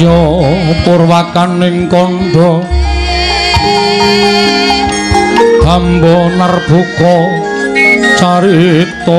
Satya purwakaning kandha hamba narbuka carita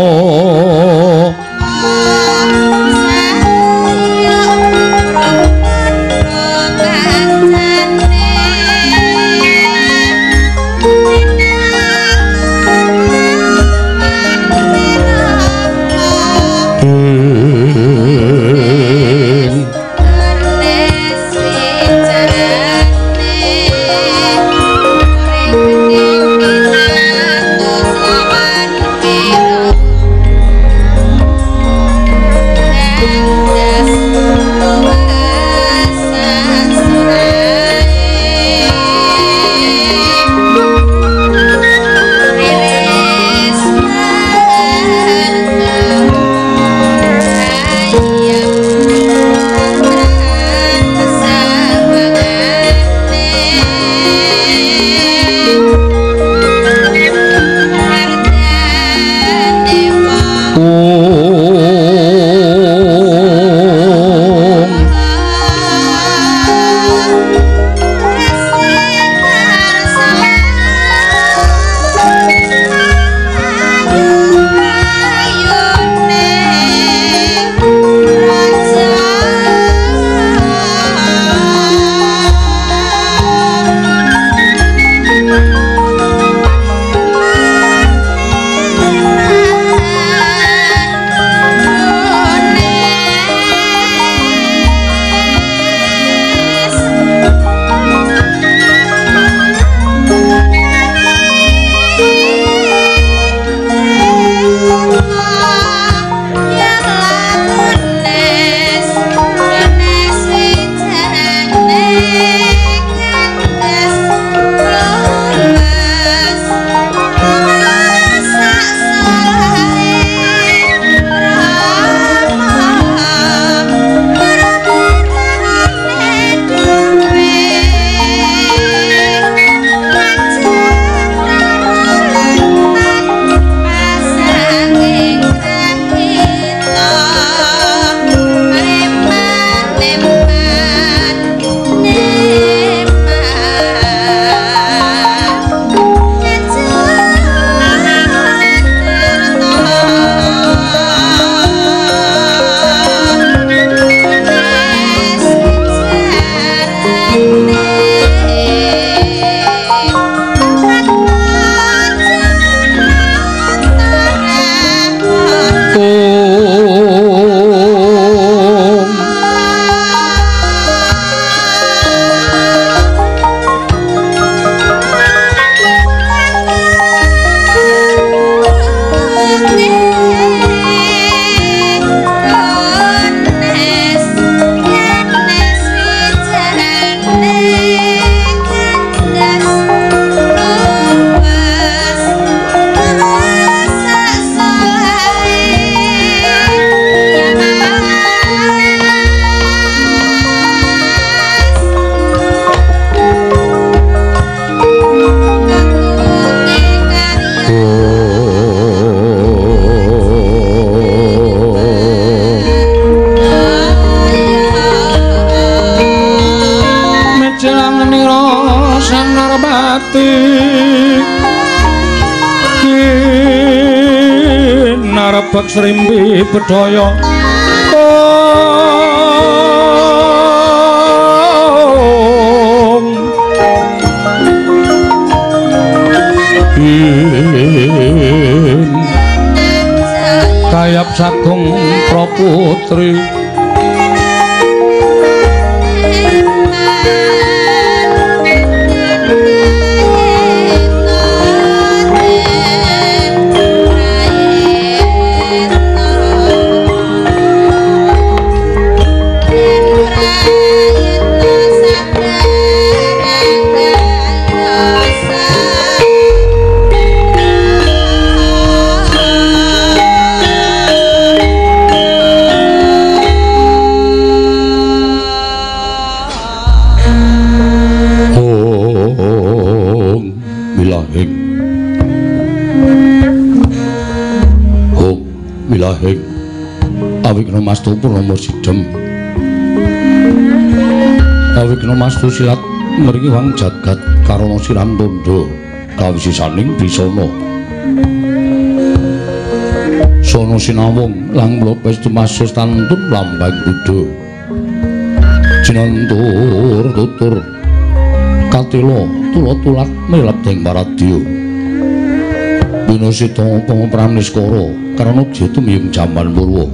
narabak srimbi bedhaya kayap sagung praputri Awik Ramastu Purnomo Sidhem Awigna mastu silat mriki wang jagat karana siram tondo kawisisaning bisana. Sono sinawung lang mlopes tumasus tantun lambang kudu. Jinantur tutur katilo tulat-tulat melep deng paradya. Winasita pamraniskara karana dia tumiyung jaman purwa.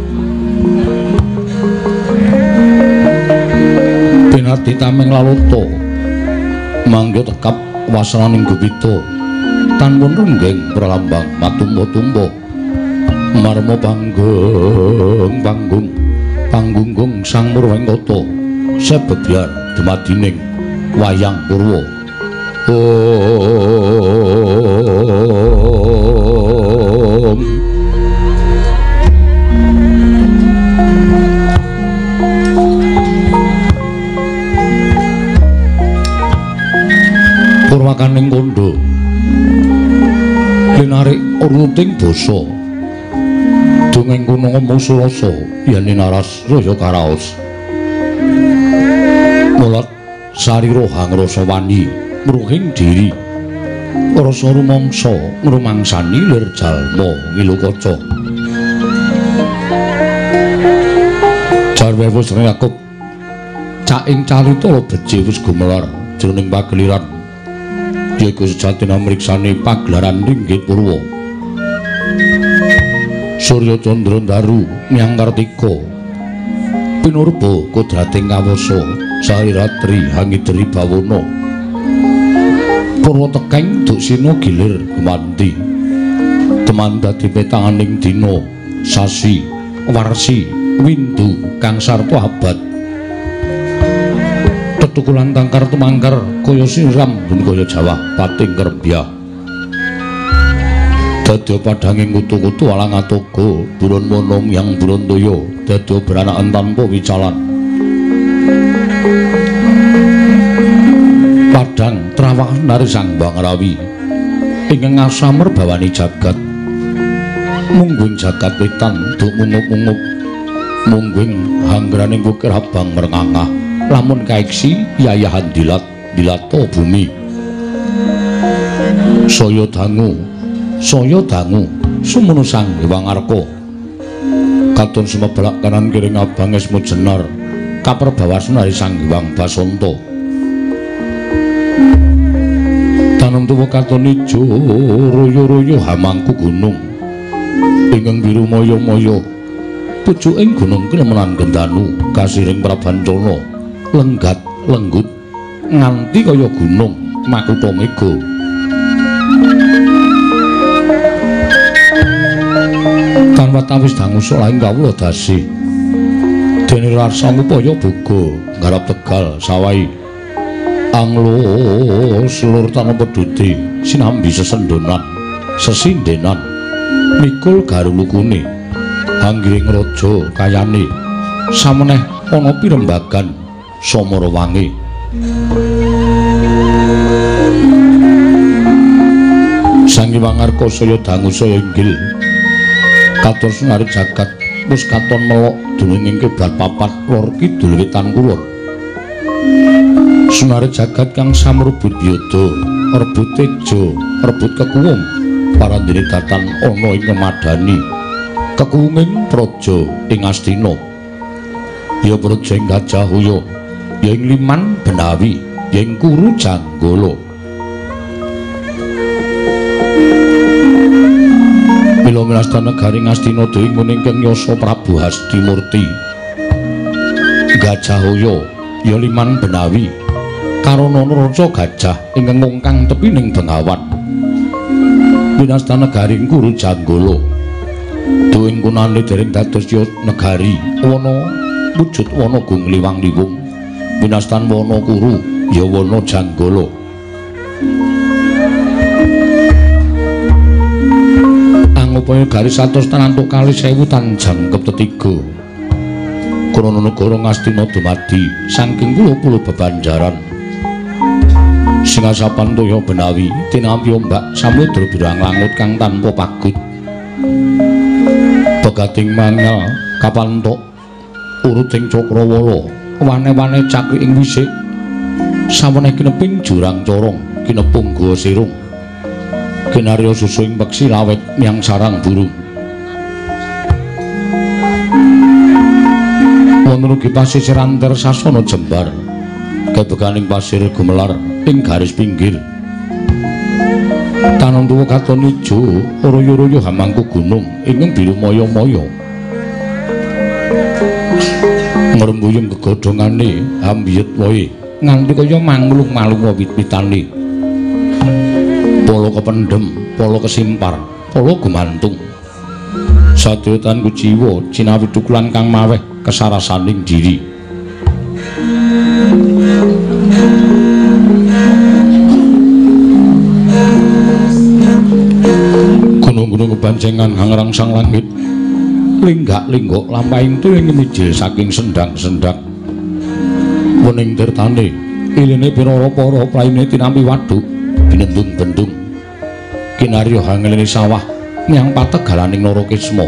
Pinarti tameng lalota mangga tekap wasraning gubita tanpun renggeng pralambang matumba-tumba marma panggung sang Purwengkata sebebyar dumadining wayang purwa. Om Purwakaning kondo linarik uruting basa dongeng kunung musurasa yen linaras raya karaos mulat sarira hangrasa wani mruhing diri rasa rumangsa ngrumangsani lir jalma wilukaca jarwe wis rekuk caing carita becik wis gumelar jroning pageliran yaiku sejatine mriksani pagelaran Ringgit Purwa. Surya Candra Daru Nyang Kartika pinurba kodrating kawasa Sairatri Hangidri Bawana Purwa tekeng duksina gilir gumanti teman dadi petanganing dina sasi warsi windu kang sarta abad tetukulan tangkar tumangkar kaya siram dun kaya Jawa pating kerbyah dadya padhanging kutu-kutu alang atoga buron monom yang Brandaya dadya beranakan tanpa wicalan padhang trawah nari sang Bangrawi ingkang ngasamar bawani jagat mungguing jagat wetan duk munguk-munguk mungguing hanggraning kukir abang merengangah lamun kaeksi yayahan dilato bumi saya dangu sumono sang Hyang Arka katon sumebelak kanan kiring abang esmu jenar kaperbawasan dari sang Hyang Basanta tanem tuwa katon ijo royo-royo hamangku gunung ingkang biru moyo-moyo pucuking gunung Klemenan Gendanu kasiring Prabancana lenggat lenggut nganti kaya gunung Makutha Mega tan watawis dangu salahing kawula dasih dene rasa upaya boga garap Tegal Sawai anglo selur tanah pedute sinambi sesendonan sesindenan mikul garulukune anggiring raja kayane sameneh ana pirembagan Samarawangi Sang Hyang Arka saya dangu saya inggil katon sunari jagat wis katon melok dununging kiblat papat lor kidul wetan kulon sunari jagat kang samrebut yada rebut teja rebut kekuwung parandene datan ana ing madani kekuwunging praja ing Astina ya praja ing Gajah Hoya ya ing Liman Benawi ya ing Kuru Janggala mila milasta negari Ngastina dewi ingkang yasa Prabu Hastimurti Gajah Hoya ya Liman Benawi karo Nana Raja Gajah ingkang ngungkang tepining Bengawan winasta negari Kuru Janggala duwing kunane dereng dados ya negari wana wujud wana gung liwang-liwung winastan wana Kuru ya wana Janggala angupaya garis 100 tanantuk kali 1000 tanjang kepetiga krana negara Ngastina dumadi saking pulo-pulo bebanjaran Singasapan toya Benawi tinampi ombak samudra birang langut kang tanpa pagut pegating mangel kapantok uruting Cakrawala wane-wane cakri ing wisik saweneh kineping jurang corong kinepung guwa sirung kinarya susu ing peksi lawet nyang sarang burung wonten ugi pasisir anter sasana jembar kebeganing pasir gumelar ing garis pinggir tanon tuwa katon ijo royo-royo hamangku gunung ingkang biru moyo-moyo ngrembuyung gegodhongane ambiyet wae nganti kaya manglung-malung wit-witane polo kependhem polo kesimpar polo gumantung sadaya tan kujiwa cinawi tukulan kang maweh kesarasaning diri gunung-gunung kebancengan ngrangsang langit linggak-linggok lampahing tuwing mijil saking sendang-sendang wening tirtane ilene pirara para praine tinampi waduk binendung-bendung kinarya hangelene sawah nyang pategalaning Narakisma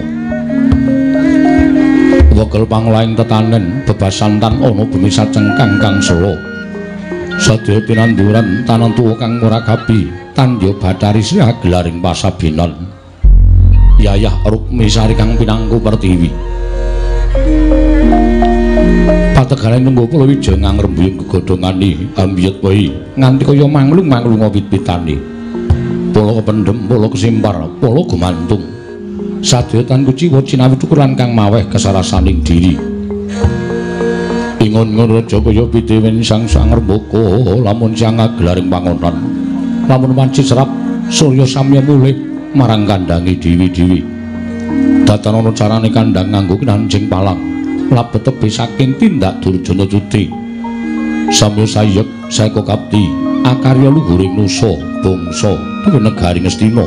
wegel panglaing tetanen bebasantan ana bumi sacengkang kang sela sadaya tinanduran tanan tuwa kang ora gabi tandya Bathari Sri agelaring pasabinan Yayah Rukmi Sari kang pinangku pertiwi pategalaning nunggu Palawija ngrembuyung gegodhongane ambiyet wae nganti kaya manglung-manglung wit-witane polo kependhem polo kesimpar polo gumantung sadaya tan kuciwa cinawi tukuran kang maweh kesarasaning diri ingon-ingon raja kaya pidewen sang Rembaka lamun siang agelaring pangonan lamun wanci serap surya samya mulih marang kandangi dewi-dewi datan ana carane kandhang nganggo kinanjing palang labet tebe saking tindak Durjana Cuti samya sayek saeka kapti akarya luhuring nusa bangsa duwe negari Ngastina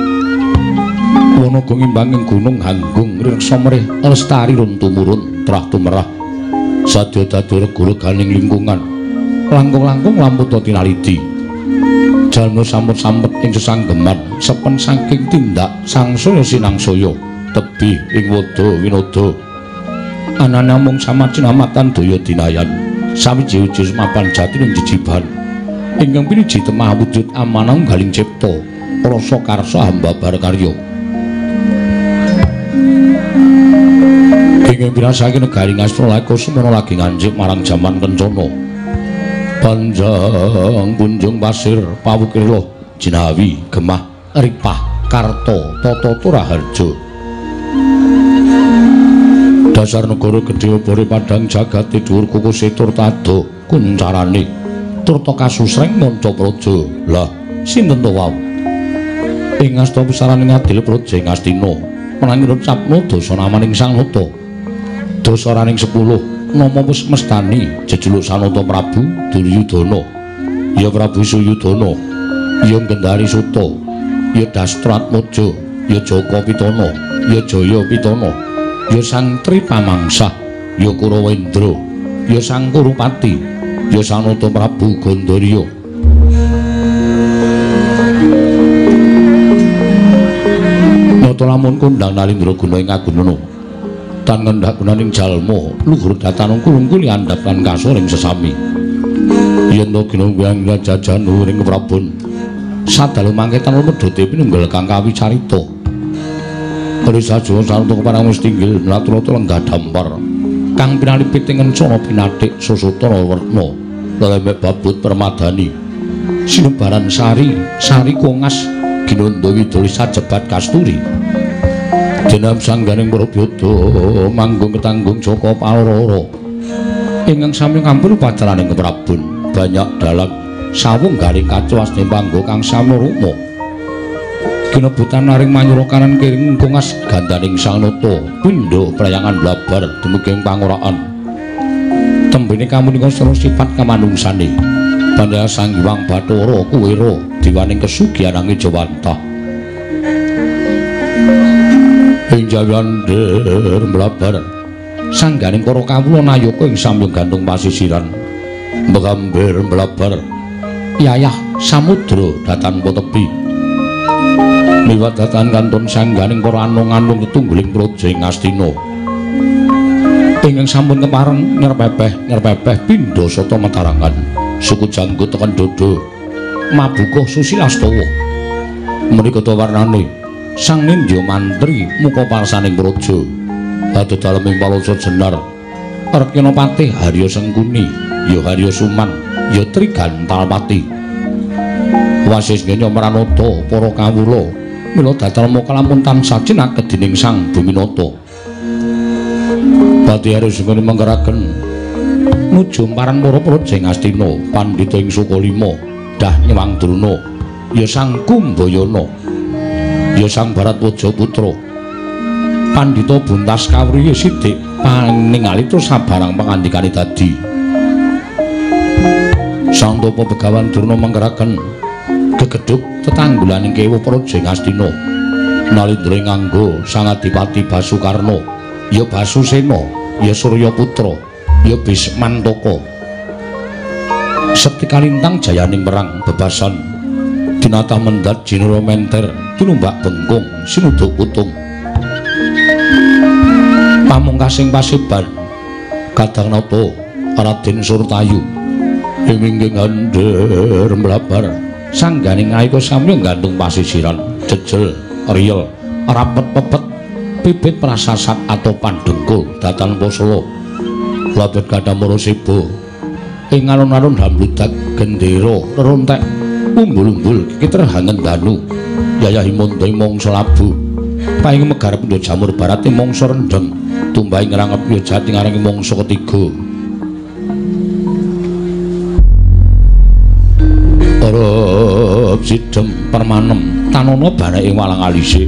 wana ngimbanging gunung Hanggung reksa mrih lestari run tumurun trah tumerah sadya dadi rega-reganing lingkungan langkung-langkung lamputa tinaliti jalma sampet-sampet ing sesanggeman sepen saking tindak sangsaya sinangsaya tebih ing wada winada anane mung samacinamatan daya dinayan sawiji-wiji mapan jati ing jejiban ingkang piniji temah wujud amanah galing cipta rasa karsa hamba barkarya ingkang pirasake negari Ngastina leka semono lagi nganjik marang jaman kencana Panjang kunjung pasir pawukirla jinawi gemah ripah karta tata turaharja dasar negara gedhe obore padang jagate dhuwur kukuse tur tado kuncarane turta kasusreng manca praja lah sinten to wau ing asta pesaraning adil praja Ngastina menanging capna dasa namaning Sang Nata dasa raning 10 nama wis mestani jejuluk Sanata Prabu Duryudana ya Prabu Suyudana ya Gendari Suta ya Dastratmaja ya Jaka Pitana ya Jaya Pitana ya Sang Tripamangsah ya Kurawendra ya Sang Kurupati ya Sanata Prabu Gandharya nata lamun kondang Nalindraguna ing Agunana tan ngendhak gunaning jalma luhur datan kulung-kuli andhap lan kasoring sesami yen to ginung jajan nuring Prabon sadalu mangke tan medhote pinunggal kang kawicarita Risa Jawa sarta keparang wis tinggil mlatur-latur lenggah dampar kang pinalipit ing encana pinathik susutara werna lelemek babut permadani sinebaran sari kongas ginanda widoli sajebat kasturi jenam sangganing Prabyata manggung ketanggung Jaka Paloro ingkang sami ngampun pacaraning keprabon banyak dalang sawung garing kacuasne panggo kang sami rukma ginebutan naring manyura kanan kiring kongas gandaning Sang Nata pindha prayangan blabar dumugi ing pangoraan tembene kamunika sareng sifat kamanungsane Pandha Sang Hyang Bathara Kuwira diwaning kesugihan Angejawantah ing jawander mlabar sangganing para kawula nayaka ing samyung gantung pasisiran mbegambir mlabar yayah samudra datan tepi liwat datan kantun sangganing para anung-anung tetunggiling praja ing Ngastina ingkang sampun kepareng nyerpepeh pindha sata matarangan suku janggut tekan dodo mabuka Susilastawa menika to warnane sang nindya mantri muka palsaning praja adu daleming palasa jenar Rekena Patih Harya Sengkuni ya Harya Suman ya Trigantalpati wasis ngenya Pranata para kawula mila datalma kalampun tansah cinaket dening Sang Buminata Pati Harya Sengkuni menggeraken nuju marang para Jeng Astina pandhita ing Sukalima dah nyewang Druna ya Sang Kumbayana ya Sang Baratwaja putra pandhita buntas kawriya sithik paningali terus sabarang pangandikane dadi Sang Tapa Begawan Druna menggeraken gegedhuk tetanggulaning kewu para Jeng Astina nalindra nganggo Sang Adipati Basukarna ya Basusena ya Surya Putra ya Bismantaka sekti kalintang jayaning perang bebasan dinatah mendat jinura menter tinumbak bengkung sinuduk utung pamungkasing Pasiban kadang nata Raden Surtayu inggih ngandher mlabar sangganing ngaika samya nggantung pasisiran jejel riyel rapet pepet bibit prasasat atopan dengkul datan posala labet kadamara seba ing alun-alun hambludak gendera rerontek umbul-umbul kiterhangen danu yayah himanda ing mangsa labu paing megarep ndo jamur barat ing mangsa rendheng tumbahing ngrangep ya jati ngaring mangsa ketiga arep sidhem permanem tanana baneke walang alise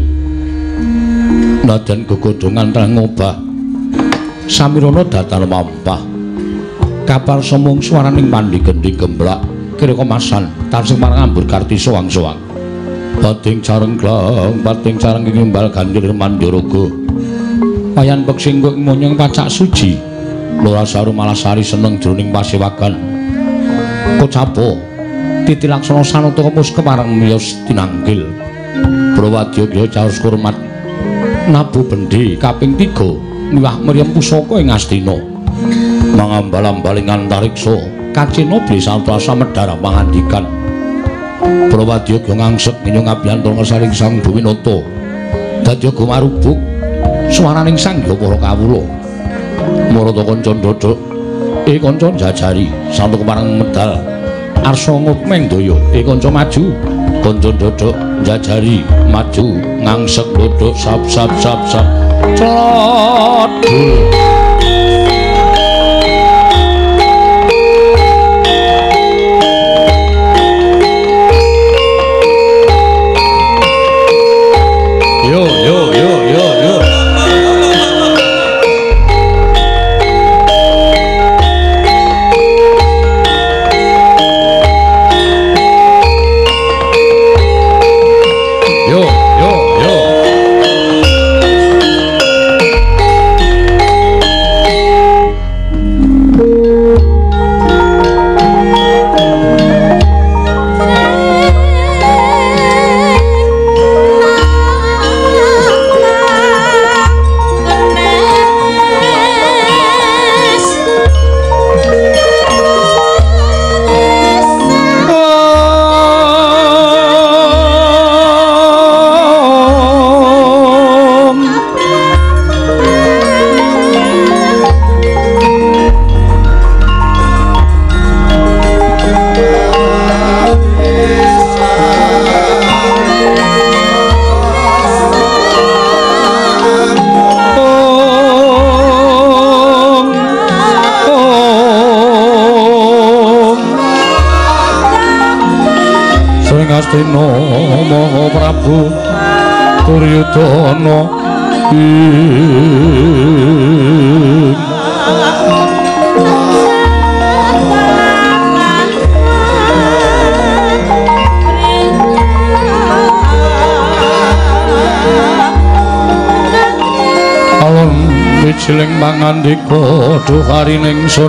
nadan gegodhongan telah ngobah samirana datar mampah kapal semung swaraning pandi gending gemblak kira kemasan tansih marang ambur karti soang-soang bating carengklang bating careng ngimbal ganjil mandaraga wayan peksinggo monyong pacak suci lora saru malasari seneng jroning pasewagan kocapo titi laksana sanata kemus kemarang miyos tinanggil prawadya kya caos kurmat nabu bendi kaping 3 miwah mriyem pusaka ing Astina mangambal-ambaling antariksa kacina blesantasa medhar pangandikan prawadya kya ngangsek nginyung abyantar saring Sang Buminata dadya gumarubuk swaraning sangya para kawula marata kanca ndodhok kanca jajari santu kemarang medal arsa ngupmeng daya kanca maju kanca ndodhok jajari maju ngangsek ndodhok sap clodul Astina Maha Prabu Duryudana alon wijiling pangandika dhuharining sun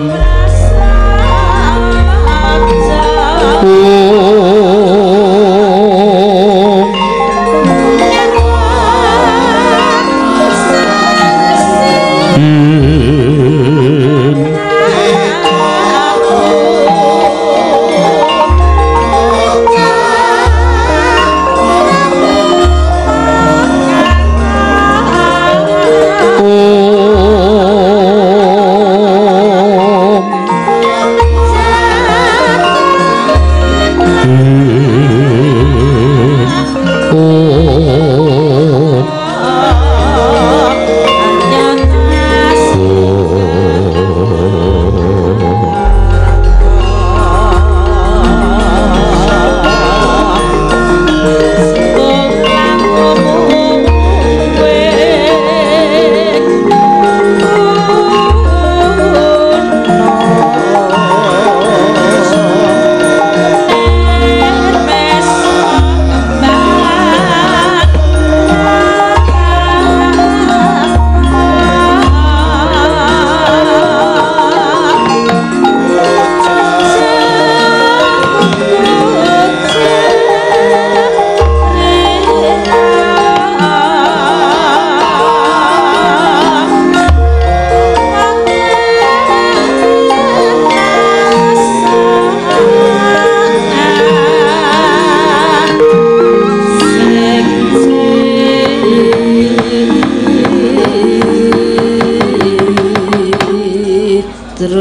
Candra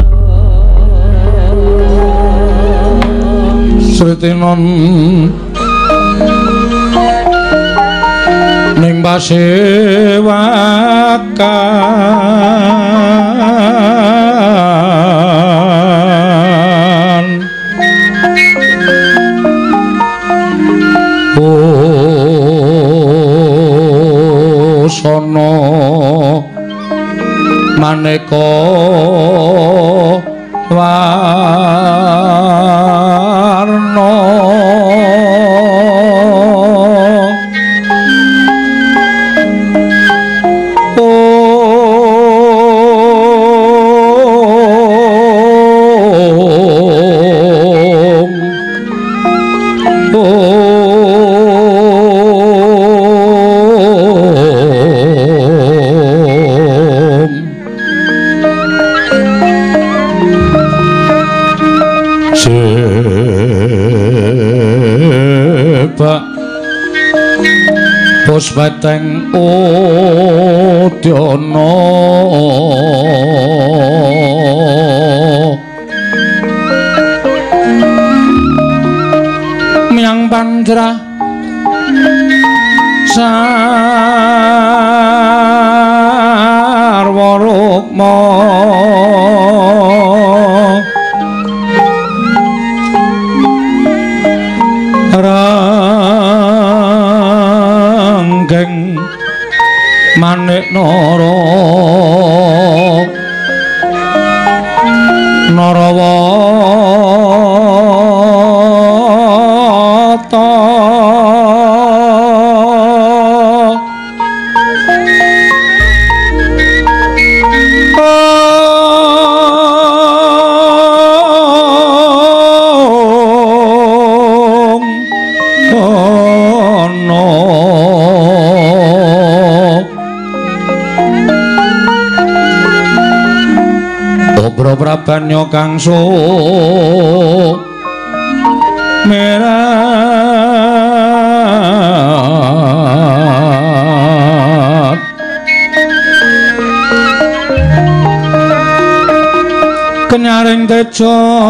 Sritinon ning pasewakan sono maneka warna Pusbeteng Udyana Miang Panjrah Sarwa Rukma Manik Narawata Prabanya kang merat kenyaring tejo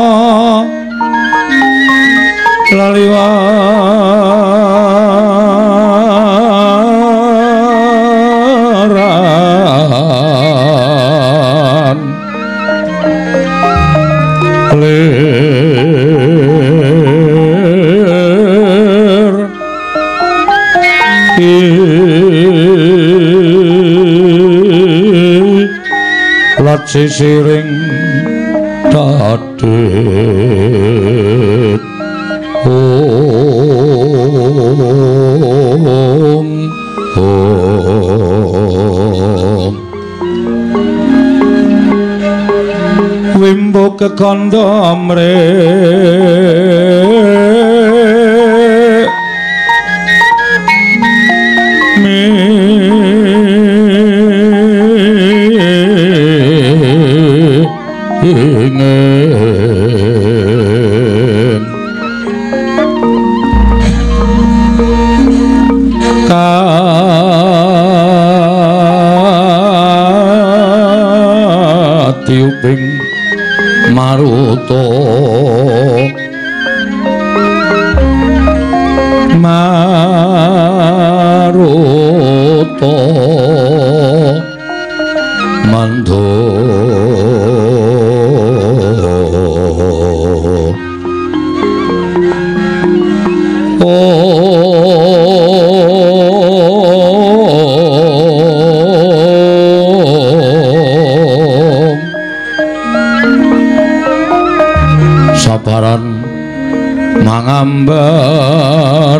laliwaran lat sisiring dadit Wimbo kekandha mrek ingin katiuping Maruta Mandha sabaran mangambar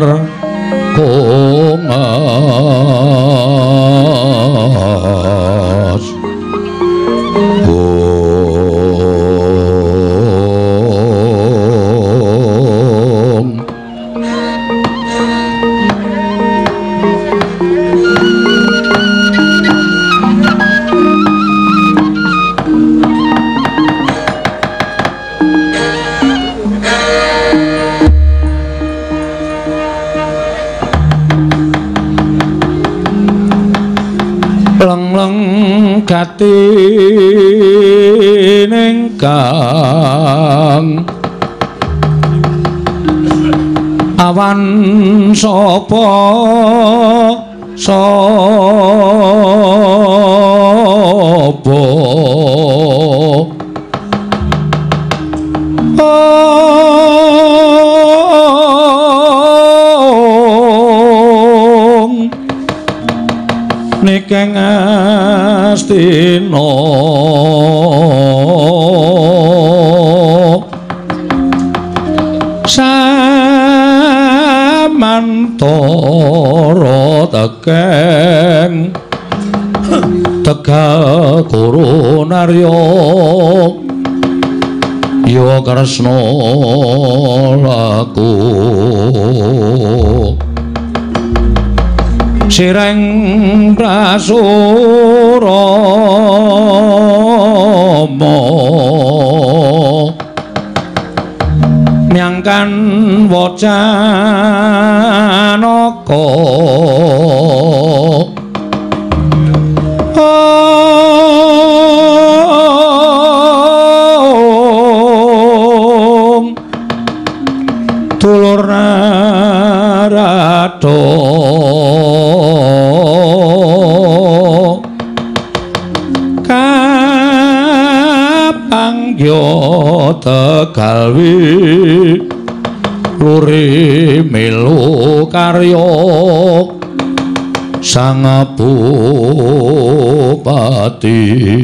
kongas leng gatinengkang awan sapa Nikeng Astina samantara tekeng tegal guru narya ya kresna laku sireng prasurama nyangkan wacanaka dulur narada kapangya tegalwi luri melu karya sang bupati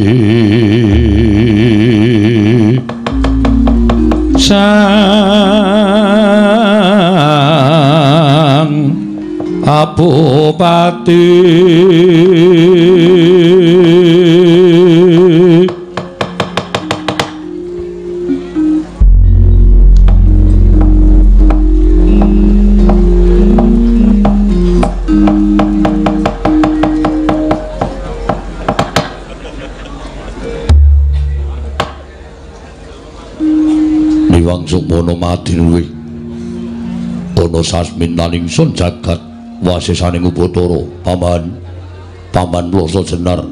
sang bupati Sukmono Madinwi ana sasminaning sun jagat wasisaning Upadara paman Plasa Jenar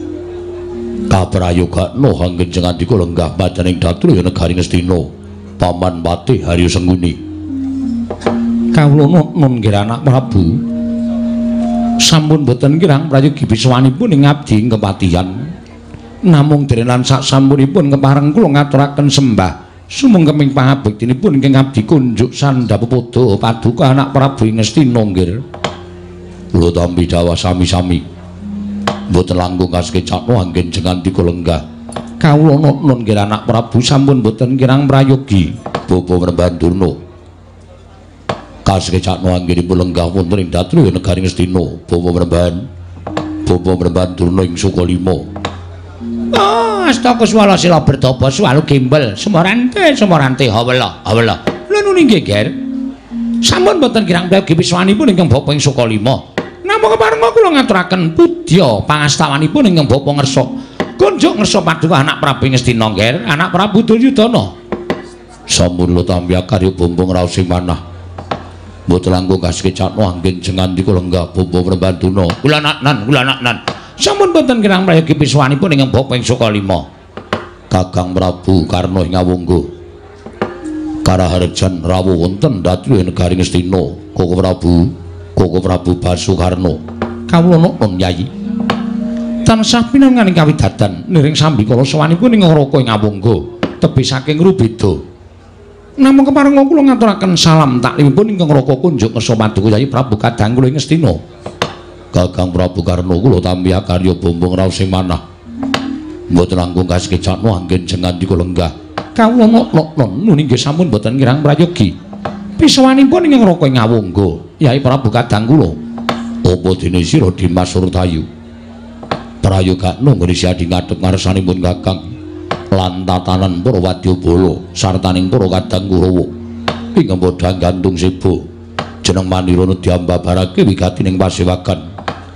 kaprayogakna anggenjeng andika lenggah majaning Datru Negari Ngastina paman Patih Harya Senguni kawula nun nggih anak Prabu sampun boten kirang prayogi biswanipun ing abdi ing kepatihan namung derenan sak sampunipun kepareng kula ngaturaken sembah sumengkeming pangabektinipun ingkang abdi kunjuk Sandapepada Paduka anak Prabu Ngastina nggih. Kula tampi dawuh sami-sami. Mboten langkung kasekecakno anggenjeng andika lenggah. Kawula nun nggih anak Prabu sampun boten kirang prayogi Bapa Mrembahan Durna. Kasekecakno anggenipun lenggah wonten ing Datru Negari Ngastina Bapa Mrembahan Durna ing Sukalima. Astaka swala sila bertapa swalu gimbal semorante hawala lha nuni nggih Ger sampun boten kirang prayogi wiswanipun ingkang bapa ing Sukalima namung keparenga kula ngaturaken pudya pangastawanipun ingkang bapa ngersa kunjuk ngersa Paduka anak Prabu Ngastina Ger anak Prabu Duryudana sampun lo tampi karya bombong raos sing manah mboten langkung kasekecakno anggenjeng andika lenggah Bapa Mrembahan Durna kula nan sampun boten kirang prayogi piswanipun ingkang bapa ing Sukalima Kakang Prabu Karna ing Awangga karaharjan rawuh wonten Datru Negari Ngastina Koko Prabu Basukarna kawula nun Yayi tansah pinanganing kawidadan niring sambikala sawanipun ing Raka ing Awangga tebih saking rubeda namung keparenga kula ngaturaken salam taklimipun ingkang Raka kunjuk ngersa Paduka Yayi Prabu Kadang kula ing Ngastina Kakang Prabu Karna kula tampi karya bombong raos sing manah mboten langkung kasekecakno anggenjeng andika lenggah kawula nuni nggih sampun boten kirang prayogi piswanipun ing Raka ing Awangga Yai Prabu Kadang kula apa dene sira Dimas Surtayu prayogakna nggone siadi ngadhep ngarsanipun Kakang lan tatanan para wadyabala sartaning para Kadang Kurawa ing padha gantung seba jeneng Manirana diambabarake wigatining pasewakan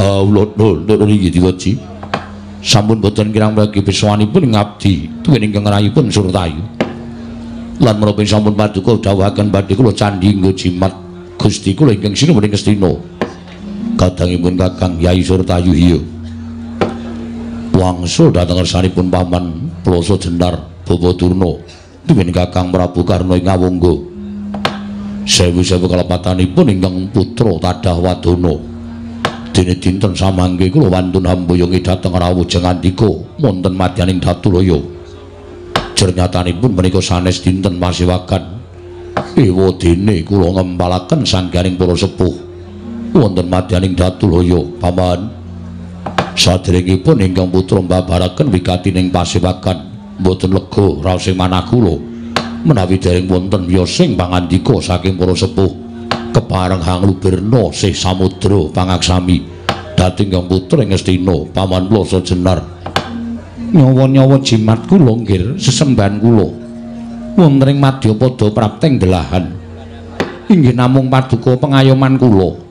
lho iki diwaji sampun boten kirang prayogi piswanipun ing abdi tuwin ingkang rayipun Surtayu lan menapa sampun Paduka dawuhaken badhe kula candhi nggo jimat Gusti kula ingkang sinuwun Ngastina kadangipun Kakang Yai Surtayu iya wangsul dhateng ngersanipun paman Plasa Jenar Bapa Durna dening Kakang Prabu Karna ing Ngawangga. Sewu-sewu kalepatanipun ingkang putra Tadah Wadana. Dene dinten samangke kula wantun hambuyungi dhateng rawujeng andika wonten madyaning Datulaya. Jernyatanipun menika sanes dinten pasewakan. Ewa dene kula ngempalaken sanggaring para sepuh wonten madyaning Datulaya paman. Saderengipun ingkang putra mbabaraken wigatining pasewakan mboten lega raos ing manah kula menawi dereng wonten wiyosing pangandika saking para sepuh kepareng hanglubirna sih samudra pangaksami dhateng ingkang putra ing Ngastina paman Plasa Jenar. Nyawa-nyawa jimat kula nggih sesembahan kula wonten ing Madyapada prapteng delahan inggih namung paduka pengayoman kula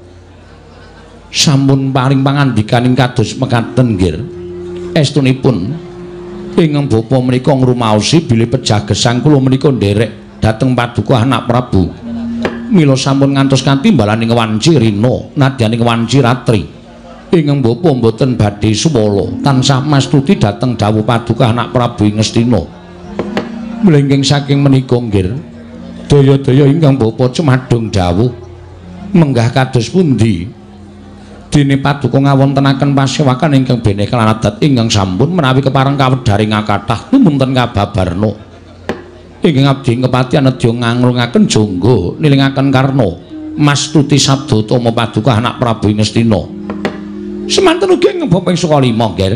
sampun paring pangandikaning kados mekaten nggih. Estunipun ingkang bapa menika ngrumaosi bilih pejagesang kula menika nderek dhateng paduka anak Prabu. Mila sampun ngantos katimbalaning wanci rina nadyaning wanci ratri. Ingkang bapa mboten badhe suwala tansah mastuti dhateng dawuh paduka anak Prabu ing Ngastina. Mlengking saking menika nggih daya-daya ingkang bapa cemadung dawuh menggah kados pundi dene paduka ngawontenaken pasewakan ingkang beneh kalanadat ingkang sampun menawi kepareng kawedaring kathah tumunten kababarna ingkang abdi kepatihan nedya ngangrungaken jangga nilingaken karna mastuti sabda utama paduka anak Prabu Ngastina. Semanten ugi ing bapa ing Sukalima nggih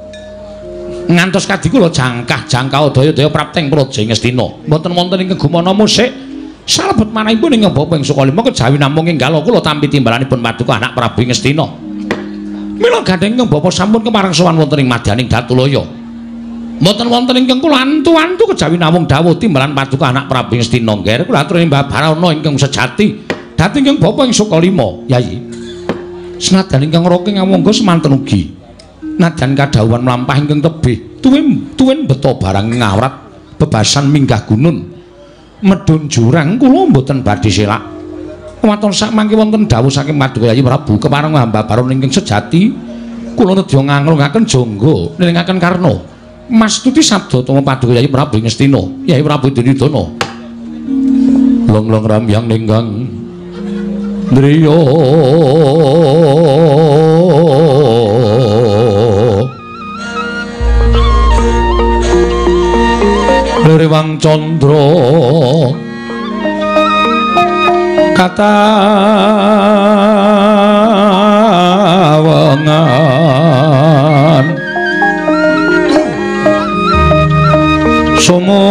ngantos kadikula jangkah daya-daya prapteng praja Ngastina mboten wonten ing gumana musik salebet manahipun ing bapa ing Sukalima kejawi namung enggal kula tampi timbalanipun paduka anak Prabu Ngastina. Mila gandeng ing bapa sampun kepareng sowan wonten ing madyaning Datulaya. Mboten wonten ingkang kula antu-antu kejawi namung dawuh timbalan paduka anak Prabu Ngastina nggih kula aturi Mbah Barana ingkang sejati dhateng ing bapa ing Sukalima. Yayi. Senadyan ingkang roking ngawangga semanten ugi nadyan kadhawuhan mlampah ingkang tebih tuwin beto barang ngawrat bebasan minggah gunung medun jurang kula mboten badhe selak. Waton sakmangke wonten dawuh saking paduka Yayi Prabu kepareng Mbah Barana ingkang sejati kula nedya ngangrungaken jangga nilingaken karna mastuti sabda utama paduka Yayi Prabu Ngastina. Yayi Prabu Dinidana long-long rambyang ninggang driya Lirewang Candra katawengan sumo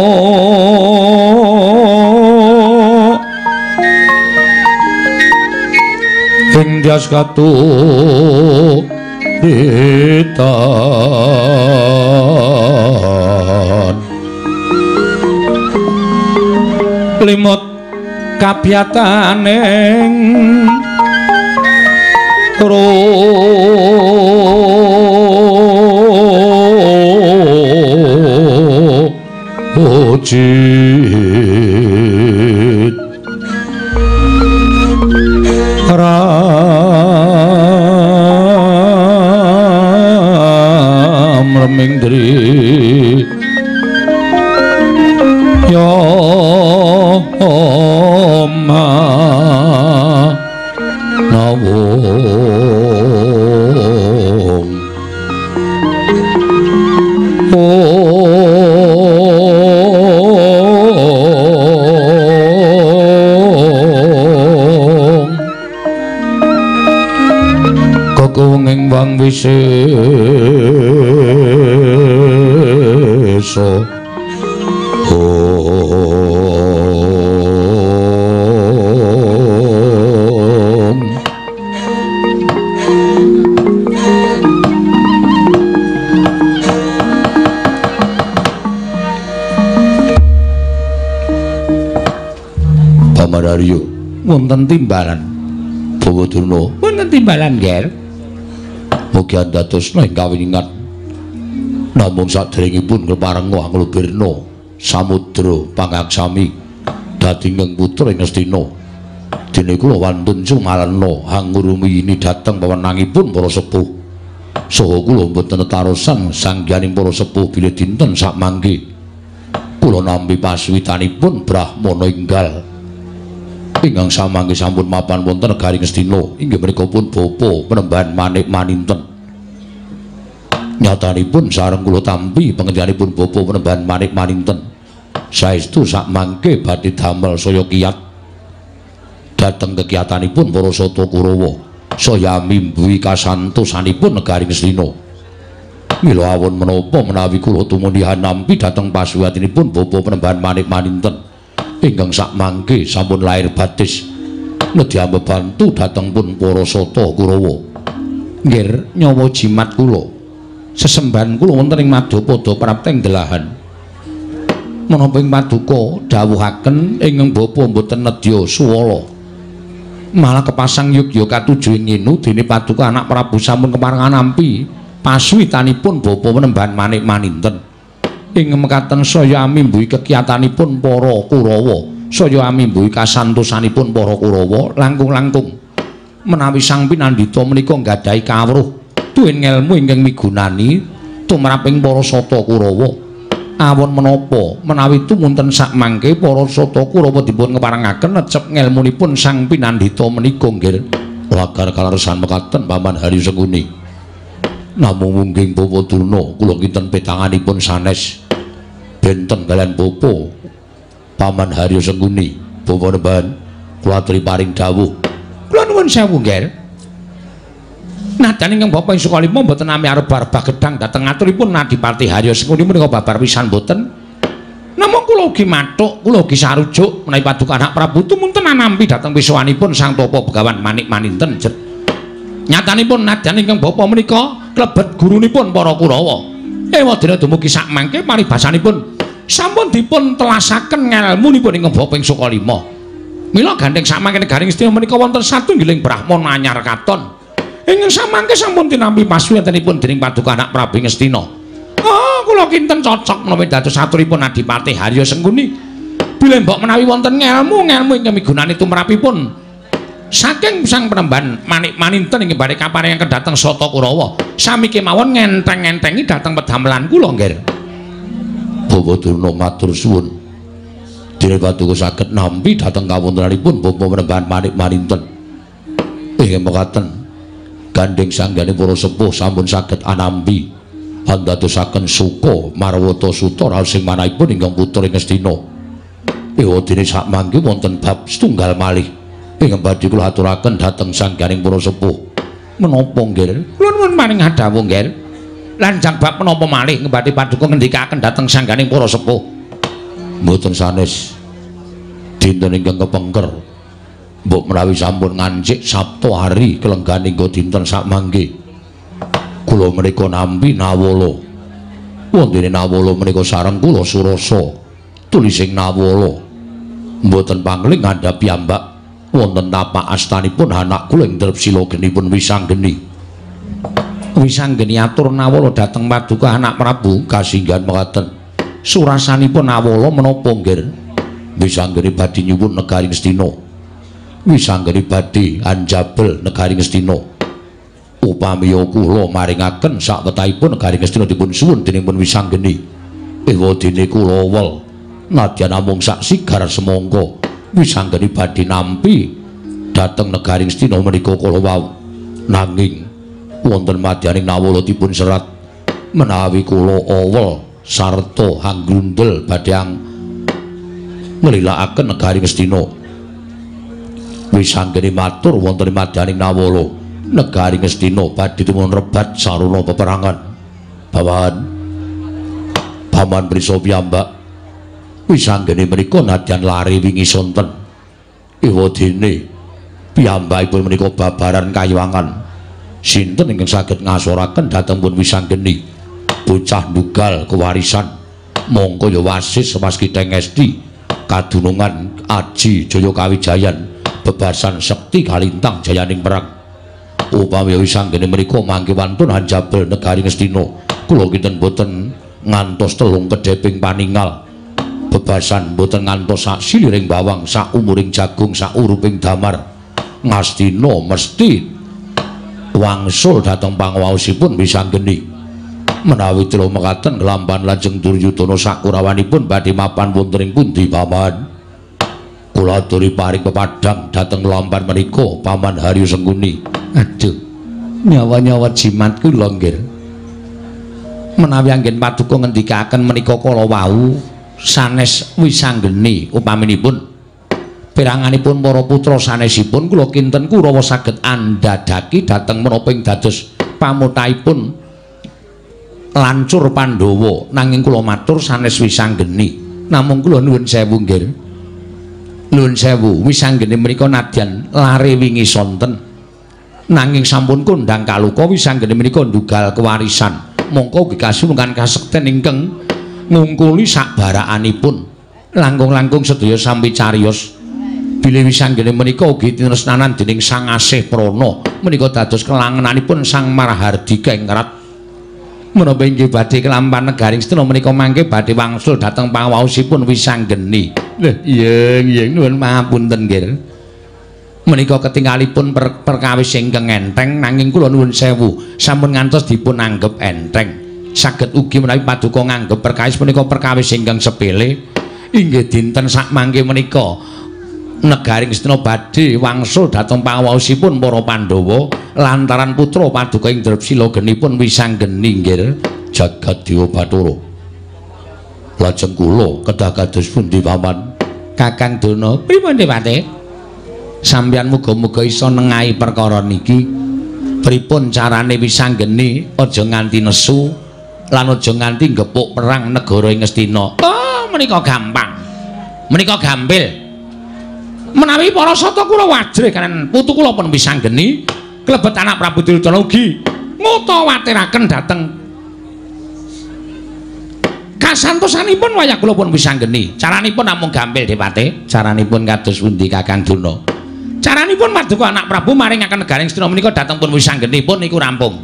ing dias katuritan limut kabiyataning rojit ram remingdri ya ma nawung kakunging wang wisesa Pamanarya wonten timbalan Bawa Durna wonten timbalan nggih mugi andadosna ing kawingan namung saderengipun kepareng anglubirna samudra pangaksami dadi ingkang putra ing Ngastina dene kula wantun sumalana hangurumiyini dhateng pawenangipun para sepuh saha kula mboten tarosan sanggianing para sepuh bilih dinten sak mangke kula nampi pasuwitanipun Brahmana enggal ingkang samangke sampun mapan wonten negaring Astina inggih menika pun bapa Penembahan Manik Maninten. Nyatanipun sareng kula tampi pangendhanipun bapa Penembahan Manik Maninten saestu sak mangke badhe damel saya kiyat dhateng kegiatanipun para Sata Kurawa saya mimbuhi kasantosanipun negaring Astina. Mila awon menapa menawi kula tumunihan nampi dhateng pasuwitanipun bapa Penembahan Manik Maninten ingkang sak mangke sampun lair batis nedhi ambebantu dhateng pun para Sata Kurawa. Nggih nyawa jimat kula sesembahan kula wonten ing Madyapada prapteng delahan. Menapa ing paduka dawuhaken ingkang bapa mboten nedya suwala. Malah kepasang yugya katujuh ing nginu dene paduka anak Prabu sampun keparengan nampi pasuwitanipun bapa Penembahan Manik Maninten. Ing mekaten saya amimbuhi kegiatanipun para Kurawa, saya amimbuhi kasantosanipun para Kurawa langkung-langkung menawi Sang Pinandhita menika nggadahi kawruh tuwin ngelmu ingkang migunani tumraping para Sata Kurawa. Awon menapa menawi tumunten sak mangke para Sata Kurawa dipun keparengaken necep ngelmunipun Sang Pinandhita menika nggih lagar kaleresan mekaten Paman Hari Sengkuni. Namung mungging Bapa Durna kula kinten petanganipun sanes benten kalian Bapa Paman Hari Sengkuni Bapa Penembahan kula aturi paring dawuh. Kula nuwun sewu nggih. Nadan ingkang Bapak ing Sukalima mboten nami arep-arep gedang dhateng aturipun Adipati Harya Sengkuni menika babar pisan mboten. Namung kula ugi mathuk, kula ugi sarujuk menawi paduka anak Prabu tumunten nampi dhateng pisuwanipun Sang Tapa Begawan Manik Maninten. Nyatanipun nadan ingkang Bapak menika klebet gurunipun para Kurawa. Ewadene dumugi sak mangke paribasanipun sampun dipun telasaken ngelmunipun ingkang Bapak ing Sukalima. Mila gandeng sak mangke negaring Astina menika wonten satunggiling Brahmana anyar katon. Ingkang samangke sampun tinampi pasuwitanipun dening paduka anak Prabu ing Astina. Kula kinten cocok menawi dados aturipun Adipati Harya Sengkuni. Bilih mbok menawi wonten ngelmu ingkang migunani tumrapipun saking Sang Penembahan Manik Maninten inggih badhe kaparingaken dhateng Sata Kurawa. Sami kemawon ngenteng-entengi dhateng pedamelan kula nggih. Bapa Durna matur suwun. Dene paduka saged nampi dhateng kawontenanipun Bapa Penembahan Manik Maninten. Inggih mekaten gandeng sanggane para sepuh sampun saged anampi andadosaken suka marwata suta raos sing manahipun ingkang putra ing Astina. Ewadene sak mangke wonten bab setunggal malih ingkang badhe kula aturaken dhateng sangganing para sepuh. Menapa nggih? Kula nuwun maring dawuh nggih. Lanjang bab menapa malih badhe paduka ngendikaken dhateng sangganing para sepuh. Mboten sanes dinten ingkang kepengker mbok menawi sampun ngancik Sabtu hari kelengganing nggo dinten sak mangke kula menika nampi Nawala. Wondene Nawala menika sareng kula surasa tulising Nawala mboten pangling ngandhap piyambak wonten tapak astanipun anak kula ing Drepsila genipun Wisanggeni. Wisanggeni atur Nawala dhateng paduka anak Prabu kasinggan mekaten. Surasanipun Nawala menapa nggih? Wisanggeni badhe nyuwun negaring Astina. Wisanggeni badhe anjabel negaring Astina. Upami kula maringaken sawetahipun negaring Astina dipun suwun dening pun Wisanggeni. Ewadene kula wel nadyan namung sak sigar semangka Wisanggeni badhe nampi dhateng negaring Astina menika kala wau. Nanging wonten madyaning Nawala dipun serat menawi kula awel sarta anggrundel badhe nglilakaken negaring Astina. Wisanggeni matur wonten madyaning Nawala negaring Astina badhe dipun rebat sarana peperangan. Paman prisa piyambak Wisanggeni menika nadyan lari wingi sonten. Ewadene piyambakipun menika babaran kayuwangan. Sinten ingkang saged ngasoraken dhateng pun Wisanggeni? Bocah ndugal kewarisan. Mongko ya wasis Mas Kiteng Esti kadunungan Aji Jaya Kawijayan. Bebasan sekti kalintang jayaning perang. Upami Wisanggeni menika mangke wantun anjabel negaring Astina kula kinten boten ngantos telung kedheping paningal. Bebasan boten ngantos sak siliring bawang, sak umuring jagung, sak uruping damar. Ngastina mesti wangsul dhateng pangawaosipun Wisanggeni. Menawi telu mekaten kelampan lajeng Duryudana sakurawanipun badhe mapan wonten ing pundi paman? Kula aturi paring pepadhang dhateng lampan menika Paman Haryo Sengkuni. Aduh, nyawa-nyawa jimat kula nggih. Menawi anggen paduka ngendikaken menika kala wau sanes Wisanggeni upaminipun peranganipun para putra sanesipun kula kinten Kurawa saged andhadhaki dhateng menapa ing dados pamutaipun lancur Pandhawa nanging kula matur sanes Wisanggeni namung kula nuwun sewu nggih. Nuwun sewu Wisanggeni menika nadyan lare wingi sonten nanging sampun kondhang kaluka Wisanggeni menika ndugal kewarisan mongko ugi kasulungan kasekten ingkang ngungkuli sakbarakanipun langkung-langkung sedaya sampi cariyos bilih Wisanggeni menika ugi tinresnanan dening Sang Asih Prana menika dados kelangenanipun Sang Marahardika ing Kerat. Menapa inggih badhe kelampan negaring Stina menika mangke badhe wangsul dhateng pangawaosipun Wisanggeni. Lho iya nuwun pangapunten nggih. Menika ketingalipun perkawis ingkang enteng nanging kula nuwun sewu sampun ngantos dipun anggep enteng. Saged ugi menawi paduka nganggep perkawis menika perkawis ingkang sepele inggih dinten sak mangke menika negaring Stina badhe wangsul dhateng pangawaosipun para Pandhawa lantaran putra paduka ing Drepsila genipun Wisanggeni nggih Jagadéwa Bathara. Lajeng kula kedah kados pundi paman? Kakang Dana pripun Dewate? Sampeyan muga-muga isa nengahi perkara niki. Pripun carane Wisanggeni aja nganti nesu lan aja nganti gepuk perang negara ing Ngastina. Oh, menika gampang. Menika gampil. Menawi para sata kula wajre kanen putu kula pun Wisanggeni klebet anak Prabu Duryudana ugi ngutawatiraken dhateng kasantosanipun wayah kula pun Wisanggeni. Caranipun namung gampil Dewate. Caranipun kados pundi Kakang Duna? Caranipun paduka anak Prabu maringaken negaring Stina menika dhateng pun Wisanggeni pun niku rampung.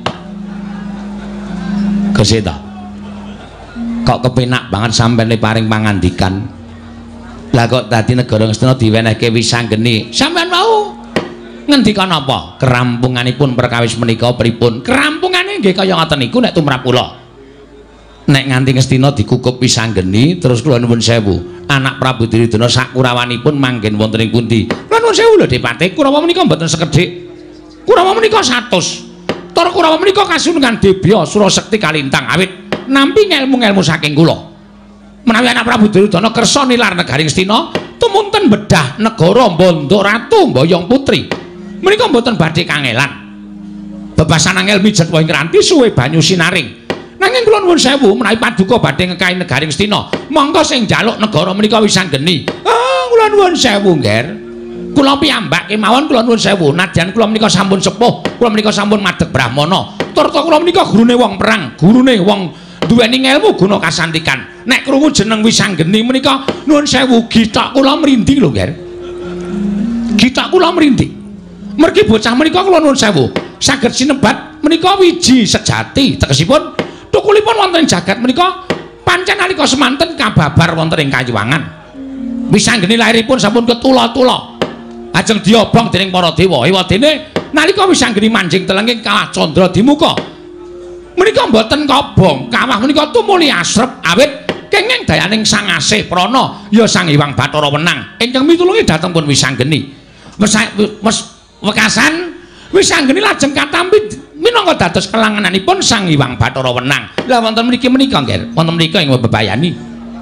Geseta. Kok kepenak banget sampeyan paring pangandikan. Lah kok tadi negara Ngastina diwenehke Wisanggeni. Sampeyan mau ngendika napa? Kerampunganipun perkawis menika pripun? Kerampungane nggih kaya ngoten niku nek tumrap kula. Nek nganti Ngastina dikukup Wisanggeni terus kula nuwun sewu, anak Prabu Duryudana sakurawanipun manggen wonten ing pundi? Kula nuwun sewu lho Dipate, Kurawa menika mboten sekedhik. Kurawa menika 100. Tur Kurawa menika kasulungan Debya Surasekti kalintang awit nampi ngelmu-ngelmu saking kula. Menawi anak Prabu Duryudana kersa nilar negaring Ngastina tumunten bedah negara Banda Ratu Mboyong Putri menika mboten badhe kangelan bebasan angel mijet wae ngranti suwe banyu sinaring nanging kula nuwun sewu menawi paduka badhe ngekahi negaring Ngastina monggo sing njaluk negara menika Wisanggeni. Kula nuwun sewu nggih kula piyambak kemawon kula nuwun sewu nadyan kula menika sampun sepuh kula menika sampun madheg brahmana turta kula menika gurune wong perang gurune wong duweni ngelmu guna kasantikan. Nek krungu jeneng Wisanggeni menika nuwun sewu gitak kula mrinding lho, Nger. Gitak kula mrinding. Mergi bocah menika kula nuwun sewu saged sinebat menika wiji sejati tegesipun tukulipun wonten jagat menika pancen nalika semanten kababar wonten ing Kayuwangan. Wisanggeni lairipun sampun ketula-tula. Ajeng diobong dening para dewa. Ewadene nalika Wisanggeni manjing telenging kalah Candra Dimuka menika mboten kobong, kawah menika tumuli asrep awit kenging dayaning Sang Asih Prana ya Sang Hyang Bathara Wenang ingkang mitulungi dhateng pun Wisanggeni. Wekasan Wisanggeni lajeng katampi minangka dados kelangenanipun Sang Hyang Bathara Wenang. Lah wonten mriki menika nggih, wonten mrika ing bebayani.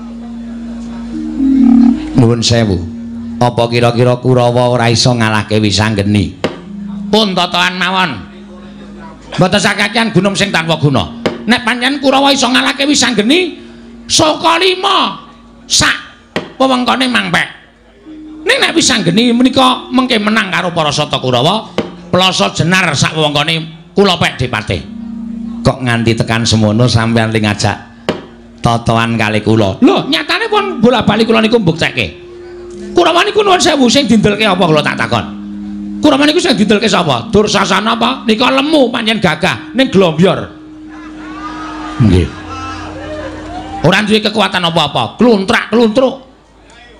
Nuwun sewu. Apa kira-kira Kurawa ora iso ngalahke Wisanggeni? Pun totoan mawon. Mboten sakakean gunung sing tanpa guna. Nek pancen Kurawa iso ngalahke Wisanggeni saka 5 sak wewengkone mangpek. Ning nek Wisanggeni menika mengke menang karo para sata Kurawa, plasa jenar sak wewengkone kula pek Dipate. Kok nganti tekan semono sampeyan ling ngajak totoan kali kula. Lho, nyatane pun bola-bali kula niku mbuktekke. Kurawa niku nuwun sewu sing dindelke apa kula tak takon. Kurawa niku sing didelke sapa? Dursasana apa? Nika lemu pancen gagah ning glombior. Nggih. Ora duwe kekuatan apa-apa, kluntrak-kluntruk.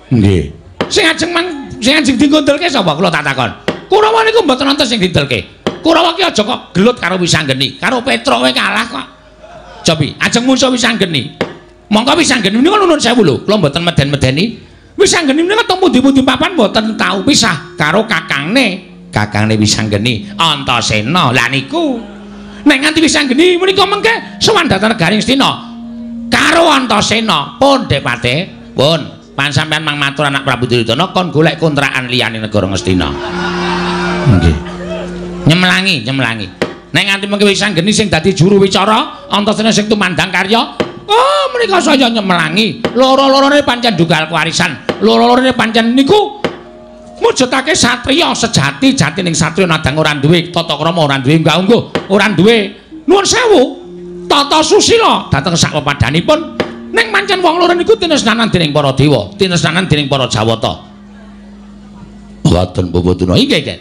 Nggih. Sing ajeng digondelke sapa? Kula tak takon. Kurawa niku mboten wonten sing didelke. Kurawa ki aja kok gelut karo Wisanggeni, karo Petruk kowe kalah kok. Cobi, ajeng musuh Wisanggeni. Monggo Wisanggeni menika nuwun sewu lho, kula mboten meden-medeni. Wisanggeni menika teng pundi-pundi papan mboten tau pisah karo kakangne Wisanggeni, Antasena. Lah niku nek nganti Wisanggeni menika mengke sowan dhateng negaring Astina karo Antasena. Pun Depate, pun. Pan sampean mang matur anak Prabu Duryudana kon golek kontrakan liyane negara Ngastina. Nggih. Nyemlangi. Nek nganti mengke Wisanggeni sing dadi juru wicara, Antasena sing tumandang karya, oh menika saya nyemlangi. Loro-lorone pancen dugal kewarisan. Loro-lorone pancen niku mujudake satriya sejati, jatining satriya nadang ora duwe tata krama, ora duwe unggah-ungguh, ora duwe nuwun sewu tata susila dhateng sak pepadanipun. Ning pancen wong loro niku tinesnanan dening para dewa, tinesnanan dening para Jawata. Boten Babaduna inggih.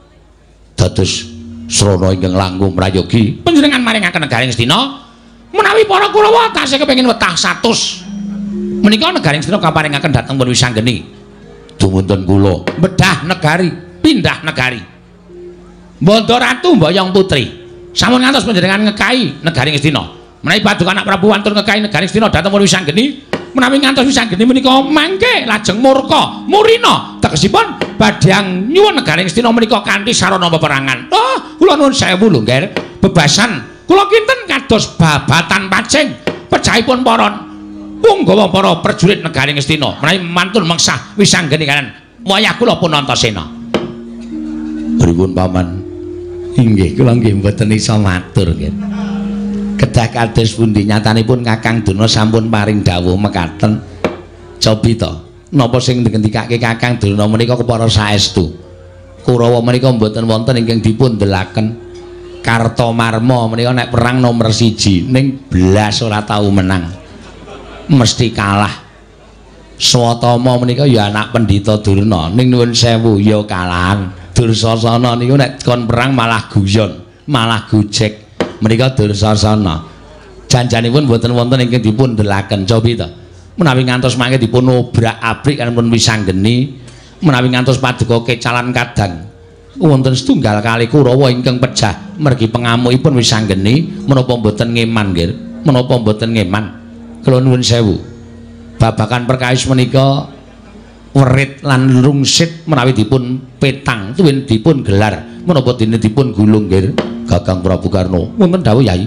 Dados srana ingkang langkung prayogi panjenengan maringaken negaring Astina menawi para Kurawa tasih kepengin wetah 100. Menika negaring Astina kaparingaken dhateng pun Wisanggeni. Dumunten kula bedah negari, pindah negari. Banda Ratu Mboyong Putri. Sampun ngantos panjenengan ngekahi negaring Astina. Menawi paduka anak Prabu wantun ngekahi negaring Astina dhateng pun Wisanggeni, menawi ngantos Wisanggeni menika mangke lajeng murka, murina tegesipun badhe nyuwun negaring Astina menika kanthi sarana peperangan. Oh, kula nuwun sewu lho, Nger. Bebasan kula kinten kados babatan pacing pejahipun para punggawa para prajurit negaring Astina. Menawi mantun mengsah Wisanggeni kanan wayah kula pun Antasena. Pripun Paman? Inggih, kula nggih mboten isa matur, nggih. Kedah kados pundi nyatanipun Kakang Durna sampun paring dawuh mekaten. Cobi to, napa sing ngendikake Kakang Durna menika kepara saestu. Kurawa menika mboten wonten ingkang dipun delaken. Kartamarma menika nek perang nomor 1 ning blas ora tau menang. Mesti kalah. Swatama menika ya anak Pendhita Durna, ning nuwun sewu ya kalahan. Dursasana niku nek kon perang malah guyon, malah gojek. Menika Dursasana. Janjanipun mboten wonten ingkang dipun delaken. Cobi to. Menawi ngantos mangke dipun obrak-abrik kanipun Wisanggeni, menawi ngantos paduka kecalan kadang wonten setunggal kali Kurawa ingkang pejah mergi pengamukipun Wisanggeni menapa mboten ngeman, nggih. Menapa mboten ngeman. Kula nuwun sewu. Babakan perkawis menika werit lan rungsit menawi dipun petang tuwin dipun gelar menapa dene dipun gulung, nggih. Kakang Prabu Karna wonten dawuh Yai.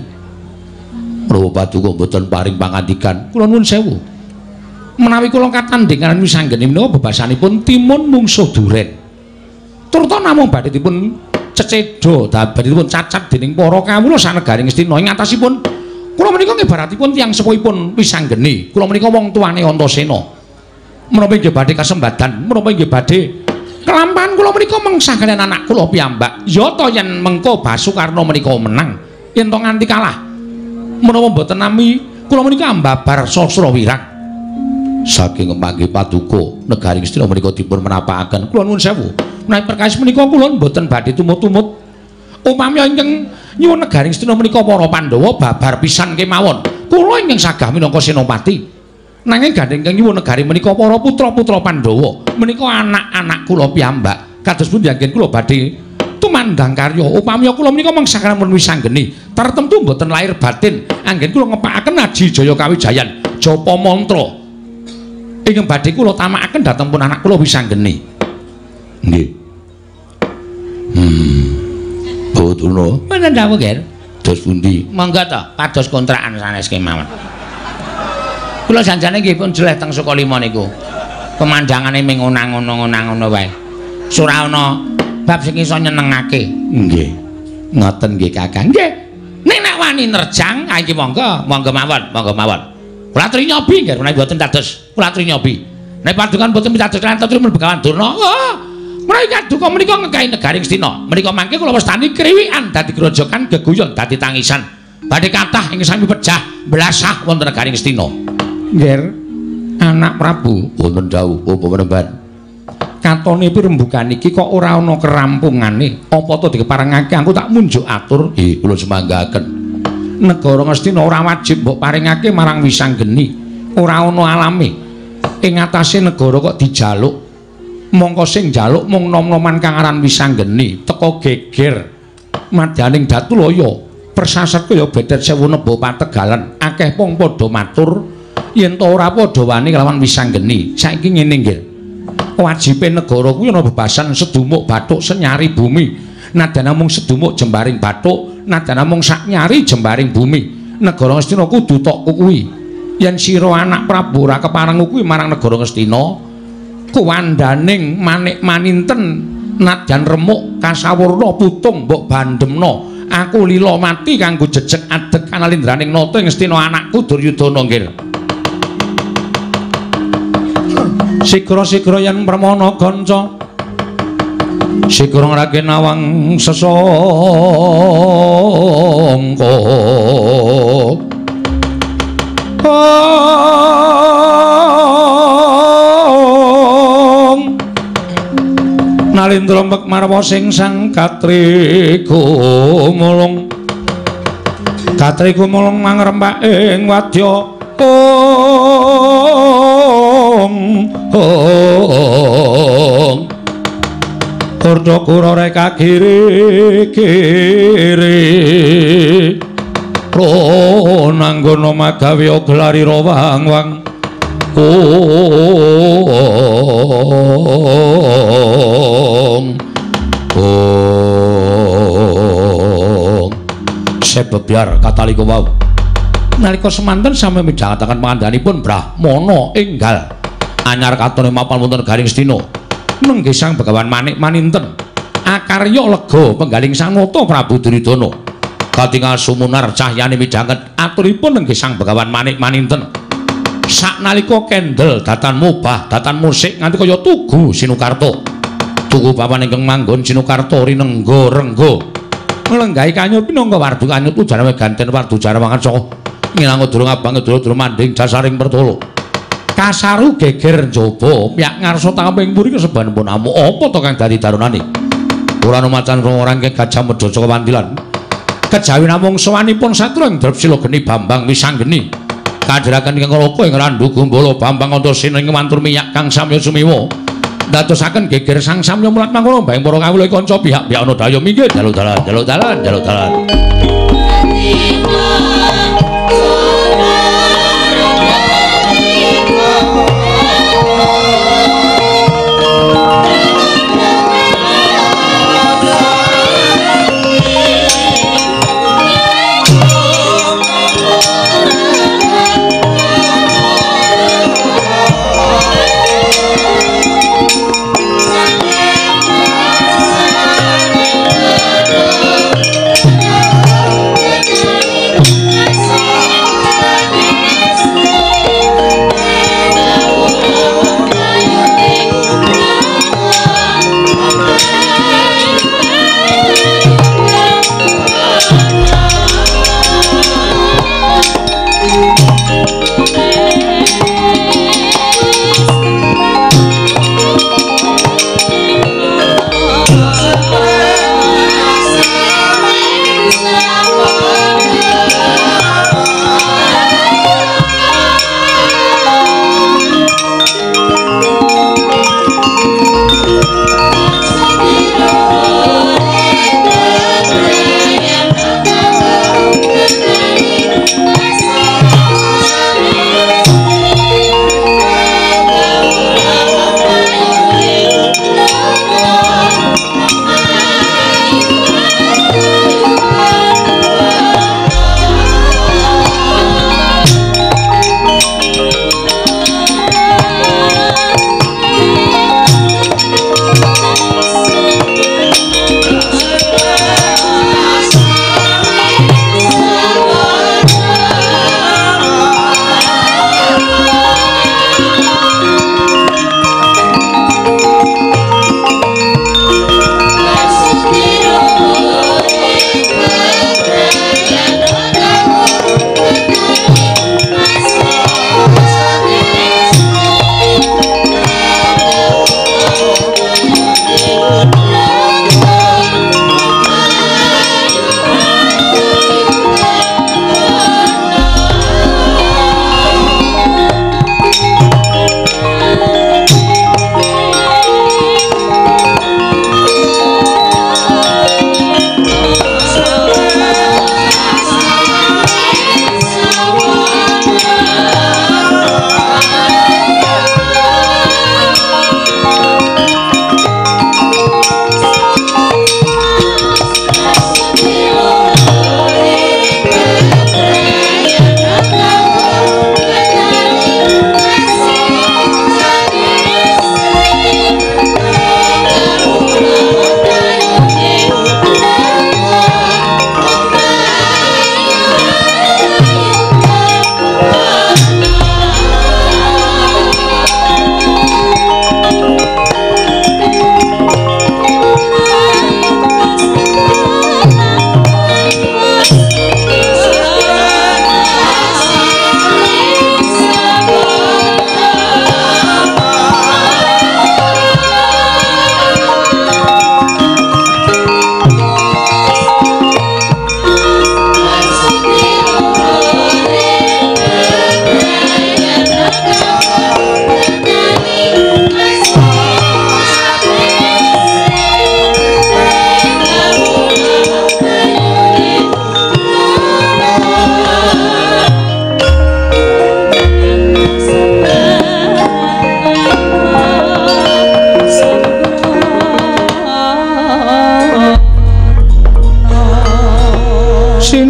Prabu paduka mboten paring pangandikan. Kula nuwun sewu. Menawi kula katandhingan Wisanggeni menika bebasanipun timun mungsuh duren. Turta namung badhe dipun cecedha, badhe dipun cacat dening para kawula sanegaring Astina ing atasipun kula menika ngibaratipun tiyang sepuhipun Wisanggeni. Kula menika wong tuane Antasena. Menapa inggih badhe kasembadan, menapa inggih badhe kelampahan kula menika mengsah kaliyan anak kula piyambak. Ya ta yen mengko Basukarna menika menang, yen to nganti kalah. Menapa mboten nami kula menika ambabar sastra wirang. Saking kepanggih paduka negaring Astina menika dipun menapakaken. Kula nuwun sewu. Menawi perkawis menika kula mboten badhe tumut-tumut. Upami ingkang nyuwun negaring Astina menika para Pandhawa babar pisan kemawon. Kula ingkang sagah minangka senopati. Nanging gandeng ingkang nyuwun negari menika para putra-putra Pandhawa. Menika anak-anak kula piyambak. Kados pundi anggen kula badhe tumandang karya. Upami kula menika mengsah kaliyan Wisanggeni, tartemtu mboten lahir batin anggen kula ngepakaken Aji Jaya Kawijayan, japa mantra. Ingkang badhe kula tamakaken dhateng pun anak kula Wisanggeni. Nggih. Boduna. Menen dawuh, Ger. Dos pundi? Monggo to, kados kontrakan sanes kemawon. Kula janjane nggih pun jeleh teng Sukalima niku. Pemandangane ming ngono-ngono wae. Ora ana bab sing iso nyenengake. Nggih. Ngoten nggih, Kakang. Nggih. Nek wani nerjang, ha iki monggo mawon. Kula aturi nyobi nggih, menawi mboten dados kula aturi nyobi. Nek padukan mboten pitados kan aturi Begawan Durna. Menawi paduka menika ngekahi negaring Astina, menika mangke kula wastani kriwikan dadi grojokan geguyon dadi tangisan. Badhe kathah ingkang sami pejah blasah wonten negaring Astina. Nggih, anak Prabu wonten dawuh apa menemban. Katone pirembugan iki kok ora ana kerampungane. Apa to dikeparengake aku tak munjuk atur. Kula semanggaken. Negara Ngastina ora wajib mbok paringake marang Wisanggeni. Ora ana alame. Ing atase negara kok dijaluk. Mongko sing njaluk mung nom-noman kang aran Wisanggeni, teka geger. madyaning Datulaya persasat kaya bedet sewu nebo pategalan akeh wong padha matur yen to ora padha wani kelawan wisanggeni saiki ngene nggih wajibe negara kuwi ana bebasan sedumuk bathuk senyari bumi nadyan namung sedumuk jembaring bathuk nadyan namung sak nyari jembaring bumi negara Ngastina kudu tok kuwi yen sira anak Prabu ora kepareng kuwi marang negara Ngastina kuwandaning manik maninten nadyan remuk kasawurna putung mbok bandemna aku lila mati kanggo jejeg adeg analindraning nata ing Ngastina anakku Duryudana nggih. Sigra-sigra yen pramana ganca sigra ngrake nawang sesangka Nalindra mek marwa sing sang Katri Gumulung mangrembak ing wadya Kurdakura reka kiri-kiri Prananggana magawe glari rawang-wang Sebebyar katalika wau nalika semanten sami midhangetaken pangandhanipun Brahmana enggal anyar katone mapan wonten Garing Astina nenggih Sang Begawan Manik Maninten akarya lega penggaling Sang Nata Prabu Duryudana katingal sumunar cahyane midhanget aturipun nenggih Sang Begawan Manik Maninten saknalika kendel datan mubah datan musik nganti kaya tugu Sinukarta tugu papan ingkang manggon Sinukarta rinengga-rengga nglenggahi kanyut pinangka wardu kanyut ujar ganten wardu jarawangan saka ngilang durung abang durung manding jasaring pertolo kasaru geger njaba piyak ngarsa tamping puri keseban pun amu apa to kang dadi darunane ora macan orang ke Gajah Medha saka Wandilan kejawi namung sawanipun satru ing drep sila geni Bambang Wisanggeni kadhiraken ingkang loko ing Randu Gumbala Bambang Antasena ing mantur minyak kang samya sumiwa ndadosaken geger sang samya mulat mangkono baing para kawula kanca pihak-pihak ana daya minggih dalu-dalan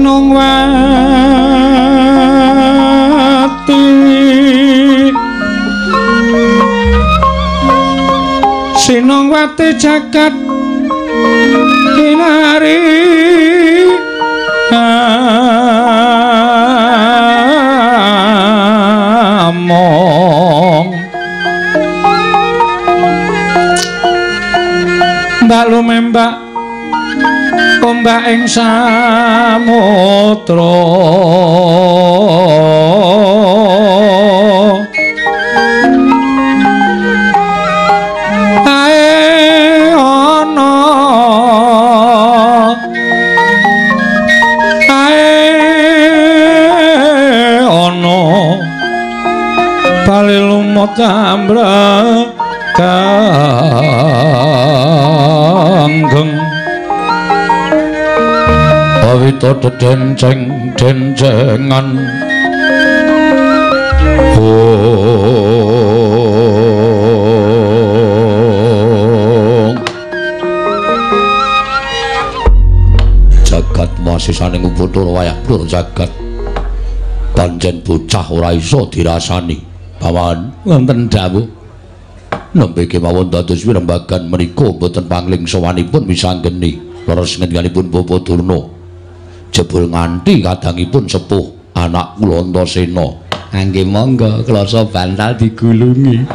Sinongwati Sinongwati jagat kinari among mbak lumembak ombak ing samudra ae ana bali lumut ambrakanggeng awita denceng-dencengan jagat masisaning Bathara wayah plur jagat pancen bocah ora iso dirasani paman wonten dawuh nembe kemawon dados wirembagan menika boten pangling sowanipun wisanggeni leres ngendikipun Bapak Durna jebul nganti kadangipun sepuh anak kula Antasena nggih monggo klasa bantal digulungi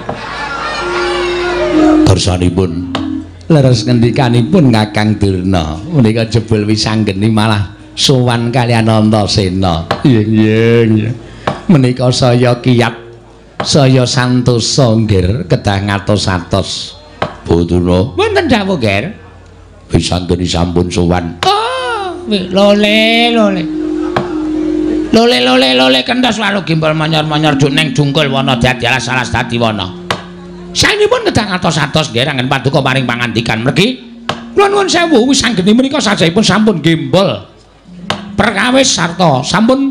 kersanipun leres ngendikanipun Kakang Durna menika jebul wisanggeni malah sowan kaliyan Antasena nggih menika saya kiyat saya santosa nggih kedah ngatos-atos Durna wonten dawuh nggih wisanggeni sampun sowan lole kentos walu gimbal manyor-manyor duneng jungkul wana dadi alas-alas dadi wana saenipun kedah ngatos-atos nggih rangen paduka paring pangandikan mriki kula nuwun sewu wisanggeni menika sajaipun sampun gimbal perkawis sarta sampun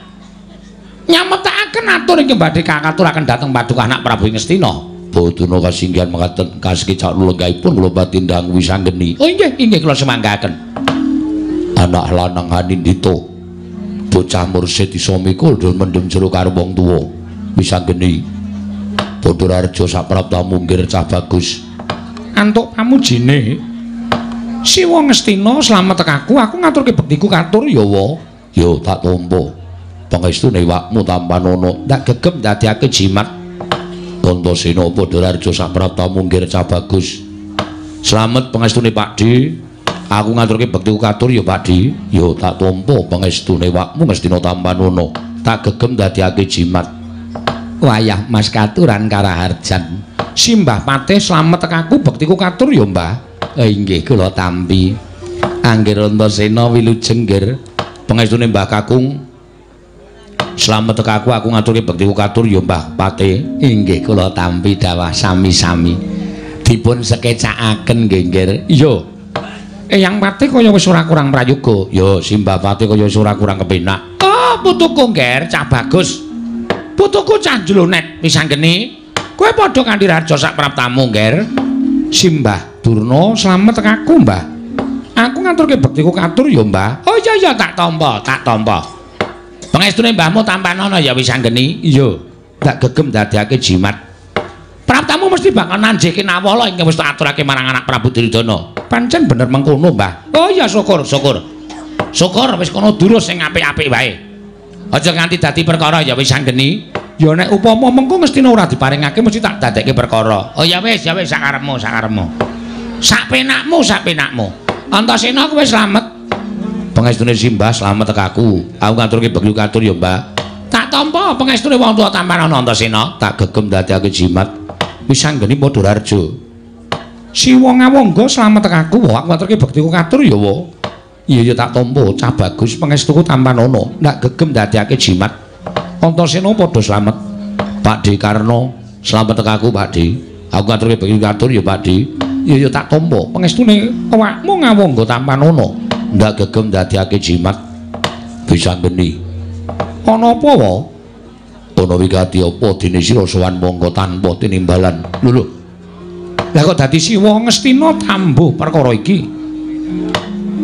nyametaken atur ing badhe kakaturaken dhateng paduka anak Prabu Ngastina Durna kasinggihan mekaten kasekicak lenggahipun kula patindang wisanggeni oh inggih kula semanggaken anak lanang Hanindita bocah mursid isa mikul dul mendem jero karo wong tuwa wisanggeni Badararja saprapta munggir cah bagus antuk pamujine Siwa Ngastina slamet tekaku aku ngaturke bektiku katur ya wa ya tak tampa pangestune wakmu tampanana tak gegem dadiake jimat Antasena Badararja saprapta munggir cah bagus slamet pangestune Pakde aku ngaturke bektiku katur ya Pakde ya tak tampa pangestune wakmu Ngastina tampanana tak gegem dadiake jimat wayah Mas katuran Karaharjan Simbah Patih slamet tekaku bektiku katur ya Mbah inggih kula tampi Anggir Antasena wilujeng nggih pangestune Mbah Kakung slamet tekaku aku ngaturke bektiku katur ya Mbah Patih inggih kula tampi dawah sami-sami dipun sekecakaken nggih nggih iya Eyang Patih kaya wis ora kurang prayoga ya Simbah Patih kaya wis ora kurang kepenak putuku nggih cah bagus putuku cah jlonet wisanggeni kowe padha kanthi raja sak praptamu nggih Simbah Durna slamet tekaku Mbah aku ngaturke bektiku katur ya Mbah oh iya tak tampa pangestune mbahmu tampanana ya wisanggeni iya tak gegem dadiake jimat praptamu mesti bakal nanjeke nawala ingkang wis tak aturake marang anak Prabu Duryudana pancen bener mengkono Mbah oh iya syukur wis kono durus sing apik-apik wae aja nganti dadi perkara ya wisanggeni ya nek upama mengko mestina ora diparingake mesti tak dadekke perkara oh ya wis sakarepmu sak penakmu Antasena kowe slamet pangestune Simbah slamet tekaku aku ngaturke bekti katur ya Mbah tak tampa pangestune wong tuwa tampanana Antasena tak gegem dadiake jimat wisanggeni Badararja Siwa Ngawangga slamet tekaku aku ngaturke bekti katur ya wa iya tak tampa cah bagus pangestuku tampanana tak gegem dadiake jimat Antasena padha slamet Pakde Karna slamet tekaku Pakde aku ngaturke bekti katur ya Pakde iya tak tampa pangestune awakmu Ngawangga tampanana ndak gegem dadiake jimat wisanggeni ana apa wae ana wigati apa dene sira sowan mangka tanpa tinimbalan lho lah kok dadi Siwa Ngastina tambuh perkara iki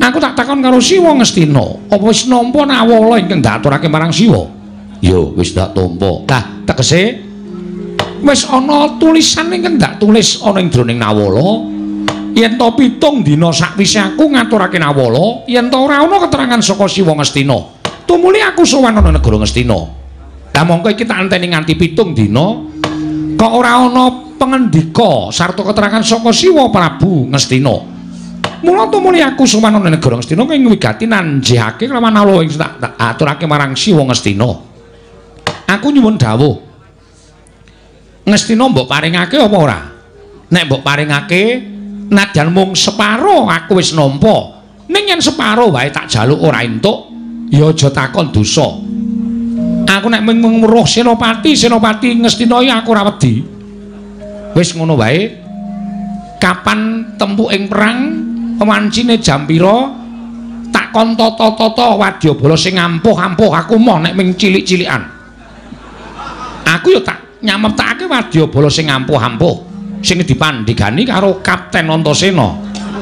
Aku tak takon karo Siwa Ngastina, apa wis nampa nawala ingkang daturake marang Siwa? Ya, wis tak tampa. Lah, tegese wis ana tulisan ingkang dak tulis ana ing jroning nawala. Yen to 7 dina sakwise aku ngaturake nawala, yen to ora ana keterangan saka Siwa Ngastina, tumuli aku sowan ana negara Ngastina. Lah mongko iki tak anteni nganti 7 dina, kok ora ana pengendika sarta keterangan saka Siwa Prabu Ngastina. Mula tumuli aku sowan ana negara Ngastina kenging wigati nanjihake kelawan nawala sing tak aturake marang Siwa Ngastina. Aku nyuwun dawuh. Ngastina mbok paringake apa ora? Nek mbok paringake, nadyan mung separo aku wis nampa. Ning yen separo wae tak jaluk ora entuk, ya aja takon dosa. Aku nek mung weruh Senopati Ngastina iki aku ora wedi. Wis ngono wae. Kapan tempuking perang, wancine jam pira? Tak kon tata-tata wadyabala sing ampuh-ampuh aku moh nek ming cilik-cilikan. Aku yo tak nyameptake wadyabala sing ampuh-ampuh sing dipandhigani karo Kapten Antasena.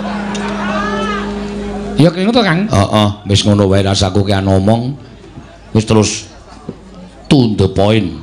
Ya kene to, Kang? Heeh, wis ngono wae rasaku ki ngomong. Wis terus to the point.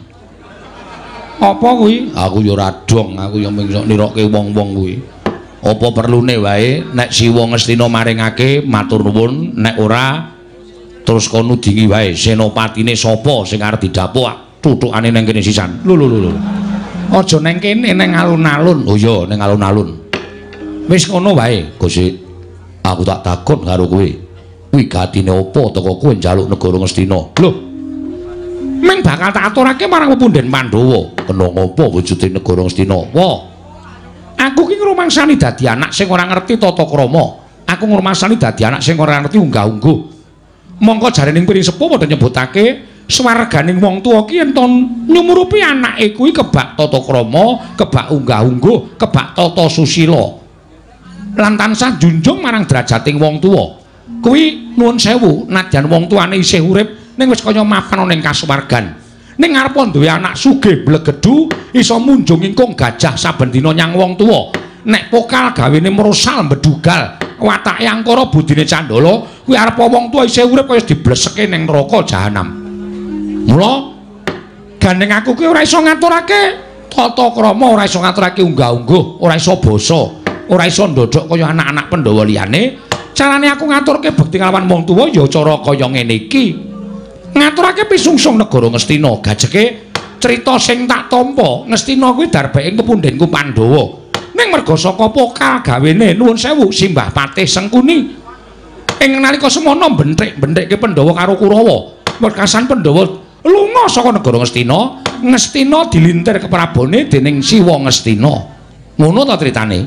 Apa kuwi? Aku ya ora dong, aku ya mung nirokke wong-wong kuwi. Apa perlune wae nek Siwa Ngastina maringake matur nuwun, nek ora terus kono dingi wae senopatine sapa sing arep didapuk tutukane ning kene sisan. Lho. Aja ning kene ning alun-alun. Oh iya ning alun-alun. Wis ngono wae, Gusti. Aku tak takon karo kowe. Wigatine apa teko kowe njaluk negara Ngastina? Lho. Meng bakal tak aturake marang Punden Pandhawa. Kena ngapa wujude negara Ngastina? Wah. Aku ki ngrumangsani dadi anak sing ora ngerti tata krama. Aku ngrumangsani dadi anak sing ora ngerti unggah-ungguh. Mongko jarene piring sepuh padha nyebutake swarganing wong tuwa ki yen to nyumurupi anake kuwi kebak tata krama, kebak unggah-ungguh, kebak tata susila. Lan tansah junjung marang derajating wong tuwa. Kuwi nuwun sewu, nadyan wong tuane isih urip ning wis kaya mapan ning kasuwargan. Ning ngarep duwe anak sugih blegedhu iso munjung ingkung gajah saben dina nyang wong tuwa. Nek pokal gawene merosal mbedugal, watake angkara budine Candala, kuwi arep wong tuwa isih urip kaya dibleseke ning neraka jahanam. Mula gandeng aku kuwi ora iso ngaturake tata krama, ora iso ngaturake unggah-ungguh, ora iso basa, ora iso ndodhok kaya anak-anak Pandhawa liyane. Carane aku ngaturke bekti kalawan wong tuwa ya cara kaya ngene iki. Ngaturake pisungsung negara Ngastina, gajeke crita sing tak tampa. Ngastina kuwi darbeke kepundhenku Pandhawa. Ning merga saka pokal gawene nuwun sewu Simbah Patih Sengkuni. Ing nalika semana benthik-benthike Pandhawa karo Kurawa. Wekasan Pandhawa lunga saka negara Ngastina, Ngastina dilintir keprabone dening Siwa Ngastina. Ngono ta critane?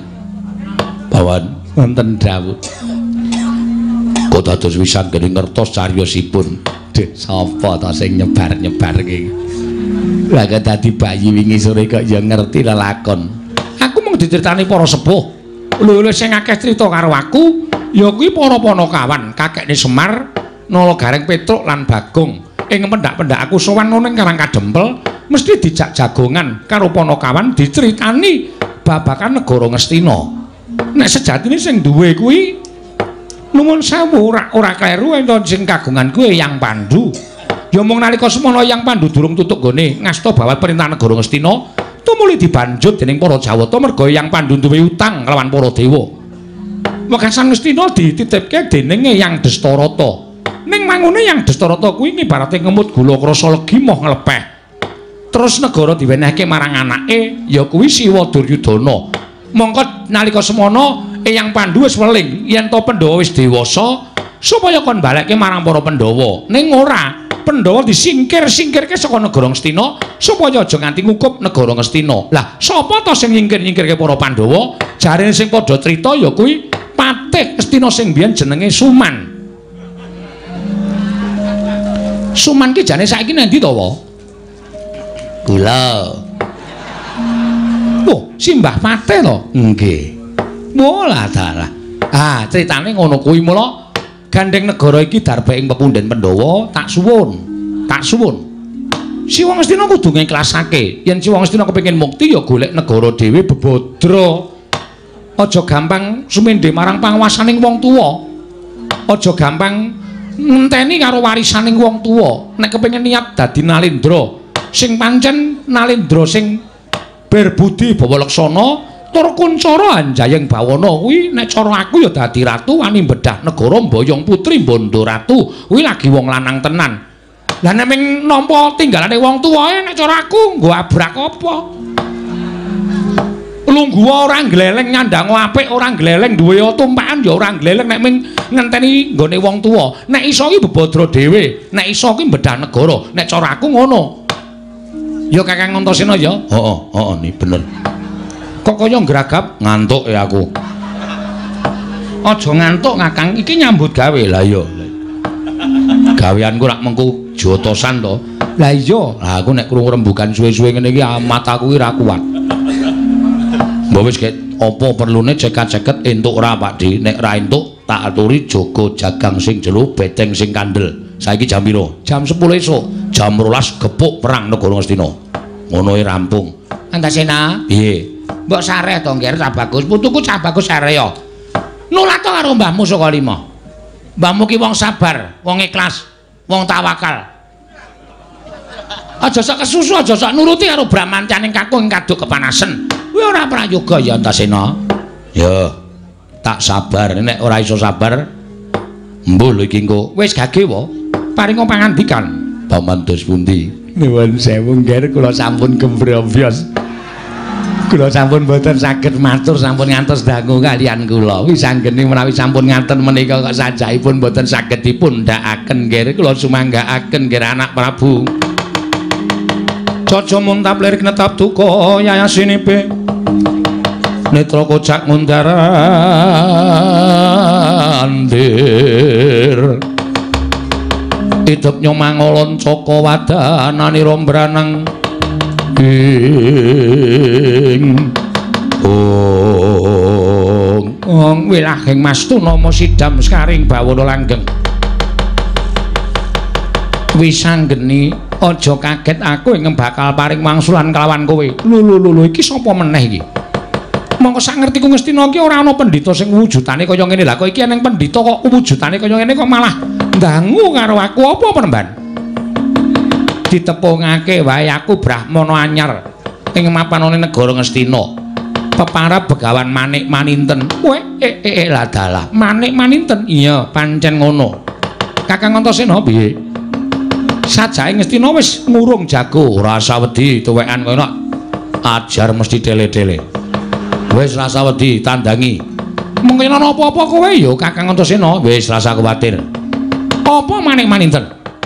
Bawan wonten dawuh. Kok dados wisan geni ngertos cariyosipun. Dek sapa ta sing nyebar-nyebarke? Lah kok dadi bayi wingi sore kok ya ngerti lelakon. Aku mung diceritani para sepuh. Lho sing akeh crita karo aku ya kuwi para Panakawan, kakekne Semar, Nalagareng Petruk lan Bagong. Ing pendak-pendak aku sowan ning Karang Kadempel mesti dijak jagongan karo Panakawan diceritani babagan negara Ngastina. Nek sejatine sing duwe kuwi nuwun sewu ora kleru ento sing kagungan kuwi Eyang Pandhu. Ya mung nalika semana Eyang Pandhu durung tutuk gone ngasta bawat perintah negara Ngastina, tumuli dibanjut dening para Jawata merga Eyang Pandhu duwe utang kelawan para dewa. Wekasan Ngastina dititipke dening Eyang Dastarata. Ning mangune Eyang Dastarata kuwi ibarate ngemut gula krasa legi moh nglepeh. Terus negara diwenehke marang anake ya kuwi Siwa Duryudana. Mongko nalika semana Eyang Pandhu wis weling yen to Pandhawa wis dewasa supaya kon balekke marang para Pandhawa. Ning ora, Pandhawa disingkir-singkirke saka negara Ngastina supaya aja nganti ngukup negara Ngastina. Lah, sapa to sing nyingkir-nyingkirke para Pandhawa? Jarene sing padha crita ya kuwi Patih Ngastina sing biyen jenenge Suman. Suman ki jane saiki nang ndi to, Wa? Kula. Oh, Simbah Patih to? Nggih. Mola dalah. Ah, critane ngono kuwi mula gandeng negara iki darbeke pepundhen Pandhawa, tak suwun. Siwa Ngastina kudu ngiklasake. Yen Siwa Ngastina kepengin mukti ya golek negara dhewe bebodro. Aja gampang sumendhe marang panguwasaning wong tuwa. aja gampang ngenteni karo warisaning wong tuwa. Nek kepengin niat dadi Nalendra sing pancen Nalendra sing berbudi bawa leksana tur kuncara anjayeng bawana kuwi nek cara aku ya dadi ratu wani bedah negara mboyong putri bondo ratu kuwi lagi wong lanang tenan. Lah nek ming nampa tinggalane wong tuwae nek cara aku nggo abrak apa? Lungguh ora gleleng nyandang apik ora gleleng duwe tumpakan ya ora gleleng nek ming ngenteni nggone wong tuwa. Nek iso ki bebodro dhewe, nek iso ki bedah negara. Nek cara aku ngono. Ya Kakang Antasena ya? Heeh, nih bener. Kok kaya ngragap ngantuk ya aku. Aja ngantuk Kakang, iki nyambut gawe lah ya. Gaweanku rak mengku jotosan to. Lah iya, lah aku nek krungu rembugan suwe-suwe ngene iki mataku ki ra kuat. Mbok wis get apa perlune cekat-ceket entuk ora Pakde? Nek ra entuk tak aturi jaga jagang sing jero beteng sing kandel. Saiki jam pira? Jam 10 esuk. Jam 12 gepuk perang negara Ngastina. Ngono e rampung. Antasena? Piye? Mbok sareh to ngger cah bagus. Putuku cah bagus sareh ya. Nulat to karo mbahmu saka lima. Mbahmu ki wong sabar, wong ikhlas, wong tawakal. Aja sok kesusu, aja sok nuruti karo bramancaning kakung kaduk kepanasen. Kuwi ora prayoga ya Antasena. Ya, tak sabar. Nek ora iso sabar, mbuh lho iki engko. Wis gage wae. Paringa pangandikan. Paman dos pundi? Nuwun sewu ngger kula sampun gembrobos. Kula sampun boten saged matur sampun ngantos dangu kalian kula. Wis anggene menawi sampun ngaten menika kok sajaipun boten saged dipundhakaken ngger kula sumanggaaken ngger anak Prabu. Caca muntap lirik netap duka yayasinipe. Netra kocak ngundarandir. Idep nyomangolon caka wadanani rombranang ing ong wilahing Mastuna sidam skaring bawana langgeng. Wis anggeni aja kaget aku ing bakal paring wangsulan kelawan kowe. Lho iki sapa meneh iki? Mongko sak ngertiku Ngastina iki ora ana pendhita sing wujudane kaya ngene. Lah kok iki eneng pendhita kok wujudane kaya ngene kok malah ndangu karo aku apa penemban? Ditepungake wae aku Brahmana anyar ing mapanane negara Ngastina. Peparab Begawan Manik Maninten. Kowe lah dalah. Manik Maninten. Iya, pancen ngono. Kakang Antasena piye? Sajake Ngastina wis ngurung jago, ora usah wedi tuwekan kono. Ajar mesti tele-tele. Wis rasa wedi tandangi. Mungkin ana apa-apa kowe ya Kakang Antasena, wis rasa kuwatir. Apa Manik Maninten?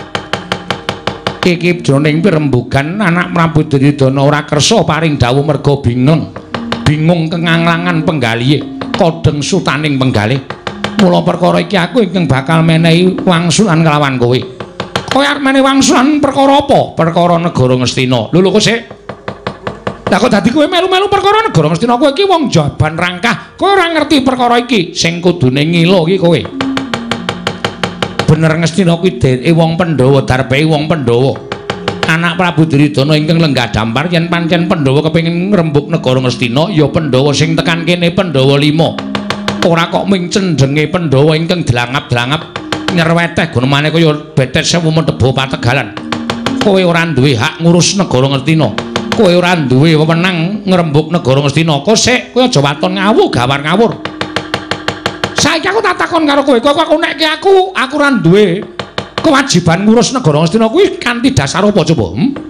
Iki jroning pirembugan anak Prabu Duryudana ora kersa paring dawuh merga bingung kenganglangan penggalihe, kodeng sutaning penggalih. Mula perkara iki aku ingkang bakal menehi wangsulan kelawan kowe. Kowe arep menehi wangsulan perkara apa? Perkara negara Ngastina. Lho kok sik. Lah kok dadi kowe melu-melu perkara negara Ngastina? Kowe iki wong jaban rangkah. Kowe ora ngerti perkara iki. Sing kudune ngilo iki kowe. Bener Ngastina kuwi dheweke wong Pandhawa, darbehe wong Pandhawa. Anak Prabu Duryudana ingkang lenggah dampar yen pancen Pandhawa kepengin ngrembug negara Ngastina, ya Pandhawa sing tekan kene Pandhawa 5. Ora kok ming cendenge Pandhawa ingkang delangap-delangap nyerweteh gunemane kaya betet sewu Mentebo Pategalan. Kowe ora duwe hak ngurus negara Ngastina. Kowe ora duwe wewenang ngrembug negara Ngastina. Kok sik kowe aja waton ngawur gawar ngawur. Saiki aku tak takon karo kowe, kok nekke aku ora duwe kewajiban ngurus negara Ngastina kuwi kanthi dasar apa coba?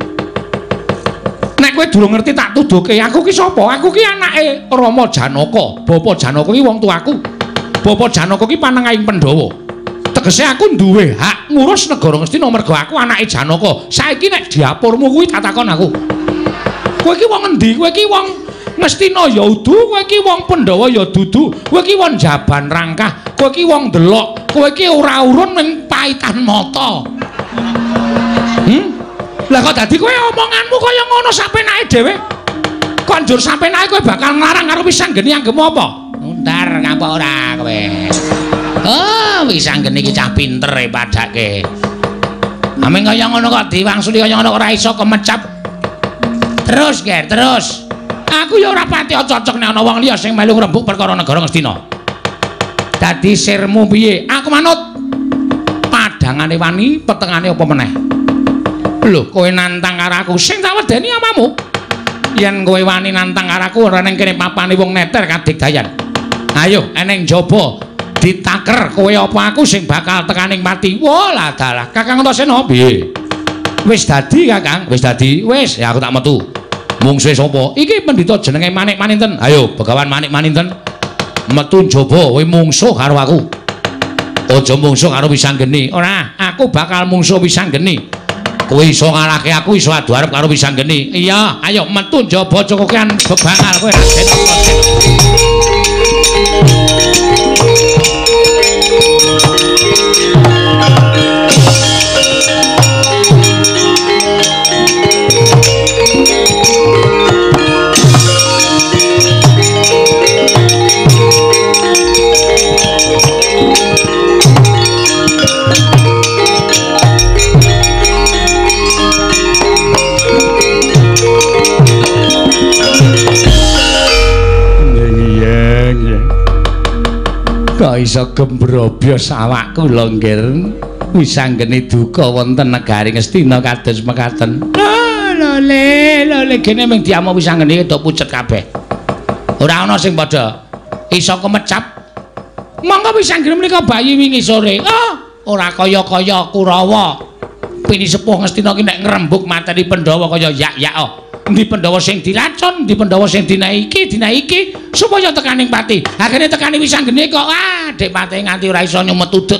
Nek kowe durung ngerti tak tuduhke, aku ki sapa? Aku ki anake Rama Janaka. Bapak Janaka ki wong tuaku. Bapak Janaka ki panengahing Pandhawa. Tegese aku duwe hak ngurus negara Ngastina merga aku anake Janaka. Saiki nek diapurmu kuwi tak takon aku. Kowe ki wong endi? Kowe ki wong Ngastina ya udu, kowe ki wong Pandhawa ya dudu. Kowe ki wong jaban rangkah, kowe ki wong delok, kowe ki ora urun ning paitan mata. Lah kok dadi kowe omonganmu kaya ngono sapenake dhewe? Kok njur sapenake kowe bakal nglarang karo Wisanggeni anggemu apa? Ntar ngapa ora kowe? Oh, Wisanggeni iki cah pinter e padake. Ameng kaya ngono kok diwangsuli kaya ngono ora iso kemecap. Terus, Ger, terus. Aku ya ora pati cocok nek ana wong liya sing melu ngrembug perkara negara Ngastina. Dadi sirmu piye? Aku manut. bangane wani, petengane apa meneh? Lho, kowe nantang karo aku sing tak wedeni amamu. Yen kowe wani nantang karo aku ora ning kene papane wong neter kadigdayan. Ayo, eneng jaba ditaker kowe apa aku sing bakal tekaning mati. Wah, lah dalah. Kakang Antasena piye? Wis dadi, Kakang. Wis dadi. Wis, ya aku tak metu. Mungsuhe sapa? Iki pendhita jenenge Manik Maninten. Ayo, Begawan Manik Maninten. Metu jaba kowe mungsuh karo aku. Aja mungsuh karo Wisanggeni. Ora, aku bakal mungsuh Wisanggeni. Kowe iso ngalahke aku, iso adu arep karo Wisanggeni. Iya, ayo metu jaba cokokan bebangal kowe Raden Antasena. Kok iso gembrobos awakku lho nggir Wisanggeni duka wonten negari Ngastina kados mekaten. Lho le kene mung diamu Wisanggeni do pucet kabeh. Ora ana sing padha iso kemecap. Monggo Wisanggeni menika bayi wingi sore. Ora kaya-kaya Kurawa. Pini sepuh Ngastina ki nek ngrembug materi Pandhawa kaya yak-yak. Endi Pandhawa sing dilacon, endi Pandhawa sing dinaiki supaya tekaning pati. Akhire tekaning Wisanggeni kok Dek Pati nganti ora iso nyumet udut.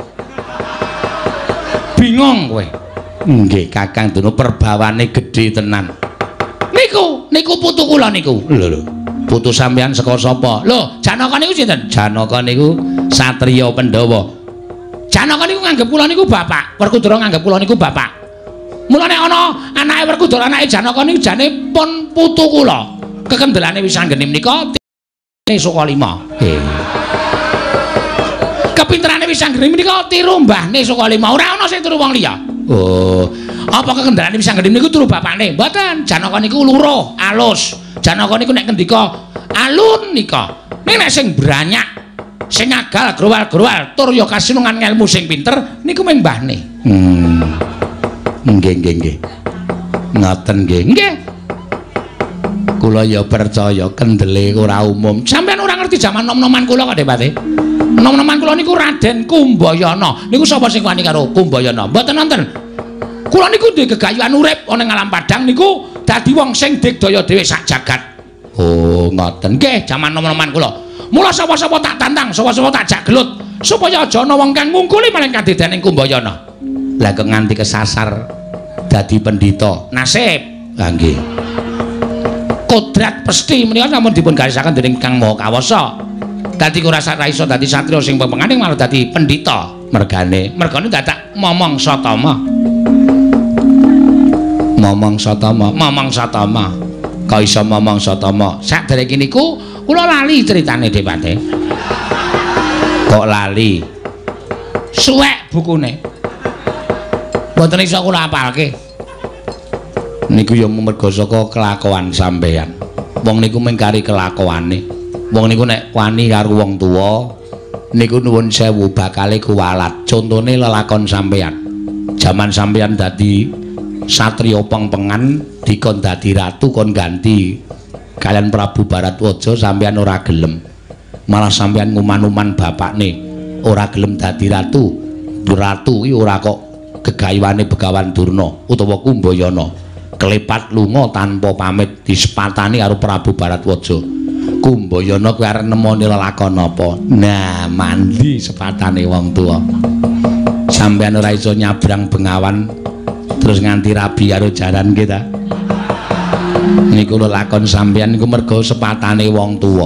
Bingung kowe. Nggih Kakang Duna perbawane gedhe tenan. Niku putu kula niku. Lho. Putu sampeyan saka sapa? Lho, Janaka niku sinten? Janaka niku satriya Pandhawa. Janaka niku nganggep kula niku bapak, Werkudara nganggep kula niku bapak. Mulane ana anake Werkudara, anake Janaka niku jane pun putu kula. Kekendelane Wisanggeni menika Sukalima. Kepinterane Wisanggeni menika tiru mbahne Sukalima, ora ana sing turu wong liya. Oh, apa kekendelane Wisanggeni niku turu bapakne? Mboten, Janaka niku luruh, alus. Janaka niku nek ngendika alun nika. Ning nek sing branyak, sing agal growal-growal tur ya kasinungan ngelmu sing pinter niku mung mbahne. Nggih. Ngoten nggih. Nggih. Kula ya percaya kendele ora umum. Sampeyan ora ngerti jaman nom-noman kula kok, Depati. Nom-noman kula niku Raden Kumbayana. Niku sapa sing wani karo Kumbayana? Mboten wonten. Kula niku duwe gegayuhan urip ana ing alam padang niku dadi wong sing digdaya dhewe sak jagat. Oh, ngoten. Nggih, jaman nom-noman kula. Mula sapa-sapa tak tantang, sapa-sapa tak jak gelut supaya aja ana wong kang ngungkuli maring kadedaning Kumbayana. Lah kok nganti kesasar dadi pendhita. Nasib. Lah nggih. Kodrat pesti menika namun dipun garisaken dening Kang Maha Kawasa. Dadi ora iso dadi satriya sing pepenganing malah dadi pendhita. Mergane dadak momong satama. Momong satama. Kok iso momong satama? Sakderenge niku kula lali critane Depate. Kok lali? Suwek bukune. Mboten iso kula apalke. Niku ya merga saka kelakuan sampeyan. Wong niku mung kari kelakuane. Wong niku nek wani karo wong tuwa niku nuwun sewu bakale kuwalat. Contone lelakon sampeyan. Jaman sampeyan dadi satriya pengpengan dikon dadi ratu kon ganti kalian Prabu Baratwaja sampeyan ora gelem. Malah sampeyan nguman-uman bapakne ora gelem dadi ratu. Ratu iki ora kok gegayuhane Begawan Durna utawa Kumbayana. Kelepat lunga tanpa pamit disepatani karo Prabu Baratwaja. Kumbayana kuwi arep nemoni lelakon apa? Nah, mandi sepatane wong tuwa. Sampeyan ora iso nyabrang Bengawan terus nganti rabi karo jaran nggih ta? Niku lelakon sampeyan niku merga sepatane wong tuwa.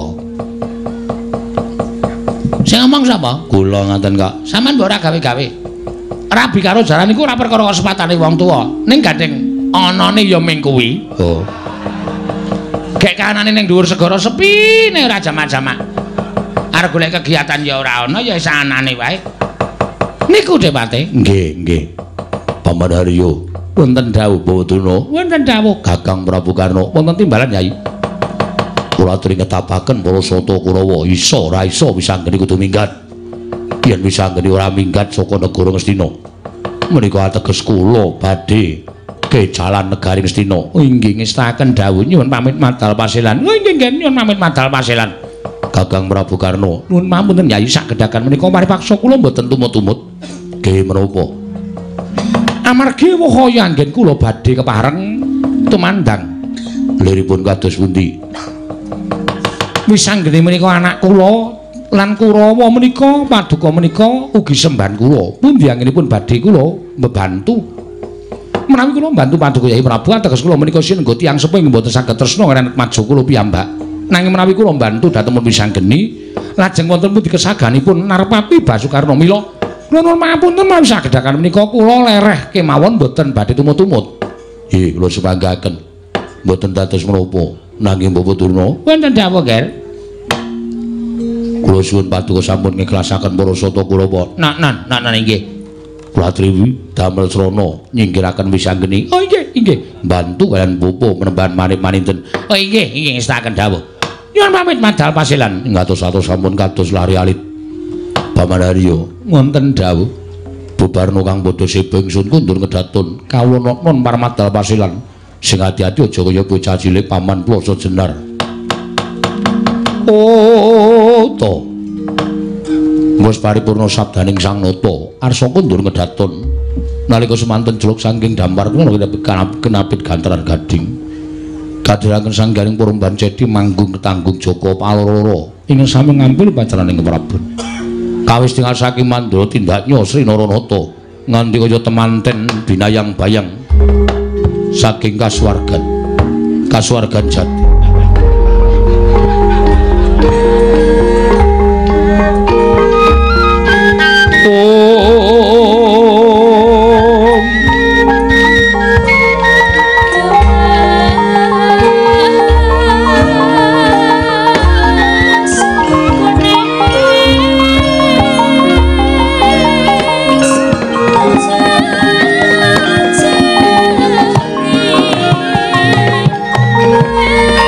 Sing ngomong sapa? Kula ngoten kok. Sampeyan mbok ora gawe-gawe. Rabi karo jaran niku ora perkara sepatane wong tuwa. Ning gandeng anane ya ming kuwi. Oh. Gek kanane ning dhuwur segara sepi nek ora jamak-jamak. Arep golek kegiatan ya ora ana ya sanane wae. Niku Depate. Nggih. Paman Haryo, wonten dawuh Bawaduna. Wonten dawuh Kakang Prabu Karna. Wonten timbalan Nyai. Kula aturi ngetapaken para sata Kurawa iso ora iso Wisanggeni kudu minggat. Yen Wisanggeni ora minggat saka negara Ngastina, Menika ateges kula badhe ke jalan negari Ngastina. Inggih ngestaken dawuh nyuwun pamit madal pasilan. Inggih nyuwun pamit madal pasilan. Kakang Prabu Karna, nuwun pamunten Yayi sakedhakan menika paripaksa kula mboten tumut-tumut. Nggih menapa? Amargi wahaya anggen kula badhe kepareng tumandang. Liripun kados pundi? Wisanggeni menika anak kula lan Kurawa menika paduka menika ugi semban kula. Pundi anggenipun badhe kula mbebantu. Menawi kula mbantu paduka Yai Prabu ateges kula menika sinengga tiyang sepuh ing mboten saged tresna kaliyan maju kula piyambak. Nanging menawi kula mbantu dhateng wisanggeni lajeng wonten pundi kesaganipun Narpati Basukarna mila kula nuwun pamunten menawi sagedhaken menika kula lereh kemawon mboten badhe tumut-tumut. Nggih kula sepanggaken. Mboten dados menapa nanging Bapak Durna wonten dawuh Ger. Kula suwun paduka sampun ngikhlasaken para sata kula nan inggih. Kula triwi damel srana nyinggiraken wisanggeni. Oh inggih bantu kalian Bapak menemban manip-maninten. Oh inggih ngestaken dawuh. Nyuwun pamit madal pasilan. Ngatos-atos sampun kados lari alit. Pamanarya wonten dawuh. Bubarno kang padha seba ingsun kundur ngedatun kawula non paramadal pasilan. Sing ati-ati aja kaya bocah cilik paman ploso jenar. Oh to. Wis paripurna sabdaning Sang Nata, arsa kundur ngedatun. Nalika semanten jeluk saking dampar kula kenapit gantaran gading. Kadiraken sanggaring Purumban Cedi manggung ketanggung Joko Paloro. Ingin sami ngambil pacaraning Prabon. Kawis tinggal saking Mandura tindaknya Sri Naranata nganti kaya temanten binayang bayang. Saking kasuwargan jati. Oh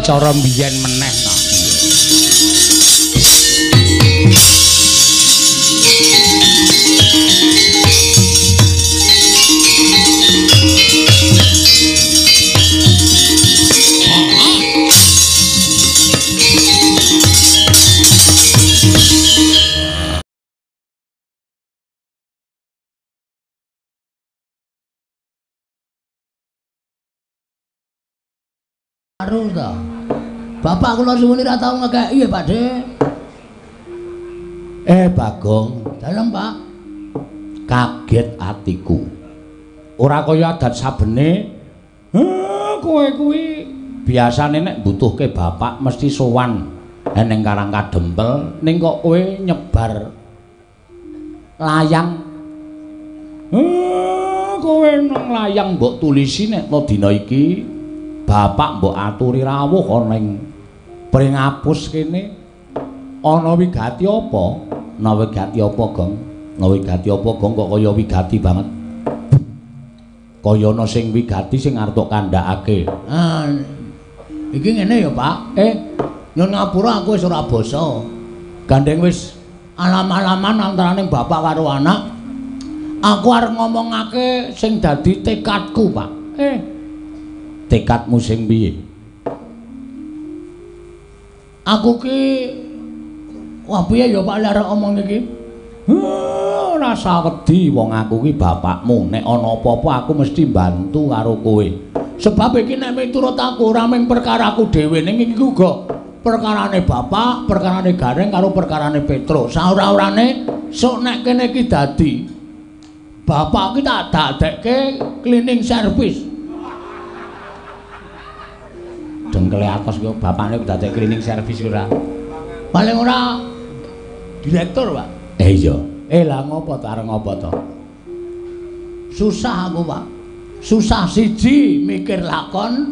cara mbiyen meneh ta. Karo ta. Bapak kula suwun ora tau ngekeki ya, Pakde. Bagong, Dalem, Pak. kaget atiku. Ora kaya adat sabene. Kowe kuwi biasane nek butuhke bapak mesti sowan ning Karang Kadempel, ning kok kowe nyebar layang. Kowe nang layang mbok tulisi nek dina iki bapak mbok aturi rawuh ana ing Pringapus kene. Ana wigati apa? Ana wigati apa, Gong? Ana wigati apa, Gong, kok kaya wigati banget? Kaya ana sing wigati sing arep kandhakake. Iki ngene ya, Pak. Nyun ngapura aku wis ora basa. Gandeng wis alam-alaman antaraning bapak karo anak. Aku arep ngomongake sing dadi tekadku, Pak. Tekadmu sing piye? Aku ki wah piye ya Pak arek omong iki? Ora sawedi wong aku ki bapakmu. Nek ana apa-apa aku mesti bantu karo kowe. Sebab iki nek miturut aku ora mung perkaraku dhewe ning iki uga perkarane bapak, perkarane Gareng karo perkarane Petro. Saora-orane sok nek kene iki dadi bapak ki tak dadekke cleaning service. Dengkele atos kok bapakne dadi cleaning service ora. Paling ora direktur, Pak. Iya. Lah ngopo to arep ngopo to? Susah aku, Pak. Susah siji mikir lakon.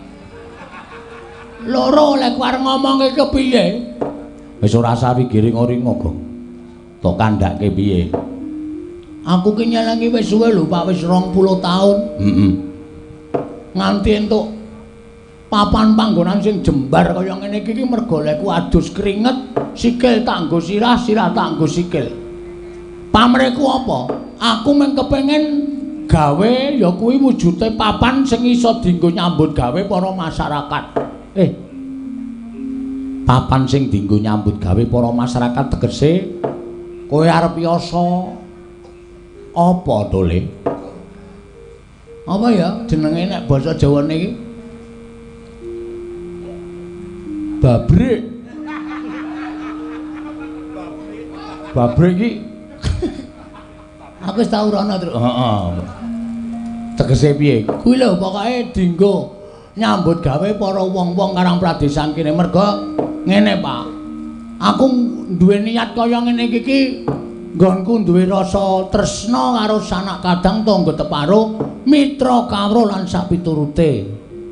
Loro lek arep ngomongke kepiye? Wis ora usah pikir ngoringo, Gong. Tok kandhake piye? Aku ki nyelengi wis suwe lho, Pak, wis 20 taun. Nganti entuk papan panggonan sing jembar kaya ngene iki mergo lekku adus keringet, sikil tak nggo sirah, sirah tak nggo sikil. Pamreku apa? Aku mung kepengin gawe ya kuwi wujude papan sing iso dienggo nyambut gawe para masyarakat. Papan sing dienggo nyambut gawe para masyarakat tegese kowe arep yasa apa to, Le? Apa ya jenenge nek basa Jawane iki? Babrik. Babrik iki aku wis tau rono, Truk. Heeh. Tegese piye? Kuwi lho pokoke dienggo nyambut gawe para wong-wong Karang Pradesan kene merga ngene, Pak. Aku duwe niat kaya ngene iki nggonku duwe rasa tresna karo sanak kadang tangga teparo, mitra kawruh lan sapiturute.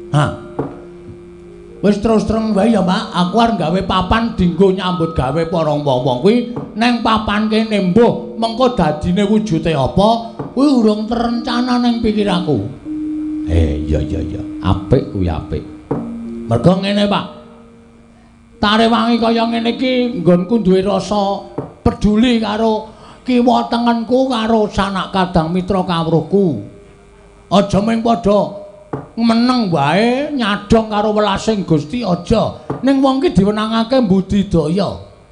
Wis terus terang wae ya, Pak. Aku arep gawe papan dienggo nyambut gawe para wong-wong kuwi neng papan kene mbuh mengko dadine wujude apa kuwi urung terencana neng pikiranku. Iya. Apik kuwi apik. Mergo ngene, Pak. Tarewangi kaya ngene iki nggonku duwe rasa peduli karo kiwa tengenku karo sanak kadang mitra kawruhku. Aja mung padha meneng wae nyadong karo welasing Gusti aja. Ning wong ki diwenangake mbudidaya.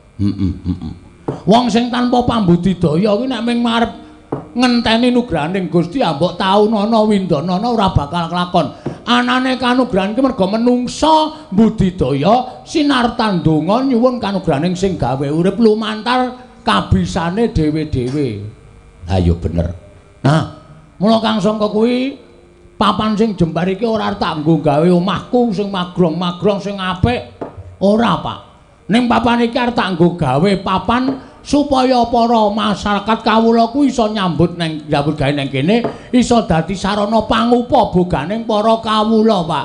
Wong sing tanpa pambudidaya kuwi nek mung arep ngenteni nugrahaning Gusti mbok taunana windanana ora bakal kelakon. Anane kanugrahan ki merga menungsa mbudidaya sinartan donga nyuwun kanugrahaning sing gawe urip lumantar kabisane dhewe-dhewe. Ayo bener. Nah, mula Kang Sangka kuwi papan sing jembar iki ora tak nggo gawe omahku sing magrong-magrong sing apik. Ora, Pak. Ning papan iki arep tak nggo gawe papan supaya para masyarakat kawula kuwi iso nyambut gawe nang kene, iso dadi sarana pangupa boganing para kawula, Pak.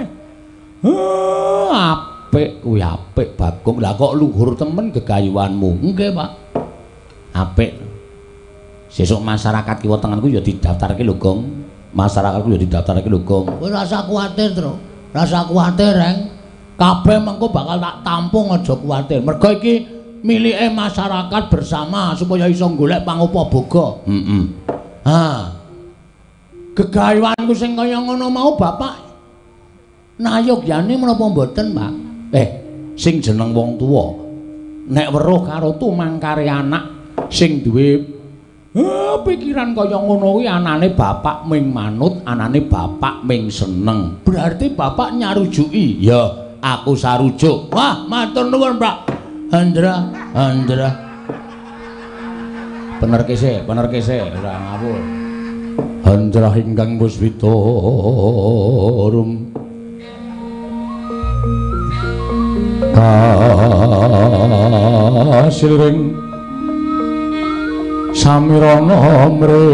Apik kuwi apik, Bagong. Lah kok luhur temen gegayuhanmu. Nggih, Pak. Apik. Sesuk masyarakat kiwa tengenku ya didaftarke lho, Gong. Masyarakatku ya didaftarke lho, Gong. Kowe ora usah kuwatir, Tru. Ora usah kuwatir, Reng. Kabeh mengko bakal tak tampung aja kuwatir. Mergo iki milike masyarakat bersama supaya iso golek pangupa boga. Gegayuanku sing kaya ngono mau Bapak nayogyane menapa mboten, Pak? Sing jeneng wong tuwa nek weruh karo tumangkare anak sing duwe pikiran kaya ngono kuwi anane bapak ming manut, anane bapak ming seneng. Berarti Bapak nyarujuki. Ya, aku sarujuk. Wah, matur nuwun, Pak. Andra. Bener kese, ora ngawur. Handra ingkang puspita rum kasiring samirana mre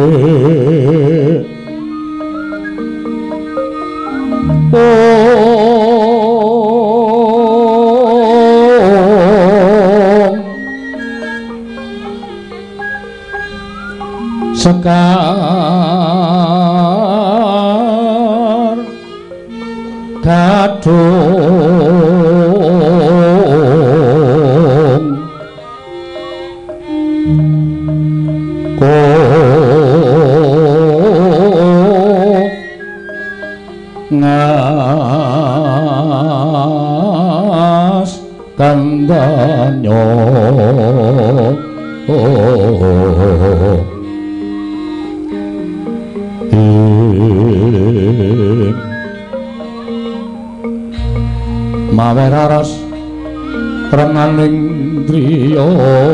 sekar gadung ngas kandanyo mawe raras renaning driya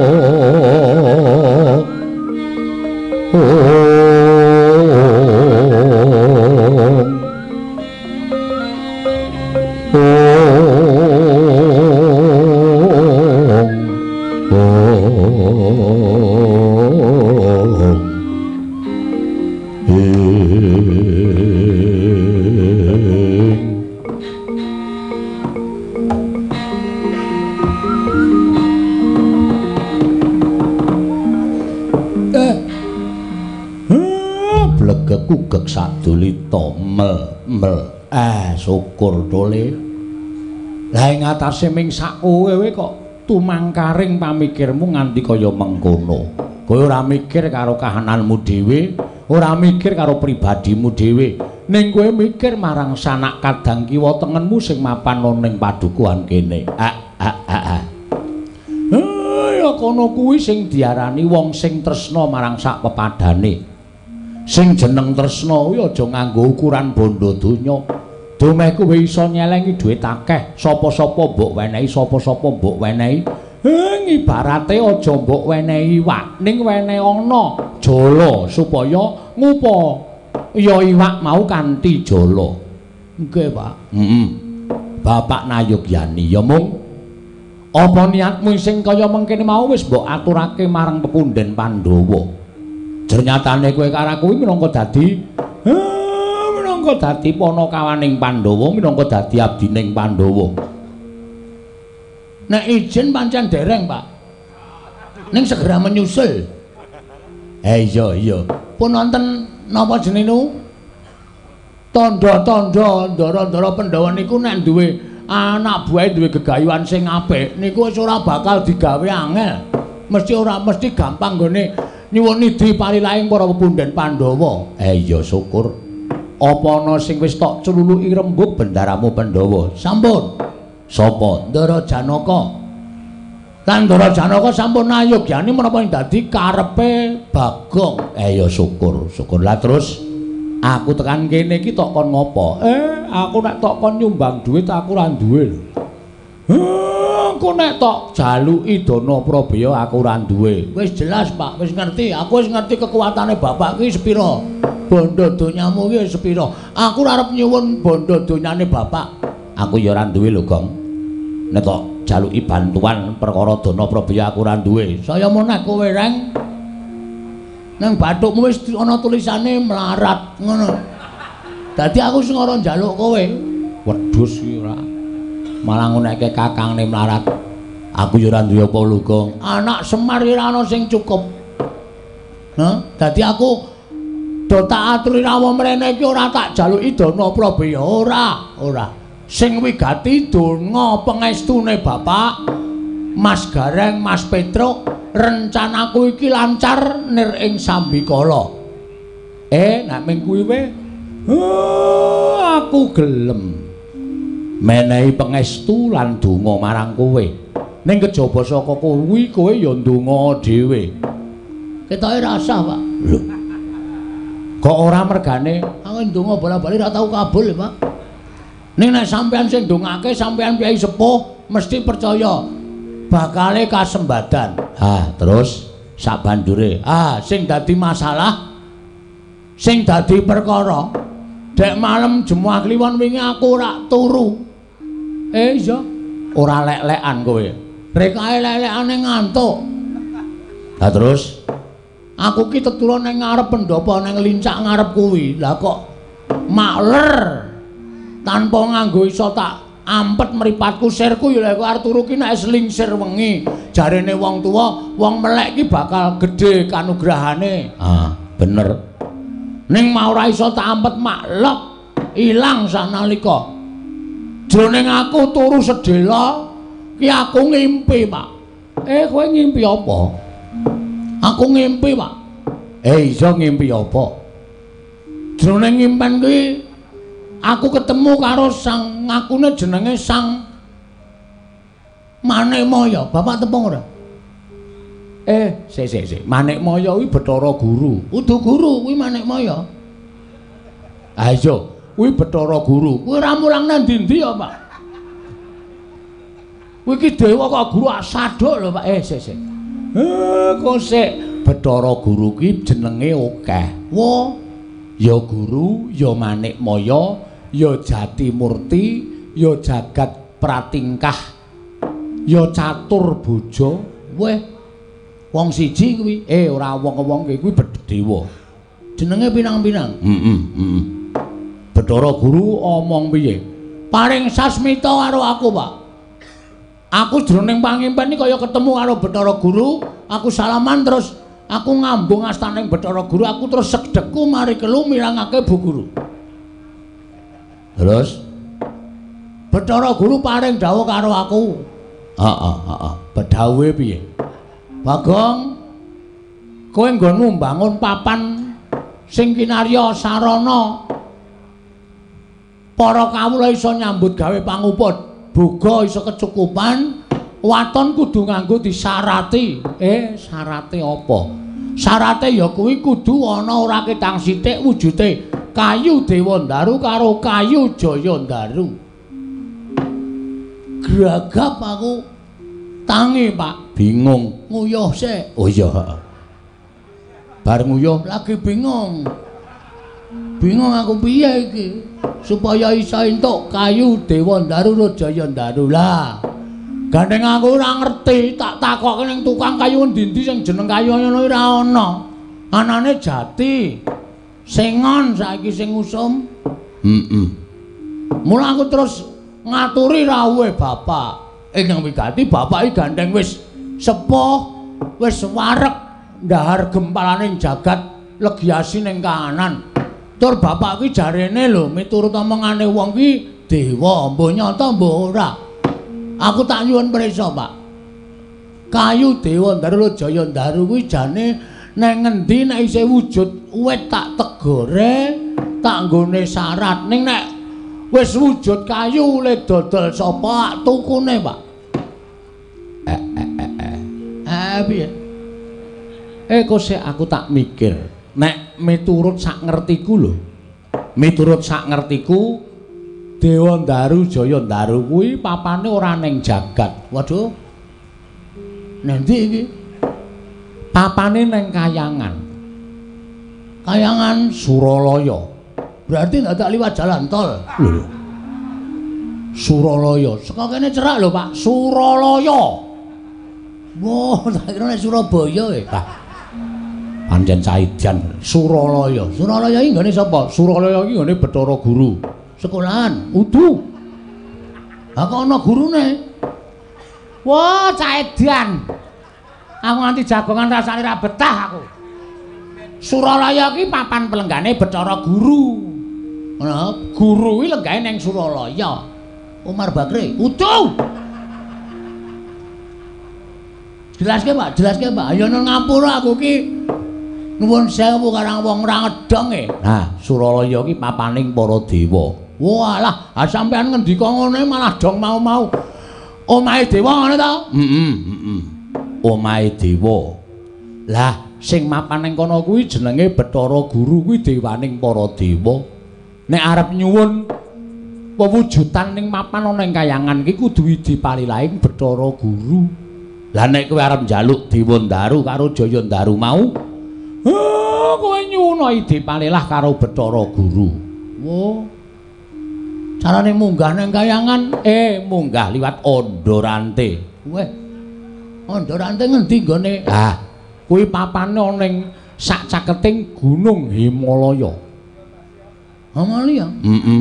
kugek sadulita mel syukur tole. Lah ing atase ming sak kowe kok tumangkaring pamikirmu nganti kaya mengkono. Kowe ora mikir karo kahananmu dhewe, ora mikir karo pribadimu dhewe, ning kowe mikir marang sanak kadang kiwa tengenmu sing mapan ana ning padukuhan kene. Ya kono kuwi sing diarani wong sing tresna marang sak pepadane. Sing jeneng tresna kuwi aja nganggo ukuran bondo donya. Domeh kowe iso nyelengi dhuwit akeh, sapa-sapa mbok wenehi, sapa-sapa mbok wenehi. Ibarate aja mbok wenehi iwak, ning wenehi ana jala supaya ngupa ya iwak mau kanthi jala. Nggih, Pak. Bapak Nayogyani ya mung apa niatmu sing kaya mengkene mau wis mbok aturake marang pepunden Pandhawa. Ternyatane kowe karo kuwi minangka dadi panakawaning Pandhawa, minangka dadi abdining Pandhawa. Nek izin pancen dereng, Pak. Ning segera menyusul. Iya. Pun wonten napa jenenge? Tandha-tandha ndara-ndara Pandhawa niku nek duwe anak buahe duwe gegayuhan sing apik, niku wis ora bakal digawe angel. Mesti gampang nggone nyuwun nidhi parilaing para pepunden Pandhawa. Iya syukur. Apa ana sing wis tok cululuki rembug bendaramu Pandhawa? Sampun. Sapa? Ndara Janaka. Lan Ndara Janaka sampun nayogyani menapa ing dadi karepe Bagong. Iya syukur. Lah terus aku tekan kene iki tok kon ngopo? Aku nek tok kon nyumbang dhuwit aku ora duwe lho. Aku nek tok jaluki dana Prabaya aku ora duwe. Wis jelas, Pak, wis ngerti. Aku wis ngerti kekuatane Bapak ki sepira. Bondo donyamu ki sepira. Aku ora arep nyuwun bondo donyane Bapak. Aku ya ora duwe lho, Gong. Nek tok jaluki bantuan perkara dana Prabaya aku ora duwe. Saya meneh kowe reng. Nang bathukmu wis ana tulisane melarat ngono. Dadi aku sing ora njaluk kowe. Wedhus ki ora. Malah nguneke kakangne melarat. Aku ya ora duwe apa lho, Gong. Anak Semar ora ana sing cukup. Dadi aku do tak aturi rawuh mrene iki ora tak jaluki dana Prabaya, ora. sing wigati donga pangestune Bapak Mas Gareng Mas Petruk rencanaku iki lancar nir ing Sambikala. Nek ming kuwi aku gelem menehi pangestu lan donga marang kowe. Ning kejaba saka kuwi kowe ya ndonga dhewe. Ketoke rasah, Pak. Lho. Kok ora mergane aku ndonga bola-bali ora tau kabul, Pak. Ning nek sampean sing ndongake sampean piyai sepuh mesti percaya bakale kasembadan. Terus sak bandure. Sing dadi masalah sing dadi perkara dek malam Jemuah Kliwon wingi aku ora turu. Iya, ora lek-lekan kowe. Rekae lek-lekane ngantuk. Terus aku ki tetula ning ngarep pendopo ning lincak ngarep kuwi. Lah kok makler tanpa nganggo iso tak ampet mripatku sirku ya lek arep turu ki nek slingsir wengi. Jarene wong tuwa, wong melek ki bakal gedhe kanugrahane. Bener. Ning mau ora iso tak ampet maklek ilang sanalika. Jroning aku turu sedhela ki aku ngimpi, Pak. Kowe ngimpi apa? Aku ngimpi, Pak. Iya ngimpi apa? Jroning ngimpen kuwi aku ketemu karo sang ngakune jenenge Sang Manekmaya. Bapak tepung ora? Sik. Manekmaya kuwi Bathara Guru. Udu guru kuwi Manekmaya. Iya, kuwi Bathara Guru. Kuwi ora mulang nang ndi-ndi ya, Pak? Kuwi ki dewa kok guru asaduk lho, Pak. Sik. Kok sik Bathara Guru ki jenenge akeh. Wah, ya guru, ya Manekmaya, ya Jatimurti, ya Jagat Pratingkah, ya Catur Boja. Weh, wong siji kuwi. Ora wong-wong kuwi dewa. Jenenge pinang-pinang. Bathara Guru omong piye? Paring sasmita karo aku, Pak. Aku jroning pangimpen iki kaya ketemu karo Bathara Guru, aku salaman terus aku ngambung astaning Bathara Guru, aku terus segdeku mari kelu mirangake Bu Guru. Terus Bathara Guru paring dawuh karo aku. Bedhawuhe piye? Bagong, kowe nggonmu mbangun papan sing kinarya sarana para kawula iso nyambut gawe panguput, boga iso kecukupan, waton kudu nganggo disarati. Sarate apa? Sarate ya kuwi kudu ana ora ketang sithik wujude kayu Dewandaru karo kayu Jayandaru. Gragap aku tangi, Pak. Bingung. Nguyuh sik. Oh iya. Bar nguyuh lagi bingung. Bingung aku piye iki supaya iso entuk kayu Dewandaru karo Jayandaru. Lah, gandeng aku ora ngerti, tak takokke ning tukang kayu endi-endi sing jeneng kayu ngono ora ana. Anane jati. Sengon saiki sing usum. Mula aku terus ngaturi rawuhe bapak. Ingkang wigati bapak iki gandeng wis sepuh, wis wareg ndahar gempalaning jagat legiasi ning kahanan. Tur bapak ki jarene lho miturut omongane wong ki dewa, mbah nyata mbah ora. Aku tak nyuwun prisa, Pak. Kayu Dewandaru Jayandaru kuwi jane nang ngendi nek isih wujud wit tak tegore, tak nggone syarat. Ning nek wis wujud kayu le dodol sapa tukune, Pak? Piye? Kok sik aku tak mikir. Nek miturut sak ngertiku lho. Miturut sak ngertiku Dewandaru Jayandaru kuwi papane ora ning jagat. Waduh. Nanti iki papane ning Kayangan. Kayangan Suralaya. Berarti ndak tak liwat jalan tol. Lho. Suralaya. Saka kene cerak lho, Pak. Suralaya. Wah, tak kira nek Surabaya pancen Caidan. Suralaya. Suralaya iki nggone sapa? Suralaya iki nggone Bathara Guru. Sekolahan, udu. Ha kok ana gurune? Wah, Caidan. Aku nganti jagongan rasane ra betah aku. Suralaya ki papan pelenggane Bathara Guru. Ngono, guru kuwi lenggane ning Suralaya. Umar Bakri. Utuh. Jelaske, Pak, jelaske, Pak. Ayo nang ngapura aku ki nuwun sewu karang wong ora ngedong e. Nah, Suralaya ki papaning para dewa. Walah, sampean ngendika ngene malah dong mau-mau. Omahe dewa ngono to? Omahe dewa. Lah, sing mapan ning kono kuwi jenenge Bathara Guru kuwi dewaning para dewa. Nek arep nyuwun pewujudan ning mapan ana ing kayangan ki kudu dipalilaing Bathara Guru. Lah nek kowe arep njaluk Dewa Ndaru karo Jaya Ndaru mau, kowe nyuwun dipalilah karo Bathara Guru. Oh. Carane munggah ning kayangan, munggah liwat Andorante. Weh. Andorante ngendi nggone? Ah, kuwi papane ana ning sak caketing Gunung Himalaya. Himalaya?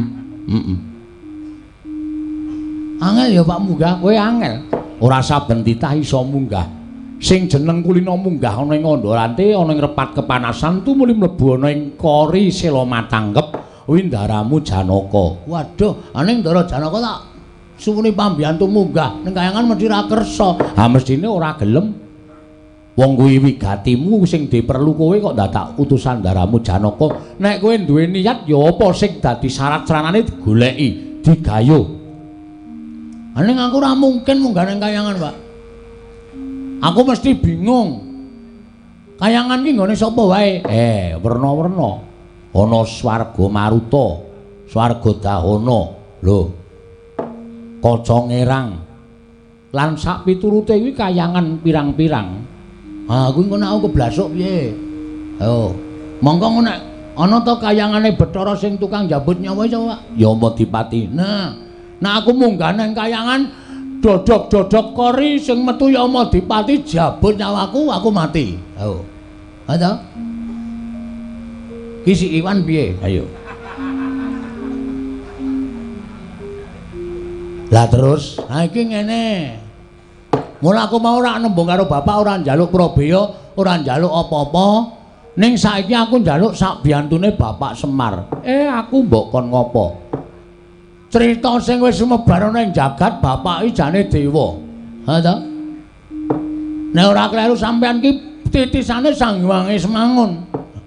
Angel ya Pak munggah, kowe angel. Ora saben titah iso munggah. Sing jeneng kulina munggah ana ing Andorante, ana ing repat kepanasan tumuli mlebu ana ing Kori Sela Matanggep, kuwi Ndaramu Janaka. Waduh, ning Ndara Janaka tak suwuni pambiyantu munggah ning kayangan mesti ra kersa. Ha mestine ora gelem. Wong kuwi wigatimu sing diperlu kowe kok dadak utusan Ndaramu Janaka. Nek kowe duwe niat ya apa sing dadi syarat sranane digoleki, digayuh. Ning aku ora mungkin munggah ning kayangan, Pak. Aku mesti bingung. Kayangan ki nggone sapa wae? Werna-werna. Ana swarga Maruta, swarga Dahana. Lho. Kaca Ngerang. Lan sak piturute kuwi kayangan pirang-pirang. Ha, kuwi engko nek aku keblasuk piye? Ayo. Monggo nek ana ta kayangane Bathara sing tukang jabut nyawa iso, Pak? Ya Madipati. Nah aku munggah nang kayangan dodok-dodok Kori sing metu ya Madipati jabut nyawaku aku mati. Ayo. Ada? Ki si Iwan piye? Ayo. Lah terus, ha iki ngene. Mula aku mau ora nembung karo bapak ora njaluk Prabeya, ora njaluk apa-apa. Ning saiki aku njaluk sak biyantune Bapak Semar. Aku mbok kon ngopo? Cerita sing wis sumebar ana ing jagat bapak iki jane dewa. Ha ta? Nek ora kleru sampean ki titisane Sang Hyang Ismangun.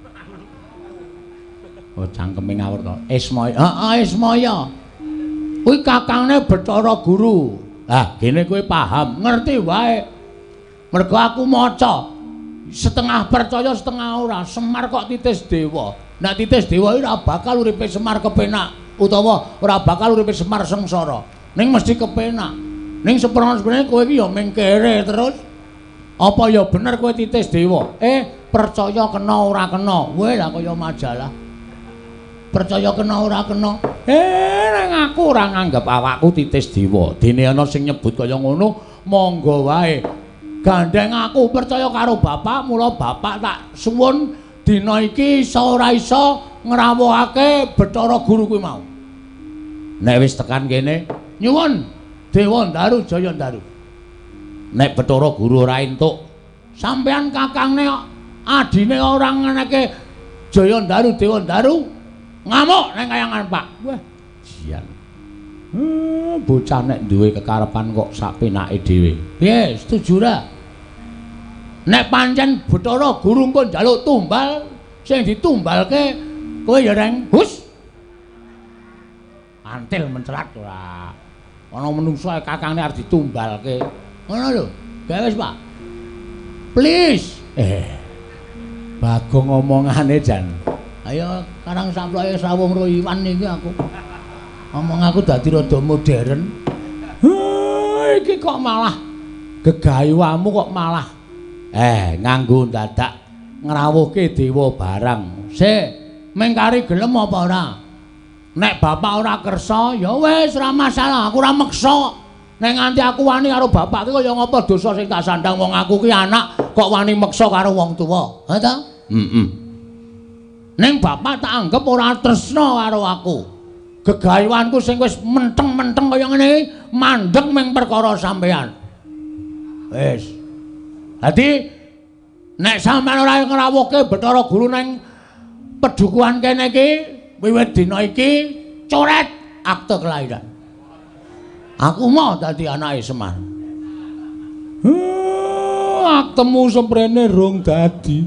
Oh cangkeme ngawur to. Ismaya. Heeh, Ismaya. Kuwi kakangne Bathara Guru. Lah, kene kowe paham, ngerti wae. Mergo aku maca setengah percaya setengah ora. Semar kok titis dewa. Nek titis dewa iki ora bakal uripe Semar kepenak. Utawa ora bakal uripe Semar sengsara. Ning mesti kepenak. Ning sebenarnya kowe iki ya mengkere terus. Apa ya bener kowe titis dewa? Percaya kena ora kena. Weh lah kaya majalah. Percaya kena ora kena. Ning aku ora nganggep awakku titis dewa. Dene ana sing nyebut kaya ngono, monggo wae. Gandeng aku percaya karo bapak, mula bapak tak suwun dina iki iso ora iso ngrawuhake Bathara Guru kuwi mau. Nek wis tekan kene, nyuwun Dewa Ndaru Jaya Ndaru. Nek Bathara Guru ora entuk, sampean kakangne adine ora ngeneke Jaya Ndaru Dewa Ndaru ngamuk nang kayangan Pak. Wah, jian. Bocah nek duwe kekarepan kok sak penake dhewe. Piye, setuju ra? Nek pancen Bathara Guru engko njaluk tumbal, sing ditumbalke kowe ya reng hus. Antil mencelat ora. Ana menungso kakangne arep ditumbalke. Ngono lho. Gawe wis, Pak. Please. Bagong omongane jan. Ayo karang samploke sawung ro Iwan iki aku. Omong aku dadi rada modern. Iki kok malah gegayamu kok malah nganggo dadak ngrawuhke dewa barang. Sik, mengkari gelem apa ora? Nek bapak ora kersa, ya wis ora masalah, aku ora meksa. Nek nganti aku wani karo bapak ki kaya ngapa dosa sing tak sandang wong aku ki anak kok wani meksa karo wong tuwa. Ha ta? Ning bapak tak anggap ora tresna karo aku. Gegayuanku sing wis menteng-menteng kaya ngene iki mandeg ming perkara sampean. Wis. Dadi nek sampean ora ngrawuhke Bathara Guru ning pedukuhan kene iki wiwit dina iki coret akte kelahiran. Aku mau dadi anake Semar. Aktemu semprene rong dadi.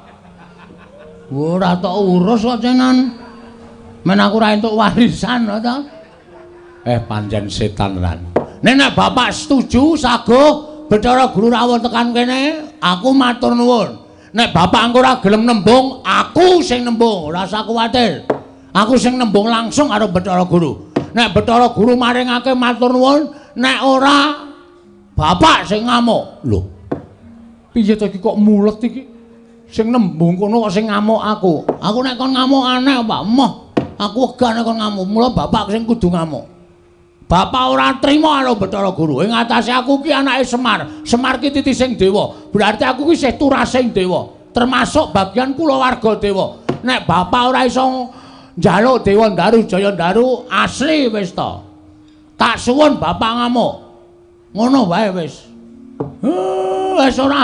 Ora tok urus kok cenan. Men aku ora entuk warisan to. Pancen setan tenan. Nek bapak setuju sago Bathara Guru rawuh tekan kene, aku matur nuwun. Nek bapak engko ora gelem nembung, aku sing nembung, ora usah kuwatir. Aku sing nembung langsung karo Bathara Guru. Nek Bathara Guru maringake matur nuwun, nek ora bapak sing ngamuk. Lho. Piye to iki kok mulet iki? Sing nembung kono kok sing ngamuk aku. Aku nek kon ngamuk aneh, Pak. Moh. Aku wegah nek kon ngamuk. Mula bapak sing kudu ngamuk. Bapak ora trima karo Bathara Guru. Ing atase aku ki anake Semar. Semar ki titising dewa. Berarti aku ki isih turasing dewa. Termasuk bagian kulawarga dewa. Nek bapak ora iso njaluk Dewa Ndaru Jaya Ndaru asli wis to. Tak suwun bapak ngamuk. Ngono wae wis. Wis ora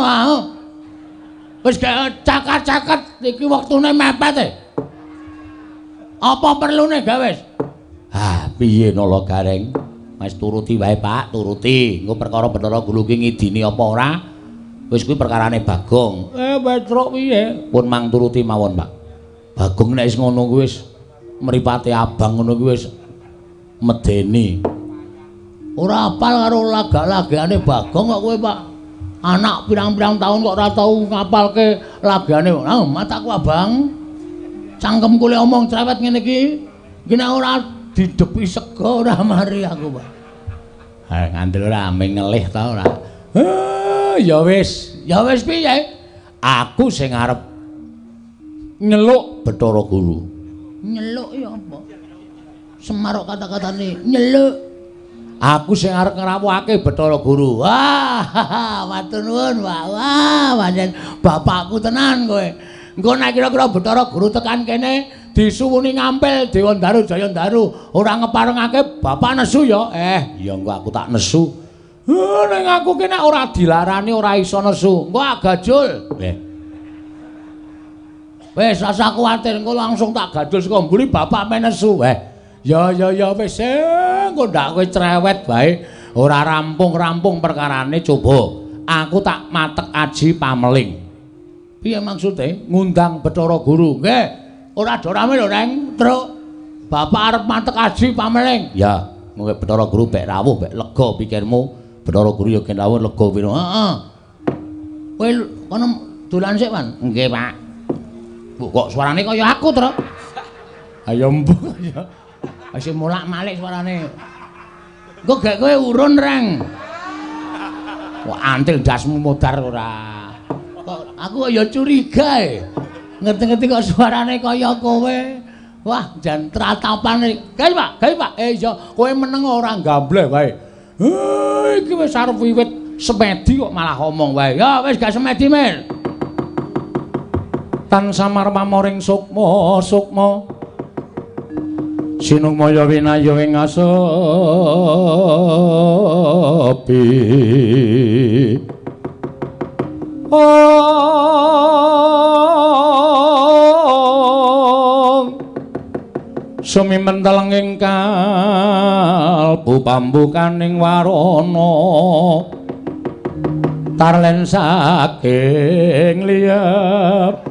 wis cakat-cakat iki wektune mepet e. Apa perlune gawe wis? Piye Nala Gareng? Wis turuti wae, Pak, turuti. Engko perkara Bathara Guru ki ngidini apa ora? Wis kuwi perkarane Bagong. Petruk piye? Pun mang turuti mawon, Pak. Bagong nek wis ngono kuwi wis mripate abang ngono kuwi wis medeni. Ora apal karo laga-lagane Bagong kok kowe, Pak. Anak pirang-pirang tahun kok ora tau ngapalke lagane. Mataku abang. Cangkemku le omong cerewet ngene iki. Iki nek ora didepi sego ora mari aku, Pak. Ngandel ora ameng ngelih ta ora. Ya wis piye? Aku sing arep nyeluk Bathara Guru. Nyeluk ya apa? Semar kata-katane nyeluk. Aku sing arep ngrawuhake Bathara Guru. Wah, matur nuwun, Pak. Wah, pancen bapakku tenan kowe. Engko nek kira-kira Bathara Guru tekan kene disuwuni ngampil Dewa Ndaru Jaya Ndaru ora ngeparengake bapak nesu ya. Ya engko aku tak nesu. Ning aku ki nek ora dilarani ora iso nesu. Engko agajul. Wis asa kuwatir engko langsung tak gajul saka mburi bapak men nesu. Ya wis engko ndak kowe cerewet bae. Ora rampung-rampung perkarane coba. Aku tak matek aji pameling. Piye maksude? Ngundang Bathara Guru. Nggih. Ora dorame lho, Neng. Truk. Bapak arep matek aji pameling. Ya, mengko Bathara Guru bek rawuh, bek lega pikirmu. Bathara Guru ya gen rawuh lega piro. Heeh. Kowe kono dolan sik, Wan? Nggih, Pak. Bu, kok suarane kaya aku, Truk? Ayo mbok ya. Wis mulak-malik suarane. Engko gek kowe urun, Reng. Kok antil dasmu modar ora. Kok aku ya curiga e. Ngerti-ngerti kok suarane kaya kowe. Wah, jan tratapane. Gawe, Pak. Iya, kowe meneng ora gambleh wae. Iki wis arep wiwit semedi kok malah ngomong wae. Ya wis gak semedi, Mir. Tan samar pamoring sukma sinumaya winaya ing asepi. Sumimen teleng ing kalbu pambukaning warana tarlen saking liyep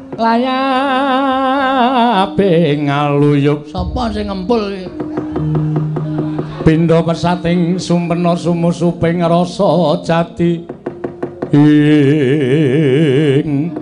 layape ngaluyuk. Sapa sing ngempul iki? Pindha pesating sumpena sumusuping rasa jati ing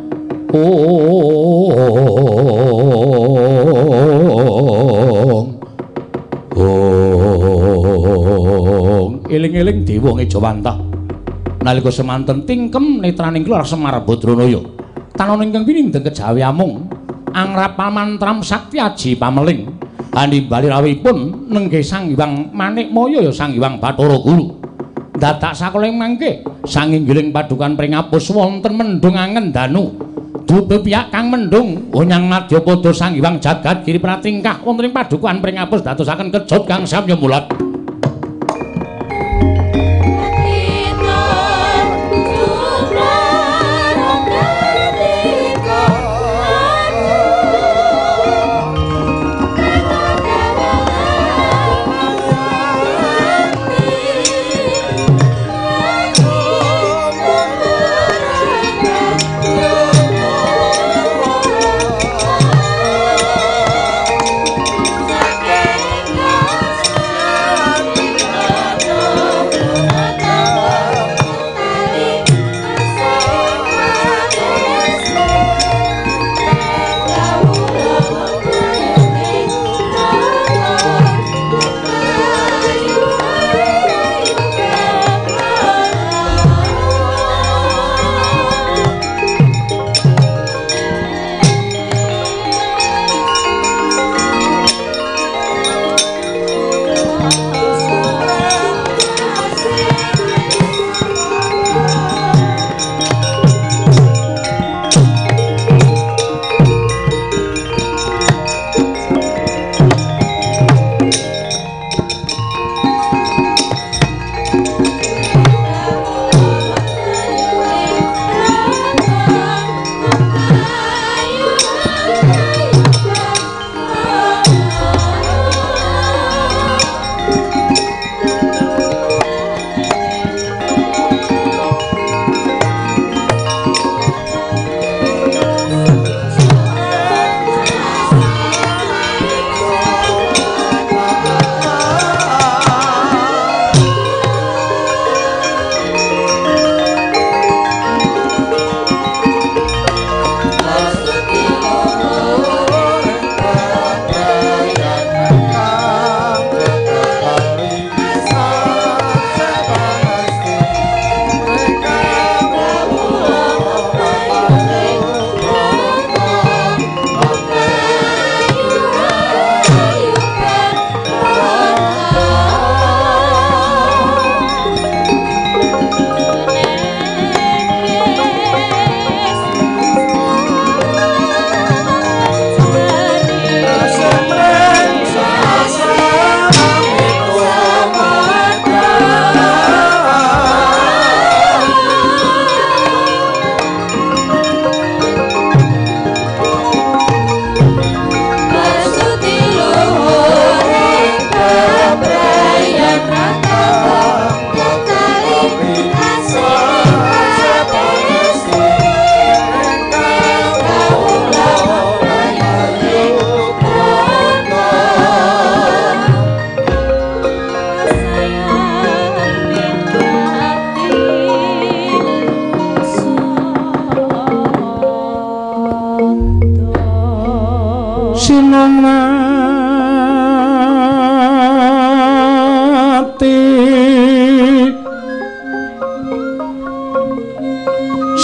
iling-iling dewa Ngejawantah nalika semanten tingkem netraning keluar Semar Badranaya tanana ingkang pinindeng kejawi amung angrap pamantram sakti aji pameling animbali rawuhipun nenggih Sang Hyang Manikmaya ya Sang Hyang Bathara Guru dadak sakoling mangke sanginggiling padukan pringapus wonten mendung angen danu dudu piyak kang mendung onyang madyapada Sang Hyang Jagat Giri Pratingkah wonten ing padukan pringapus dadosaken kejut kang samya mulat.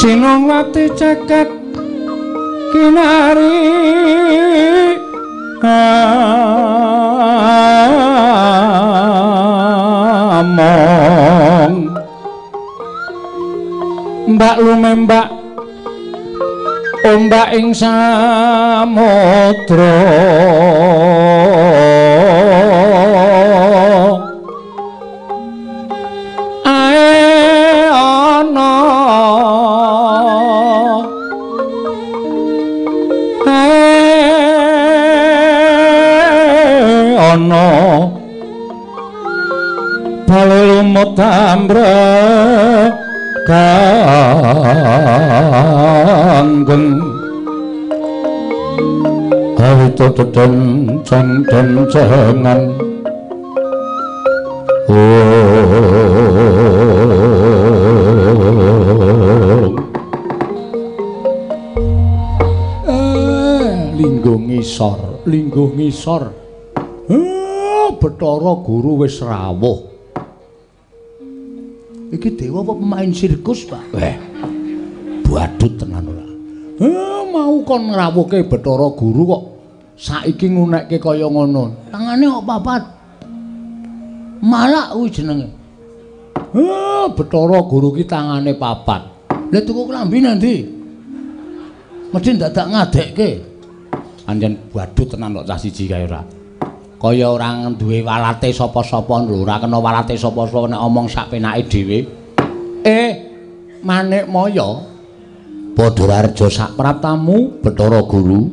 Sinongwati jagat kinari among mbak lumembak ombak ing samudra ae ana ana bale lumut kanggeng awito teden cengan linggo ngisor Bathara Guru wis rawuh. Iki dewa apa pemain sirkus, Pak? Badut tenan ora. Mau kon ngrawuhke Bathara Guru kok saiki ngunekke kaya ngono. Tangane kok papat. Malak kuwi jenenge. Bathara Guru ki tangane papat. Lah tuku klambi nanti. Mesti dadak ngadekke. Anjen badut tenan kok cah siji kae ora. Kaya ora duwe walate sapa-sapa lho, ora kena walate sapa-sapa nek omong sak penake dhewe. Manik Maya Padhararja sak praptamu Bathara Guru.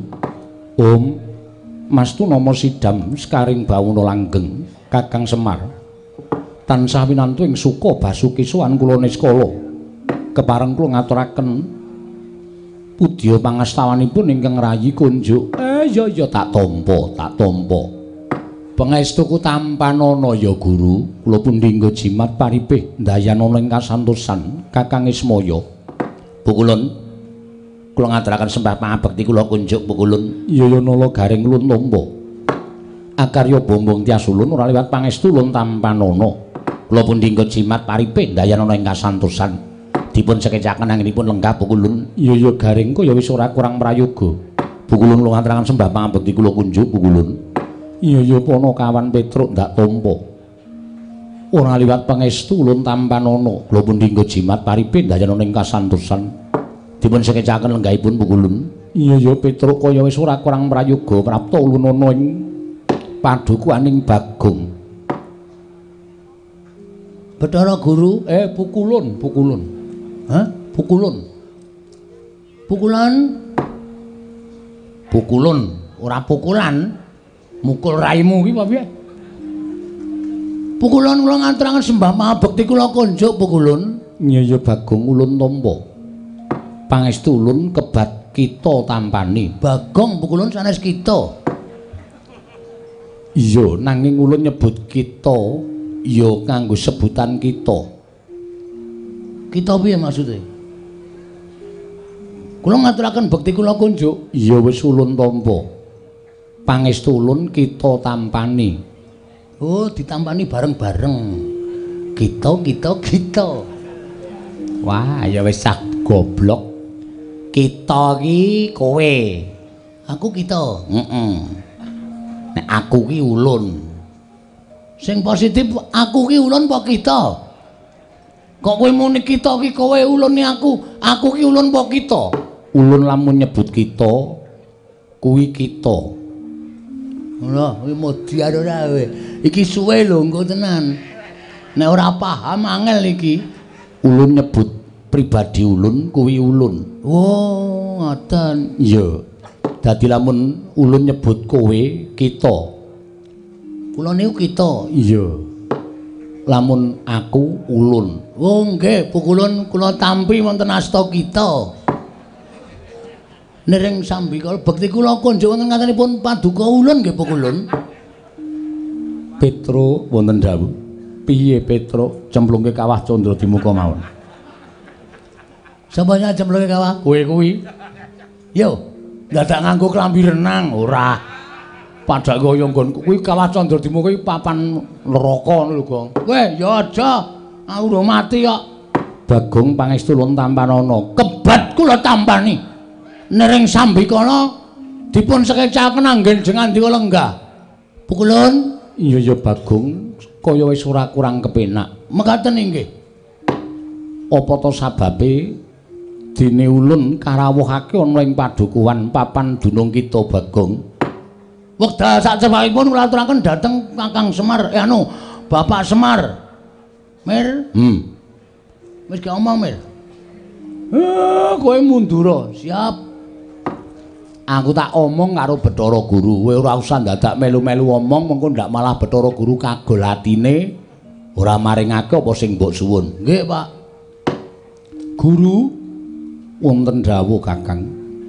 Mastu nama Sidam Sekaring Bawuna Langgeng Kakang Semar. Tansah winantu ing suka Basuki sowan kula Niskala. Kepareng kula ngaturaken pudya pangastawanipun ingkang rayi kunjuk. Ya tak tampa. Pangestuku tampanana ya Guru, kula pundhingga jimat paripih ndayanana ing kasantosan Kakang Ismaya. Pukulun kula ngaturaken sembah pangabekti kula kunjuk pukulun. Ya nala garing ulun tampa. Akarya bombong tias ulun ora liwat pangestu ulun tampanana. Kula pundhingga jimat paripih ndayanana ing kasantosan. Dipun sekecaken anggenipun lenggah pukulun. Ya garing kaya wis ora kurang prayoga. Pukulun kula ngaturaken sembah pangabekti kula kunjuk pukulun. Iya Panakawan Petruk ndak tampa. Ora liwat pangestu ulun tampanana. Kula pundhingga jimat paripih ndayanana ing kasantosan. Dipun sekecaken lenggahipun pukulun. Iya Petruk kaya wis ora kurang prayoga prapta ulun ana ing padukuaning Bagong. Bathara Guru, pukulun. Pukulun, ora pukulan. Mukul raimu ki apa piye? Pukulun kula ngaturaken sembah pangabekti kula kunjuk pukulun. Iya Bagong ulun tampa. Pangestu ulun kebat kita tampani. Bagong pukulun sanes kita. Iya, nanging ulun nyebut kita ya kanggo sebutan kita. Kita piye maksude? Kula ngaturaken bekti kula kunjuk. Ya wis ulun tampa. Pangestu ulun kita tampani. Oh, ditampani bareng-bareng. Kita. Wah, ya wis sak goblok. Kita ki kowe. Aku kita. Nek aku ki ulun. Sing positif aku ki ulun apa kita? Kok kowe muni kita ki kowe ulun aku ki ulun apa kita? Ulun lamun nyebut kita kuwi kita. Lha kuwi modiar ora kowe. Iki suwe lho engko tenan. Nek ora paham angel iki. Ulun nyebut pribadi ulun kuwi ulun. Oh, ngoten. Iya. Dadi lamun ulun nyebut kowe kita. Kula niku kita. Iya. Lamun aku ulun. Oh nggih, pukulun kula tampi wonten asta kita. Nering sambikala bekti kula kunjuk wonten ngatenipun paduka ulun nggih pukulun. Petro wonten dawuh. Piye Petro cemplungke kawah Candra di muka mawon? Sapa sing cemplungke kawah? Kowe kuwi. Yo, dadak nganggo klambi renang ora. Padha kaya nggonku kuwi kawah Candra di muka iki papan neraka ngono lho, Gong. Weh, ya aja. Aku udah mati kok. Bagong pangestu lun tampanana. Kebat kula tampani. Nering sambikala dipun sekecaken anggen ngandika lenggah. Pukulun. Iya ya Bagong, kaya wis ora kurang kepenak. Mekaten inggih. Apa to sababe dene ulun karawuhake ana ing padukuhan papan dunung kita Bagong. Wekdal sacepakipun kula aturaken dhateng Kakang Semar, Bapak Semar. Mir. Wis gak omong, Mir. Kowe mundur. Siap. Aku tak omong karo Bathara Guru. Kowe ora usah dadak melu-melu omong, mengko ndak malah Bathara Guru kagol atine ora maringake apa sing mbok suwun. Nggih, Pak. Guru wonten dawuh, Kakang.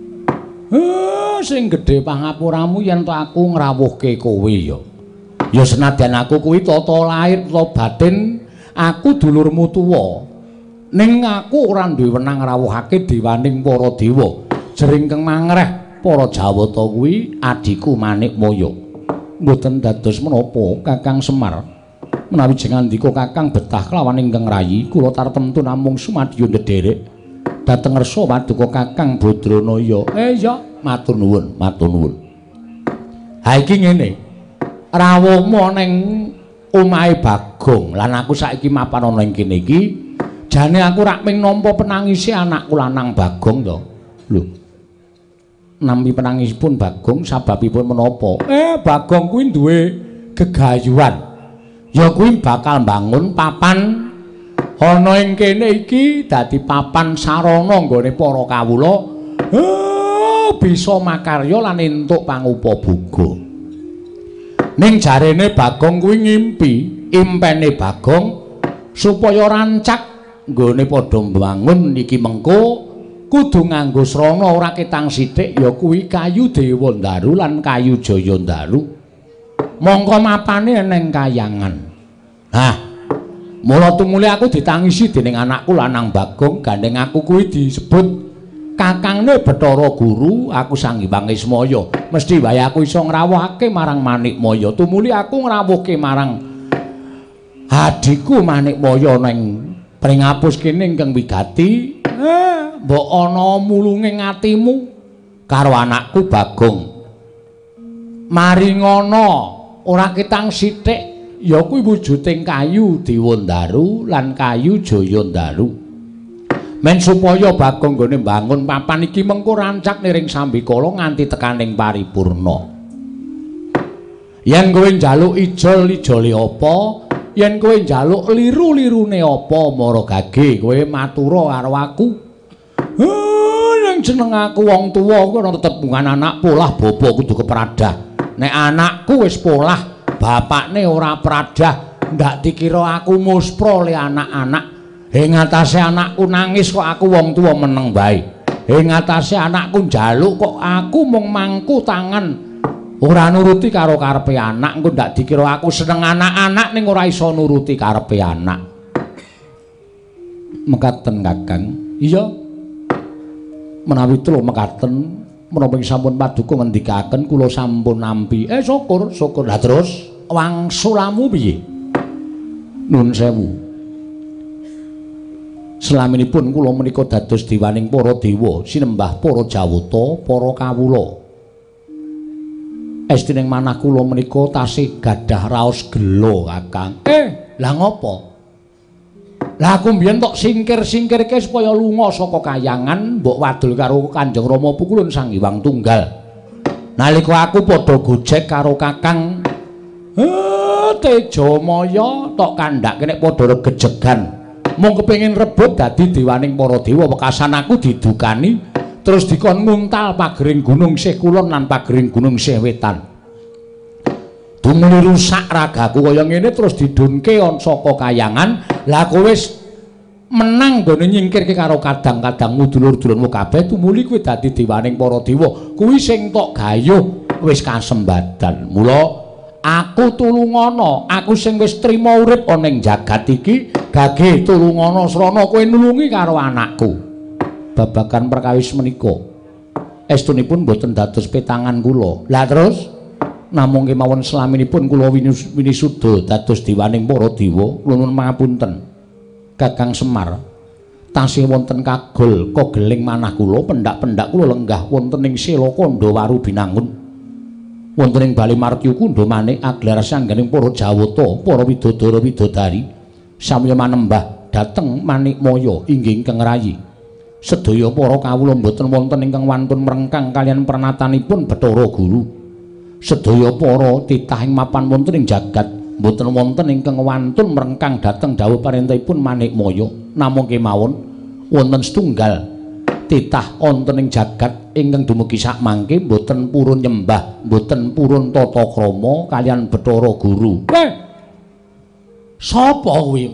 Sing gedhe pangapuramu yen to aku ngrawuhke kowe ya. Ya senadyan aku kuwi tata lair utawa batin, aku dulurmu tuwa. Ning aku ora duwe wenang ngrawuhake dewaning para dewa. Jering keng mangreh para Jawata kuwi adiku Manikmaya. Mboten dados menapa Kakang Semar. Menawi jengandika Kakang betah kelawan ingkang rayi, kula tartemtu namung sumadya ndederek dhateng ngersa paduka Kakang Badranaya. Ya, matur nuwun, matur nuwun. Ha iki ngene. Rawuhmu ning omahe Bagong, lan aku saiki mapan ana ing kene iki. Jane aku rak ming nampa penangise anakku lanang Bagong to. Lho. Nampi penangisipun Bagong sababipun menapa? Bagong kuwi duwe gegayuhan. Ya kuwi bakal mbangun papan ana ing kene iki dadi papan sarana nggone para kawula. Bisa makarya lan entuk pangupabuga. Ning jarene Bagong kuwi ngimpi, impene Bagong supaya rancak nggone padha mbangun iki mengko kudu nganggo srana ora ketang sithik ya kuwi kayu Dewandaru lan kayu Jayandaru. Mongko mapane ning Kayangan. Mula tumuli aku ditangisi dening anakku lanang Bagong, gandeng aku kuwi disebut Kakangne Bathara Guru, aku Sanghyang Ismaya. Mesti wae aku iso ngrawuhake marang Manikmaya. Tumuli aku ngrawuhke marang adiku Manikmaya ning Pringapus kene ingkang wigati, mbok ana mulunging atimu karo anakku Bagong. Maringana ora ketang sithik ya kuwi wujuding kayu Dewandaru lan kayu Jayandaru. Men supaya Bagong nggone mbangun papan iki mengko rancak niring sambikala nganti tekaning paripurna. Yen kowe njaluk ijol-ijole apa? Yen kowe njaluk liru-lirune apa mara gage kowe matura karo aku. Ning jeneng aku wong tuwa kowe ora tetep bungan anak polah bapa kudu kepradah. Nek anakku wis polah bapakne ora pradah, ndak dikira aku muspra le anak-anak. Ing atase anakku nangis kok aku wong tuwa meneng bae. Ing atase anakku njaluk kok aku mung mangku tangan. Ora nuruti karo karepe anak, engko ndak dikira aku seneng anak-anak ning ora iso nuruti karepe anak. Mekaten Kakang. Iya. Menawi telu mekaten, menapa sampun paduka ngendikaken kula sampun nampi. Syukur, syukur. Lah terus wangsulamu piye? Nuwun sewu. Selaminipun kula menika dados dewaning para dewa, sinembah para Jawata, para kawula. Estining manah kula menika tasih gadah raos gelo, Kakang. Lah ngopo? Lah aku mbiyen tok singkir-singkirke supaya lunga saka Kayangan, mbok wadul karo Kanjeng Rama Pukulun Sang Hyang Tunggal. Nalika aku padha gojek karo Kakang Tejamaya tok kandhake nek padha regejegan. Mung kepengin rebut dadi dewaning para dewa, wekasan aku didukani terus dikon nguntal pagering gunung sih kulon lan pagering gunung sih wetan. Dumuli rusak ragaku kaya ngene terus didunke saka Kayangan. Lah kowe wis menang gone nyingkirke karo kadang-kadangmu dulur-dulurmu kabeh, tumuli kowe dadi dewaning para dewa. Kuwi sing tok gayuh wis kasembadan. Mula aku tulungana, aku sing wis trima urip ana ing jagat iki, gage tulungana srana kowe nulungi karo anakku. Babagan perkawis menika estunipun boten dados petangan kula. Lah terus namung kemawon selaminipun kula winisuda dados dewaning para dewa, kula nuwun pangapunten. Kakang Semar, tasih wonten kagol kageling manah kula pendak-pendak kula lenggah wonten ing Sela Kandawaru binangun wonten ing Bali Martya Kundha Manik aglar sangganing para Jawata para widodara widodari samya manembah dhateng Manikmaya inggih ingkang rayi sedaya para kawula boten wonten ingkang wantun mrengkang kalian pernatanipun Bathara Guru sedaya para titah ing mapan wonten ing jagat boten wonten ingkang wantun mrengkang dhateng dawuh parentahipun Manikmaya namung kemawon wonten setunggal titah wonten ing jagat ingkang dumugi sak mangke boten purun nyembah boten purun tata krama kalian Bathara Guru. Sapa kuwi?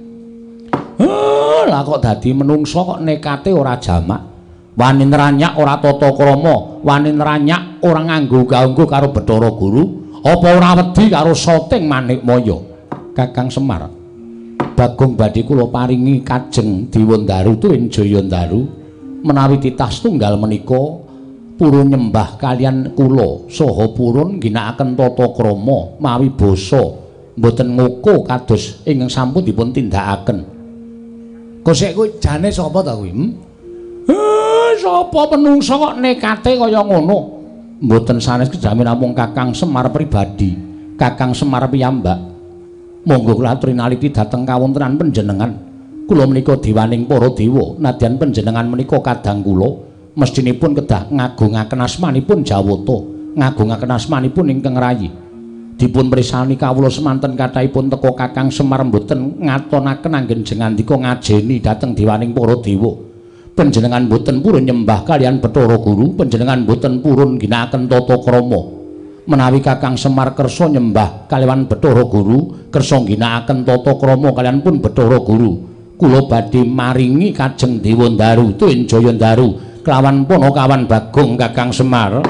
Lah kok dadi menungsa kok nekate ora jamak. Wani nranyak ora tata krama, wani nranyak ora nganggo ganggo karo Bathara Guru, apa ora wedi karo soting Manikmaya. Kakang Semar. Bagong badhe kula paringi kajeng Diwandaru tuwin Jayandaru menawi titah setunggal menika purun nyembah kalian kula saha purun ginakaken tata krama mawi basa mboten ngoko kados ingkang sampun dipun tindakaken. Kosek kuwi jane sapa ta kuwi? Sapa menungsa kok nekate kaya ngono? Mboten sanes kejamin namung Kakang Semar pribadi, Kakang Semar piyambak. Monggo kula aturi naliti dhateng kawontenan panjenengan. Kula menika dewaning para dewa, nadyan panjenengan menika kadang kula mestinipun kedah ngagungaken asmanipun Jawata, ngagungaken asmanipun ingkang rayi. Dipun prisani kawula semanten kathahipun teka Kakang Semar mboten ngatonaken anggen jengandika ngajeni dhateng dewaning para dewa. Panjenengan mboten purun nyembah kalian Bathara Guru, panjenengan mboten purun ginakaken tata krama. Menawi Kakang Semar kersa nyembah kaliyan Bathara Guru, kersa ginakaken tata krama kaliyan pun Bathara Guru, kula badhe maringi kajeng Dewandaru tuwin Jayandaru kelawan Panakawan Bagong Kakang Semar.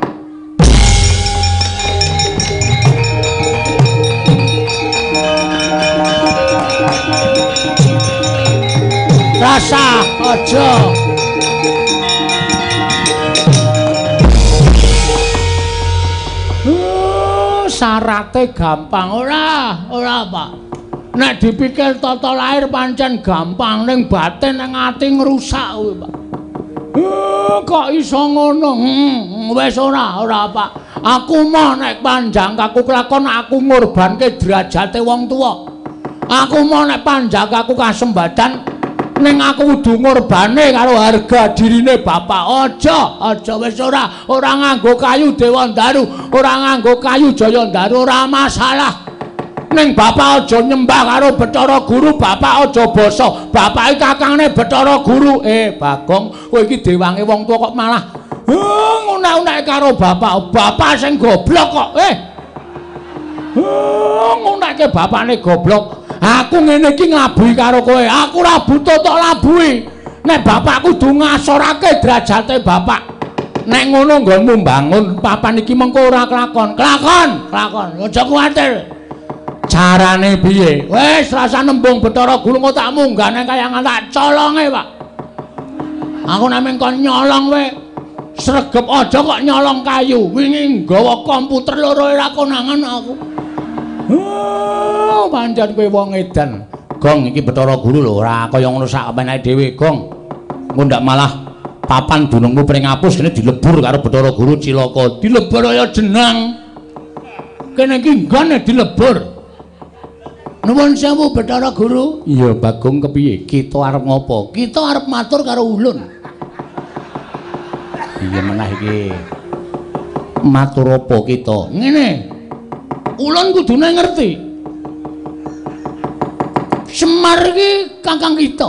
Rasa aja syarate gampang ora Pak. Nek dipikir tata lair pancen gampang ning batin ning ati ngrusak kuwi Pak. Kok iso ngono? Wis ora Pak. Aku mau nek panjang aku kelakon aku ngorbanke derajate wong tuwa. Aku mau nek panjang aku kasembadan ning aku kudu ngorbane karo harga dirine bapak. Aja wis ora nganggo kayu Dewandaru, ora nganggo kayu Jayandaru ora masalah. Ning bapak aja nyembah karo Bathara Guru, bapak aja basa. Bapak iki kakangne Bathara Guru. Bagong, kowe iki dewange wong tuwa kok malah ngunek-unek karo bapak. Bapak sing goblok kok. Ngunekke bapakne goblok. Aku ngene iki nglabuhi karo kowe. Aku ora butuh tok labuhi. Nek bapak kudu ngasorake derajate bapak. Nek ngono nggonmu mbangun papan iki mengko ora kelakon. Kelakon. Aja kuwatir. Carane piye? Wis rasa nembung Bathara Guru kok tak munggah nang kayangan tak colonge, Pak. Aku namung kon nyolong kowe. Sregep aja kok nyolong kayu. Wingi nggawa komputer loro ora konangan aku. Pancen kowe wong edan. Gong iki Bathara Guru lho, ora kaya ngono sak penake dhewe, Gong. Engko ndak malah papan dunungmu pring ngapus kene dilebur karo Bathara Guru cilaka. Dilebur kaya jenang. Kene iki nggone dilebur. Nuwun sewu Bathara Guru. Iya, Bagong kepiye? Kita arep ngopo? Kita arep matur karo ulun. Iya menah iki. Matur apa kita? Ngene. Ulun kudune ngerti. Semar iki kakang kita.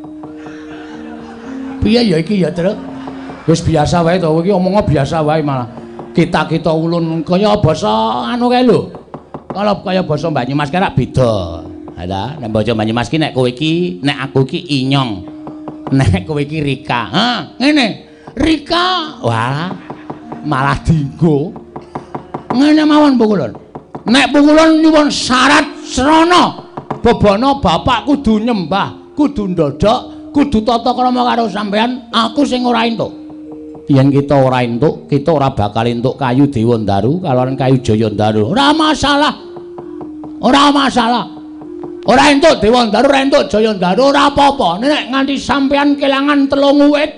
Piye ya iki ya, Truk? Wis biasa wae to, iki omongnya biasa wae malah. Kita ulun kaya basa anu kae lho. Kalau kaya basa Banyumas kira beda. Lah, nek basa Banyumas ki nek kowe iki, nek aku iki Inyong. Nek kowe iki Rika. Ngene. Rika, wah. Malah dienggo. Ngene mawon Pukulun. Nek Pukulun nyuwun syarat srana. Bebana bapak kudu nyembah, kudu ndodok, kudu tata krama karo sampean, aku sing ora entuk. Yen kita ora entuk, kita ora bakal entuk kayu Dewandaru kalawan kayu Jayandaru. Ora masalah. Ora entuk Dewa Ndaru, ora entuk Jaya Ndaru, ora apa-apa. Nek nganti sampean kelangan 3 wit,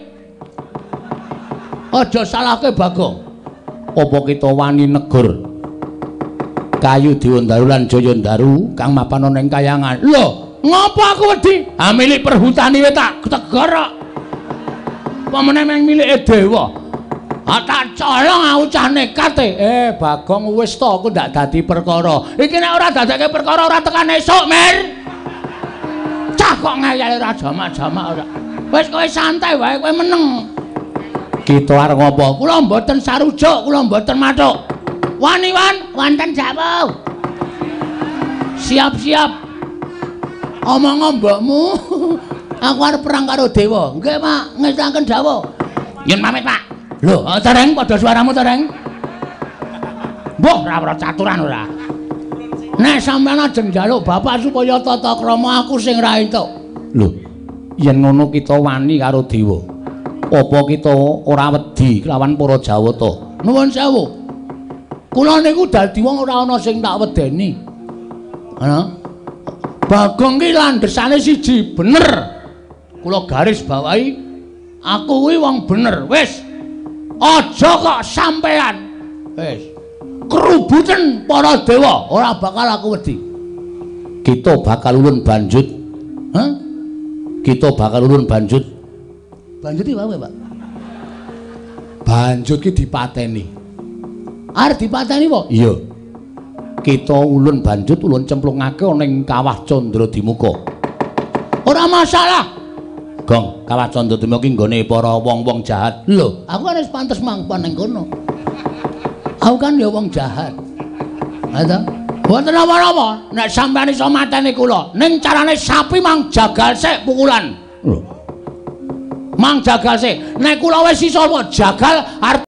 aja salahke Bagong. Apa kita wani negur kayu Dewa Ndaru lan Jaya Ndaru kang mapan ana ing kayangan. Lho, ngapa aku wedi? Ha milik perhutani wis tak tegur kok. Apa meneh mung milike dewa? Ha tak colong aku cah nekat e. Bagong wis to aku ndak dadi perkara. Iki nek ora dadekke perkara ora tekan esuk, Mir. Cah kok ngayal ora jamak-jamak ora. Wis kowe santai wae kowe meneng. Kita arep ngopo? Kula mboten sarujuk, kula mboten mathuk. Wani wan, wonten dawuh. Siap-siap. Omong mbokmu. Aku arep perang karo dewa. Nggih, Pak, ngestaken dawuh. Yen pamit, Pak. Lho, tereng padha suaramu tereng. Mbah, ora caturan ora. Nek sampeyan ajeng njaluk bapak supaya tata krama aku sing ra entuk. Lho, yen ngono kita wani karo dewa. Apa kita ora wedi kelawan para Jawata? Nuwun sewu. Kula niku dadi wong ora ana sing tak wedeni. Bagong ki landhesane siji, bener. Kula garis bawahi, aku kuwi wong bener. Wis. Aja kok sampean. Wis. Kerubuten para dewa, ora bakal aku wedi. Kita bakal ulun banjut. Kita bakal ulun banjut. Banjut iki wae, Pak. Banjut ki dipateni. Arep dipateni apa? Iya. Kita ulun banjut ulun cemplungake ana ing Kawah Candradimuka. Ora masalah. Gong, Kawah Candradimuka ki nggone para wong-wong jahat. Lho, aku kan wis pantes mangpan ning kono. Aku kan ya wong jahat. Ha ta? Mboten apa-apa. Nek sampeyan iso mateni kula, ning carane sapi mang jagal sik pukulan. Lho. Mang jagal sik. Nek kula wis iso jagal arep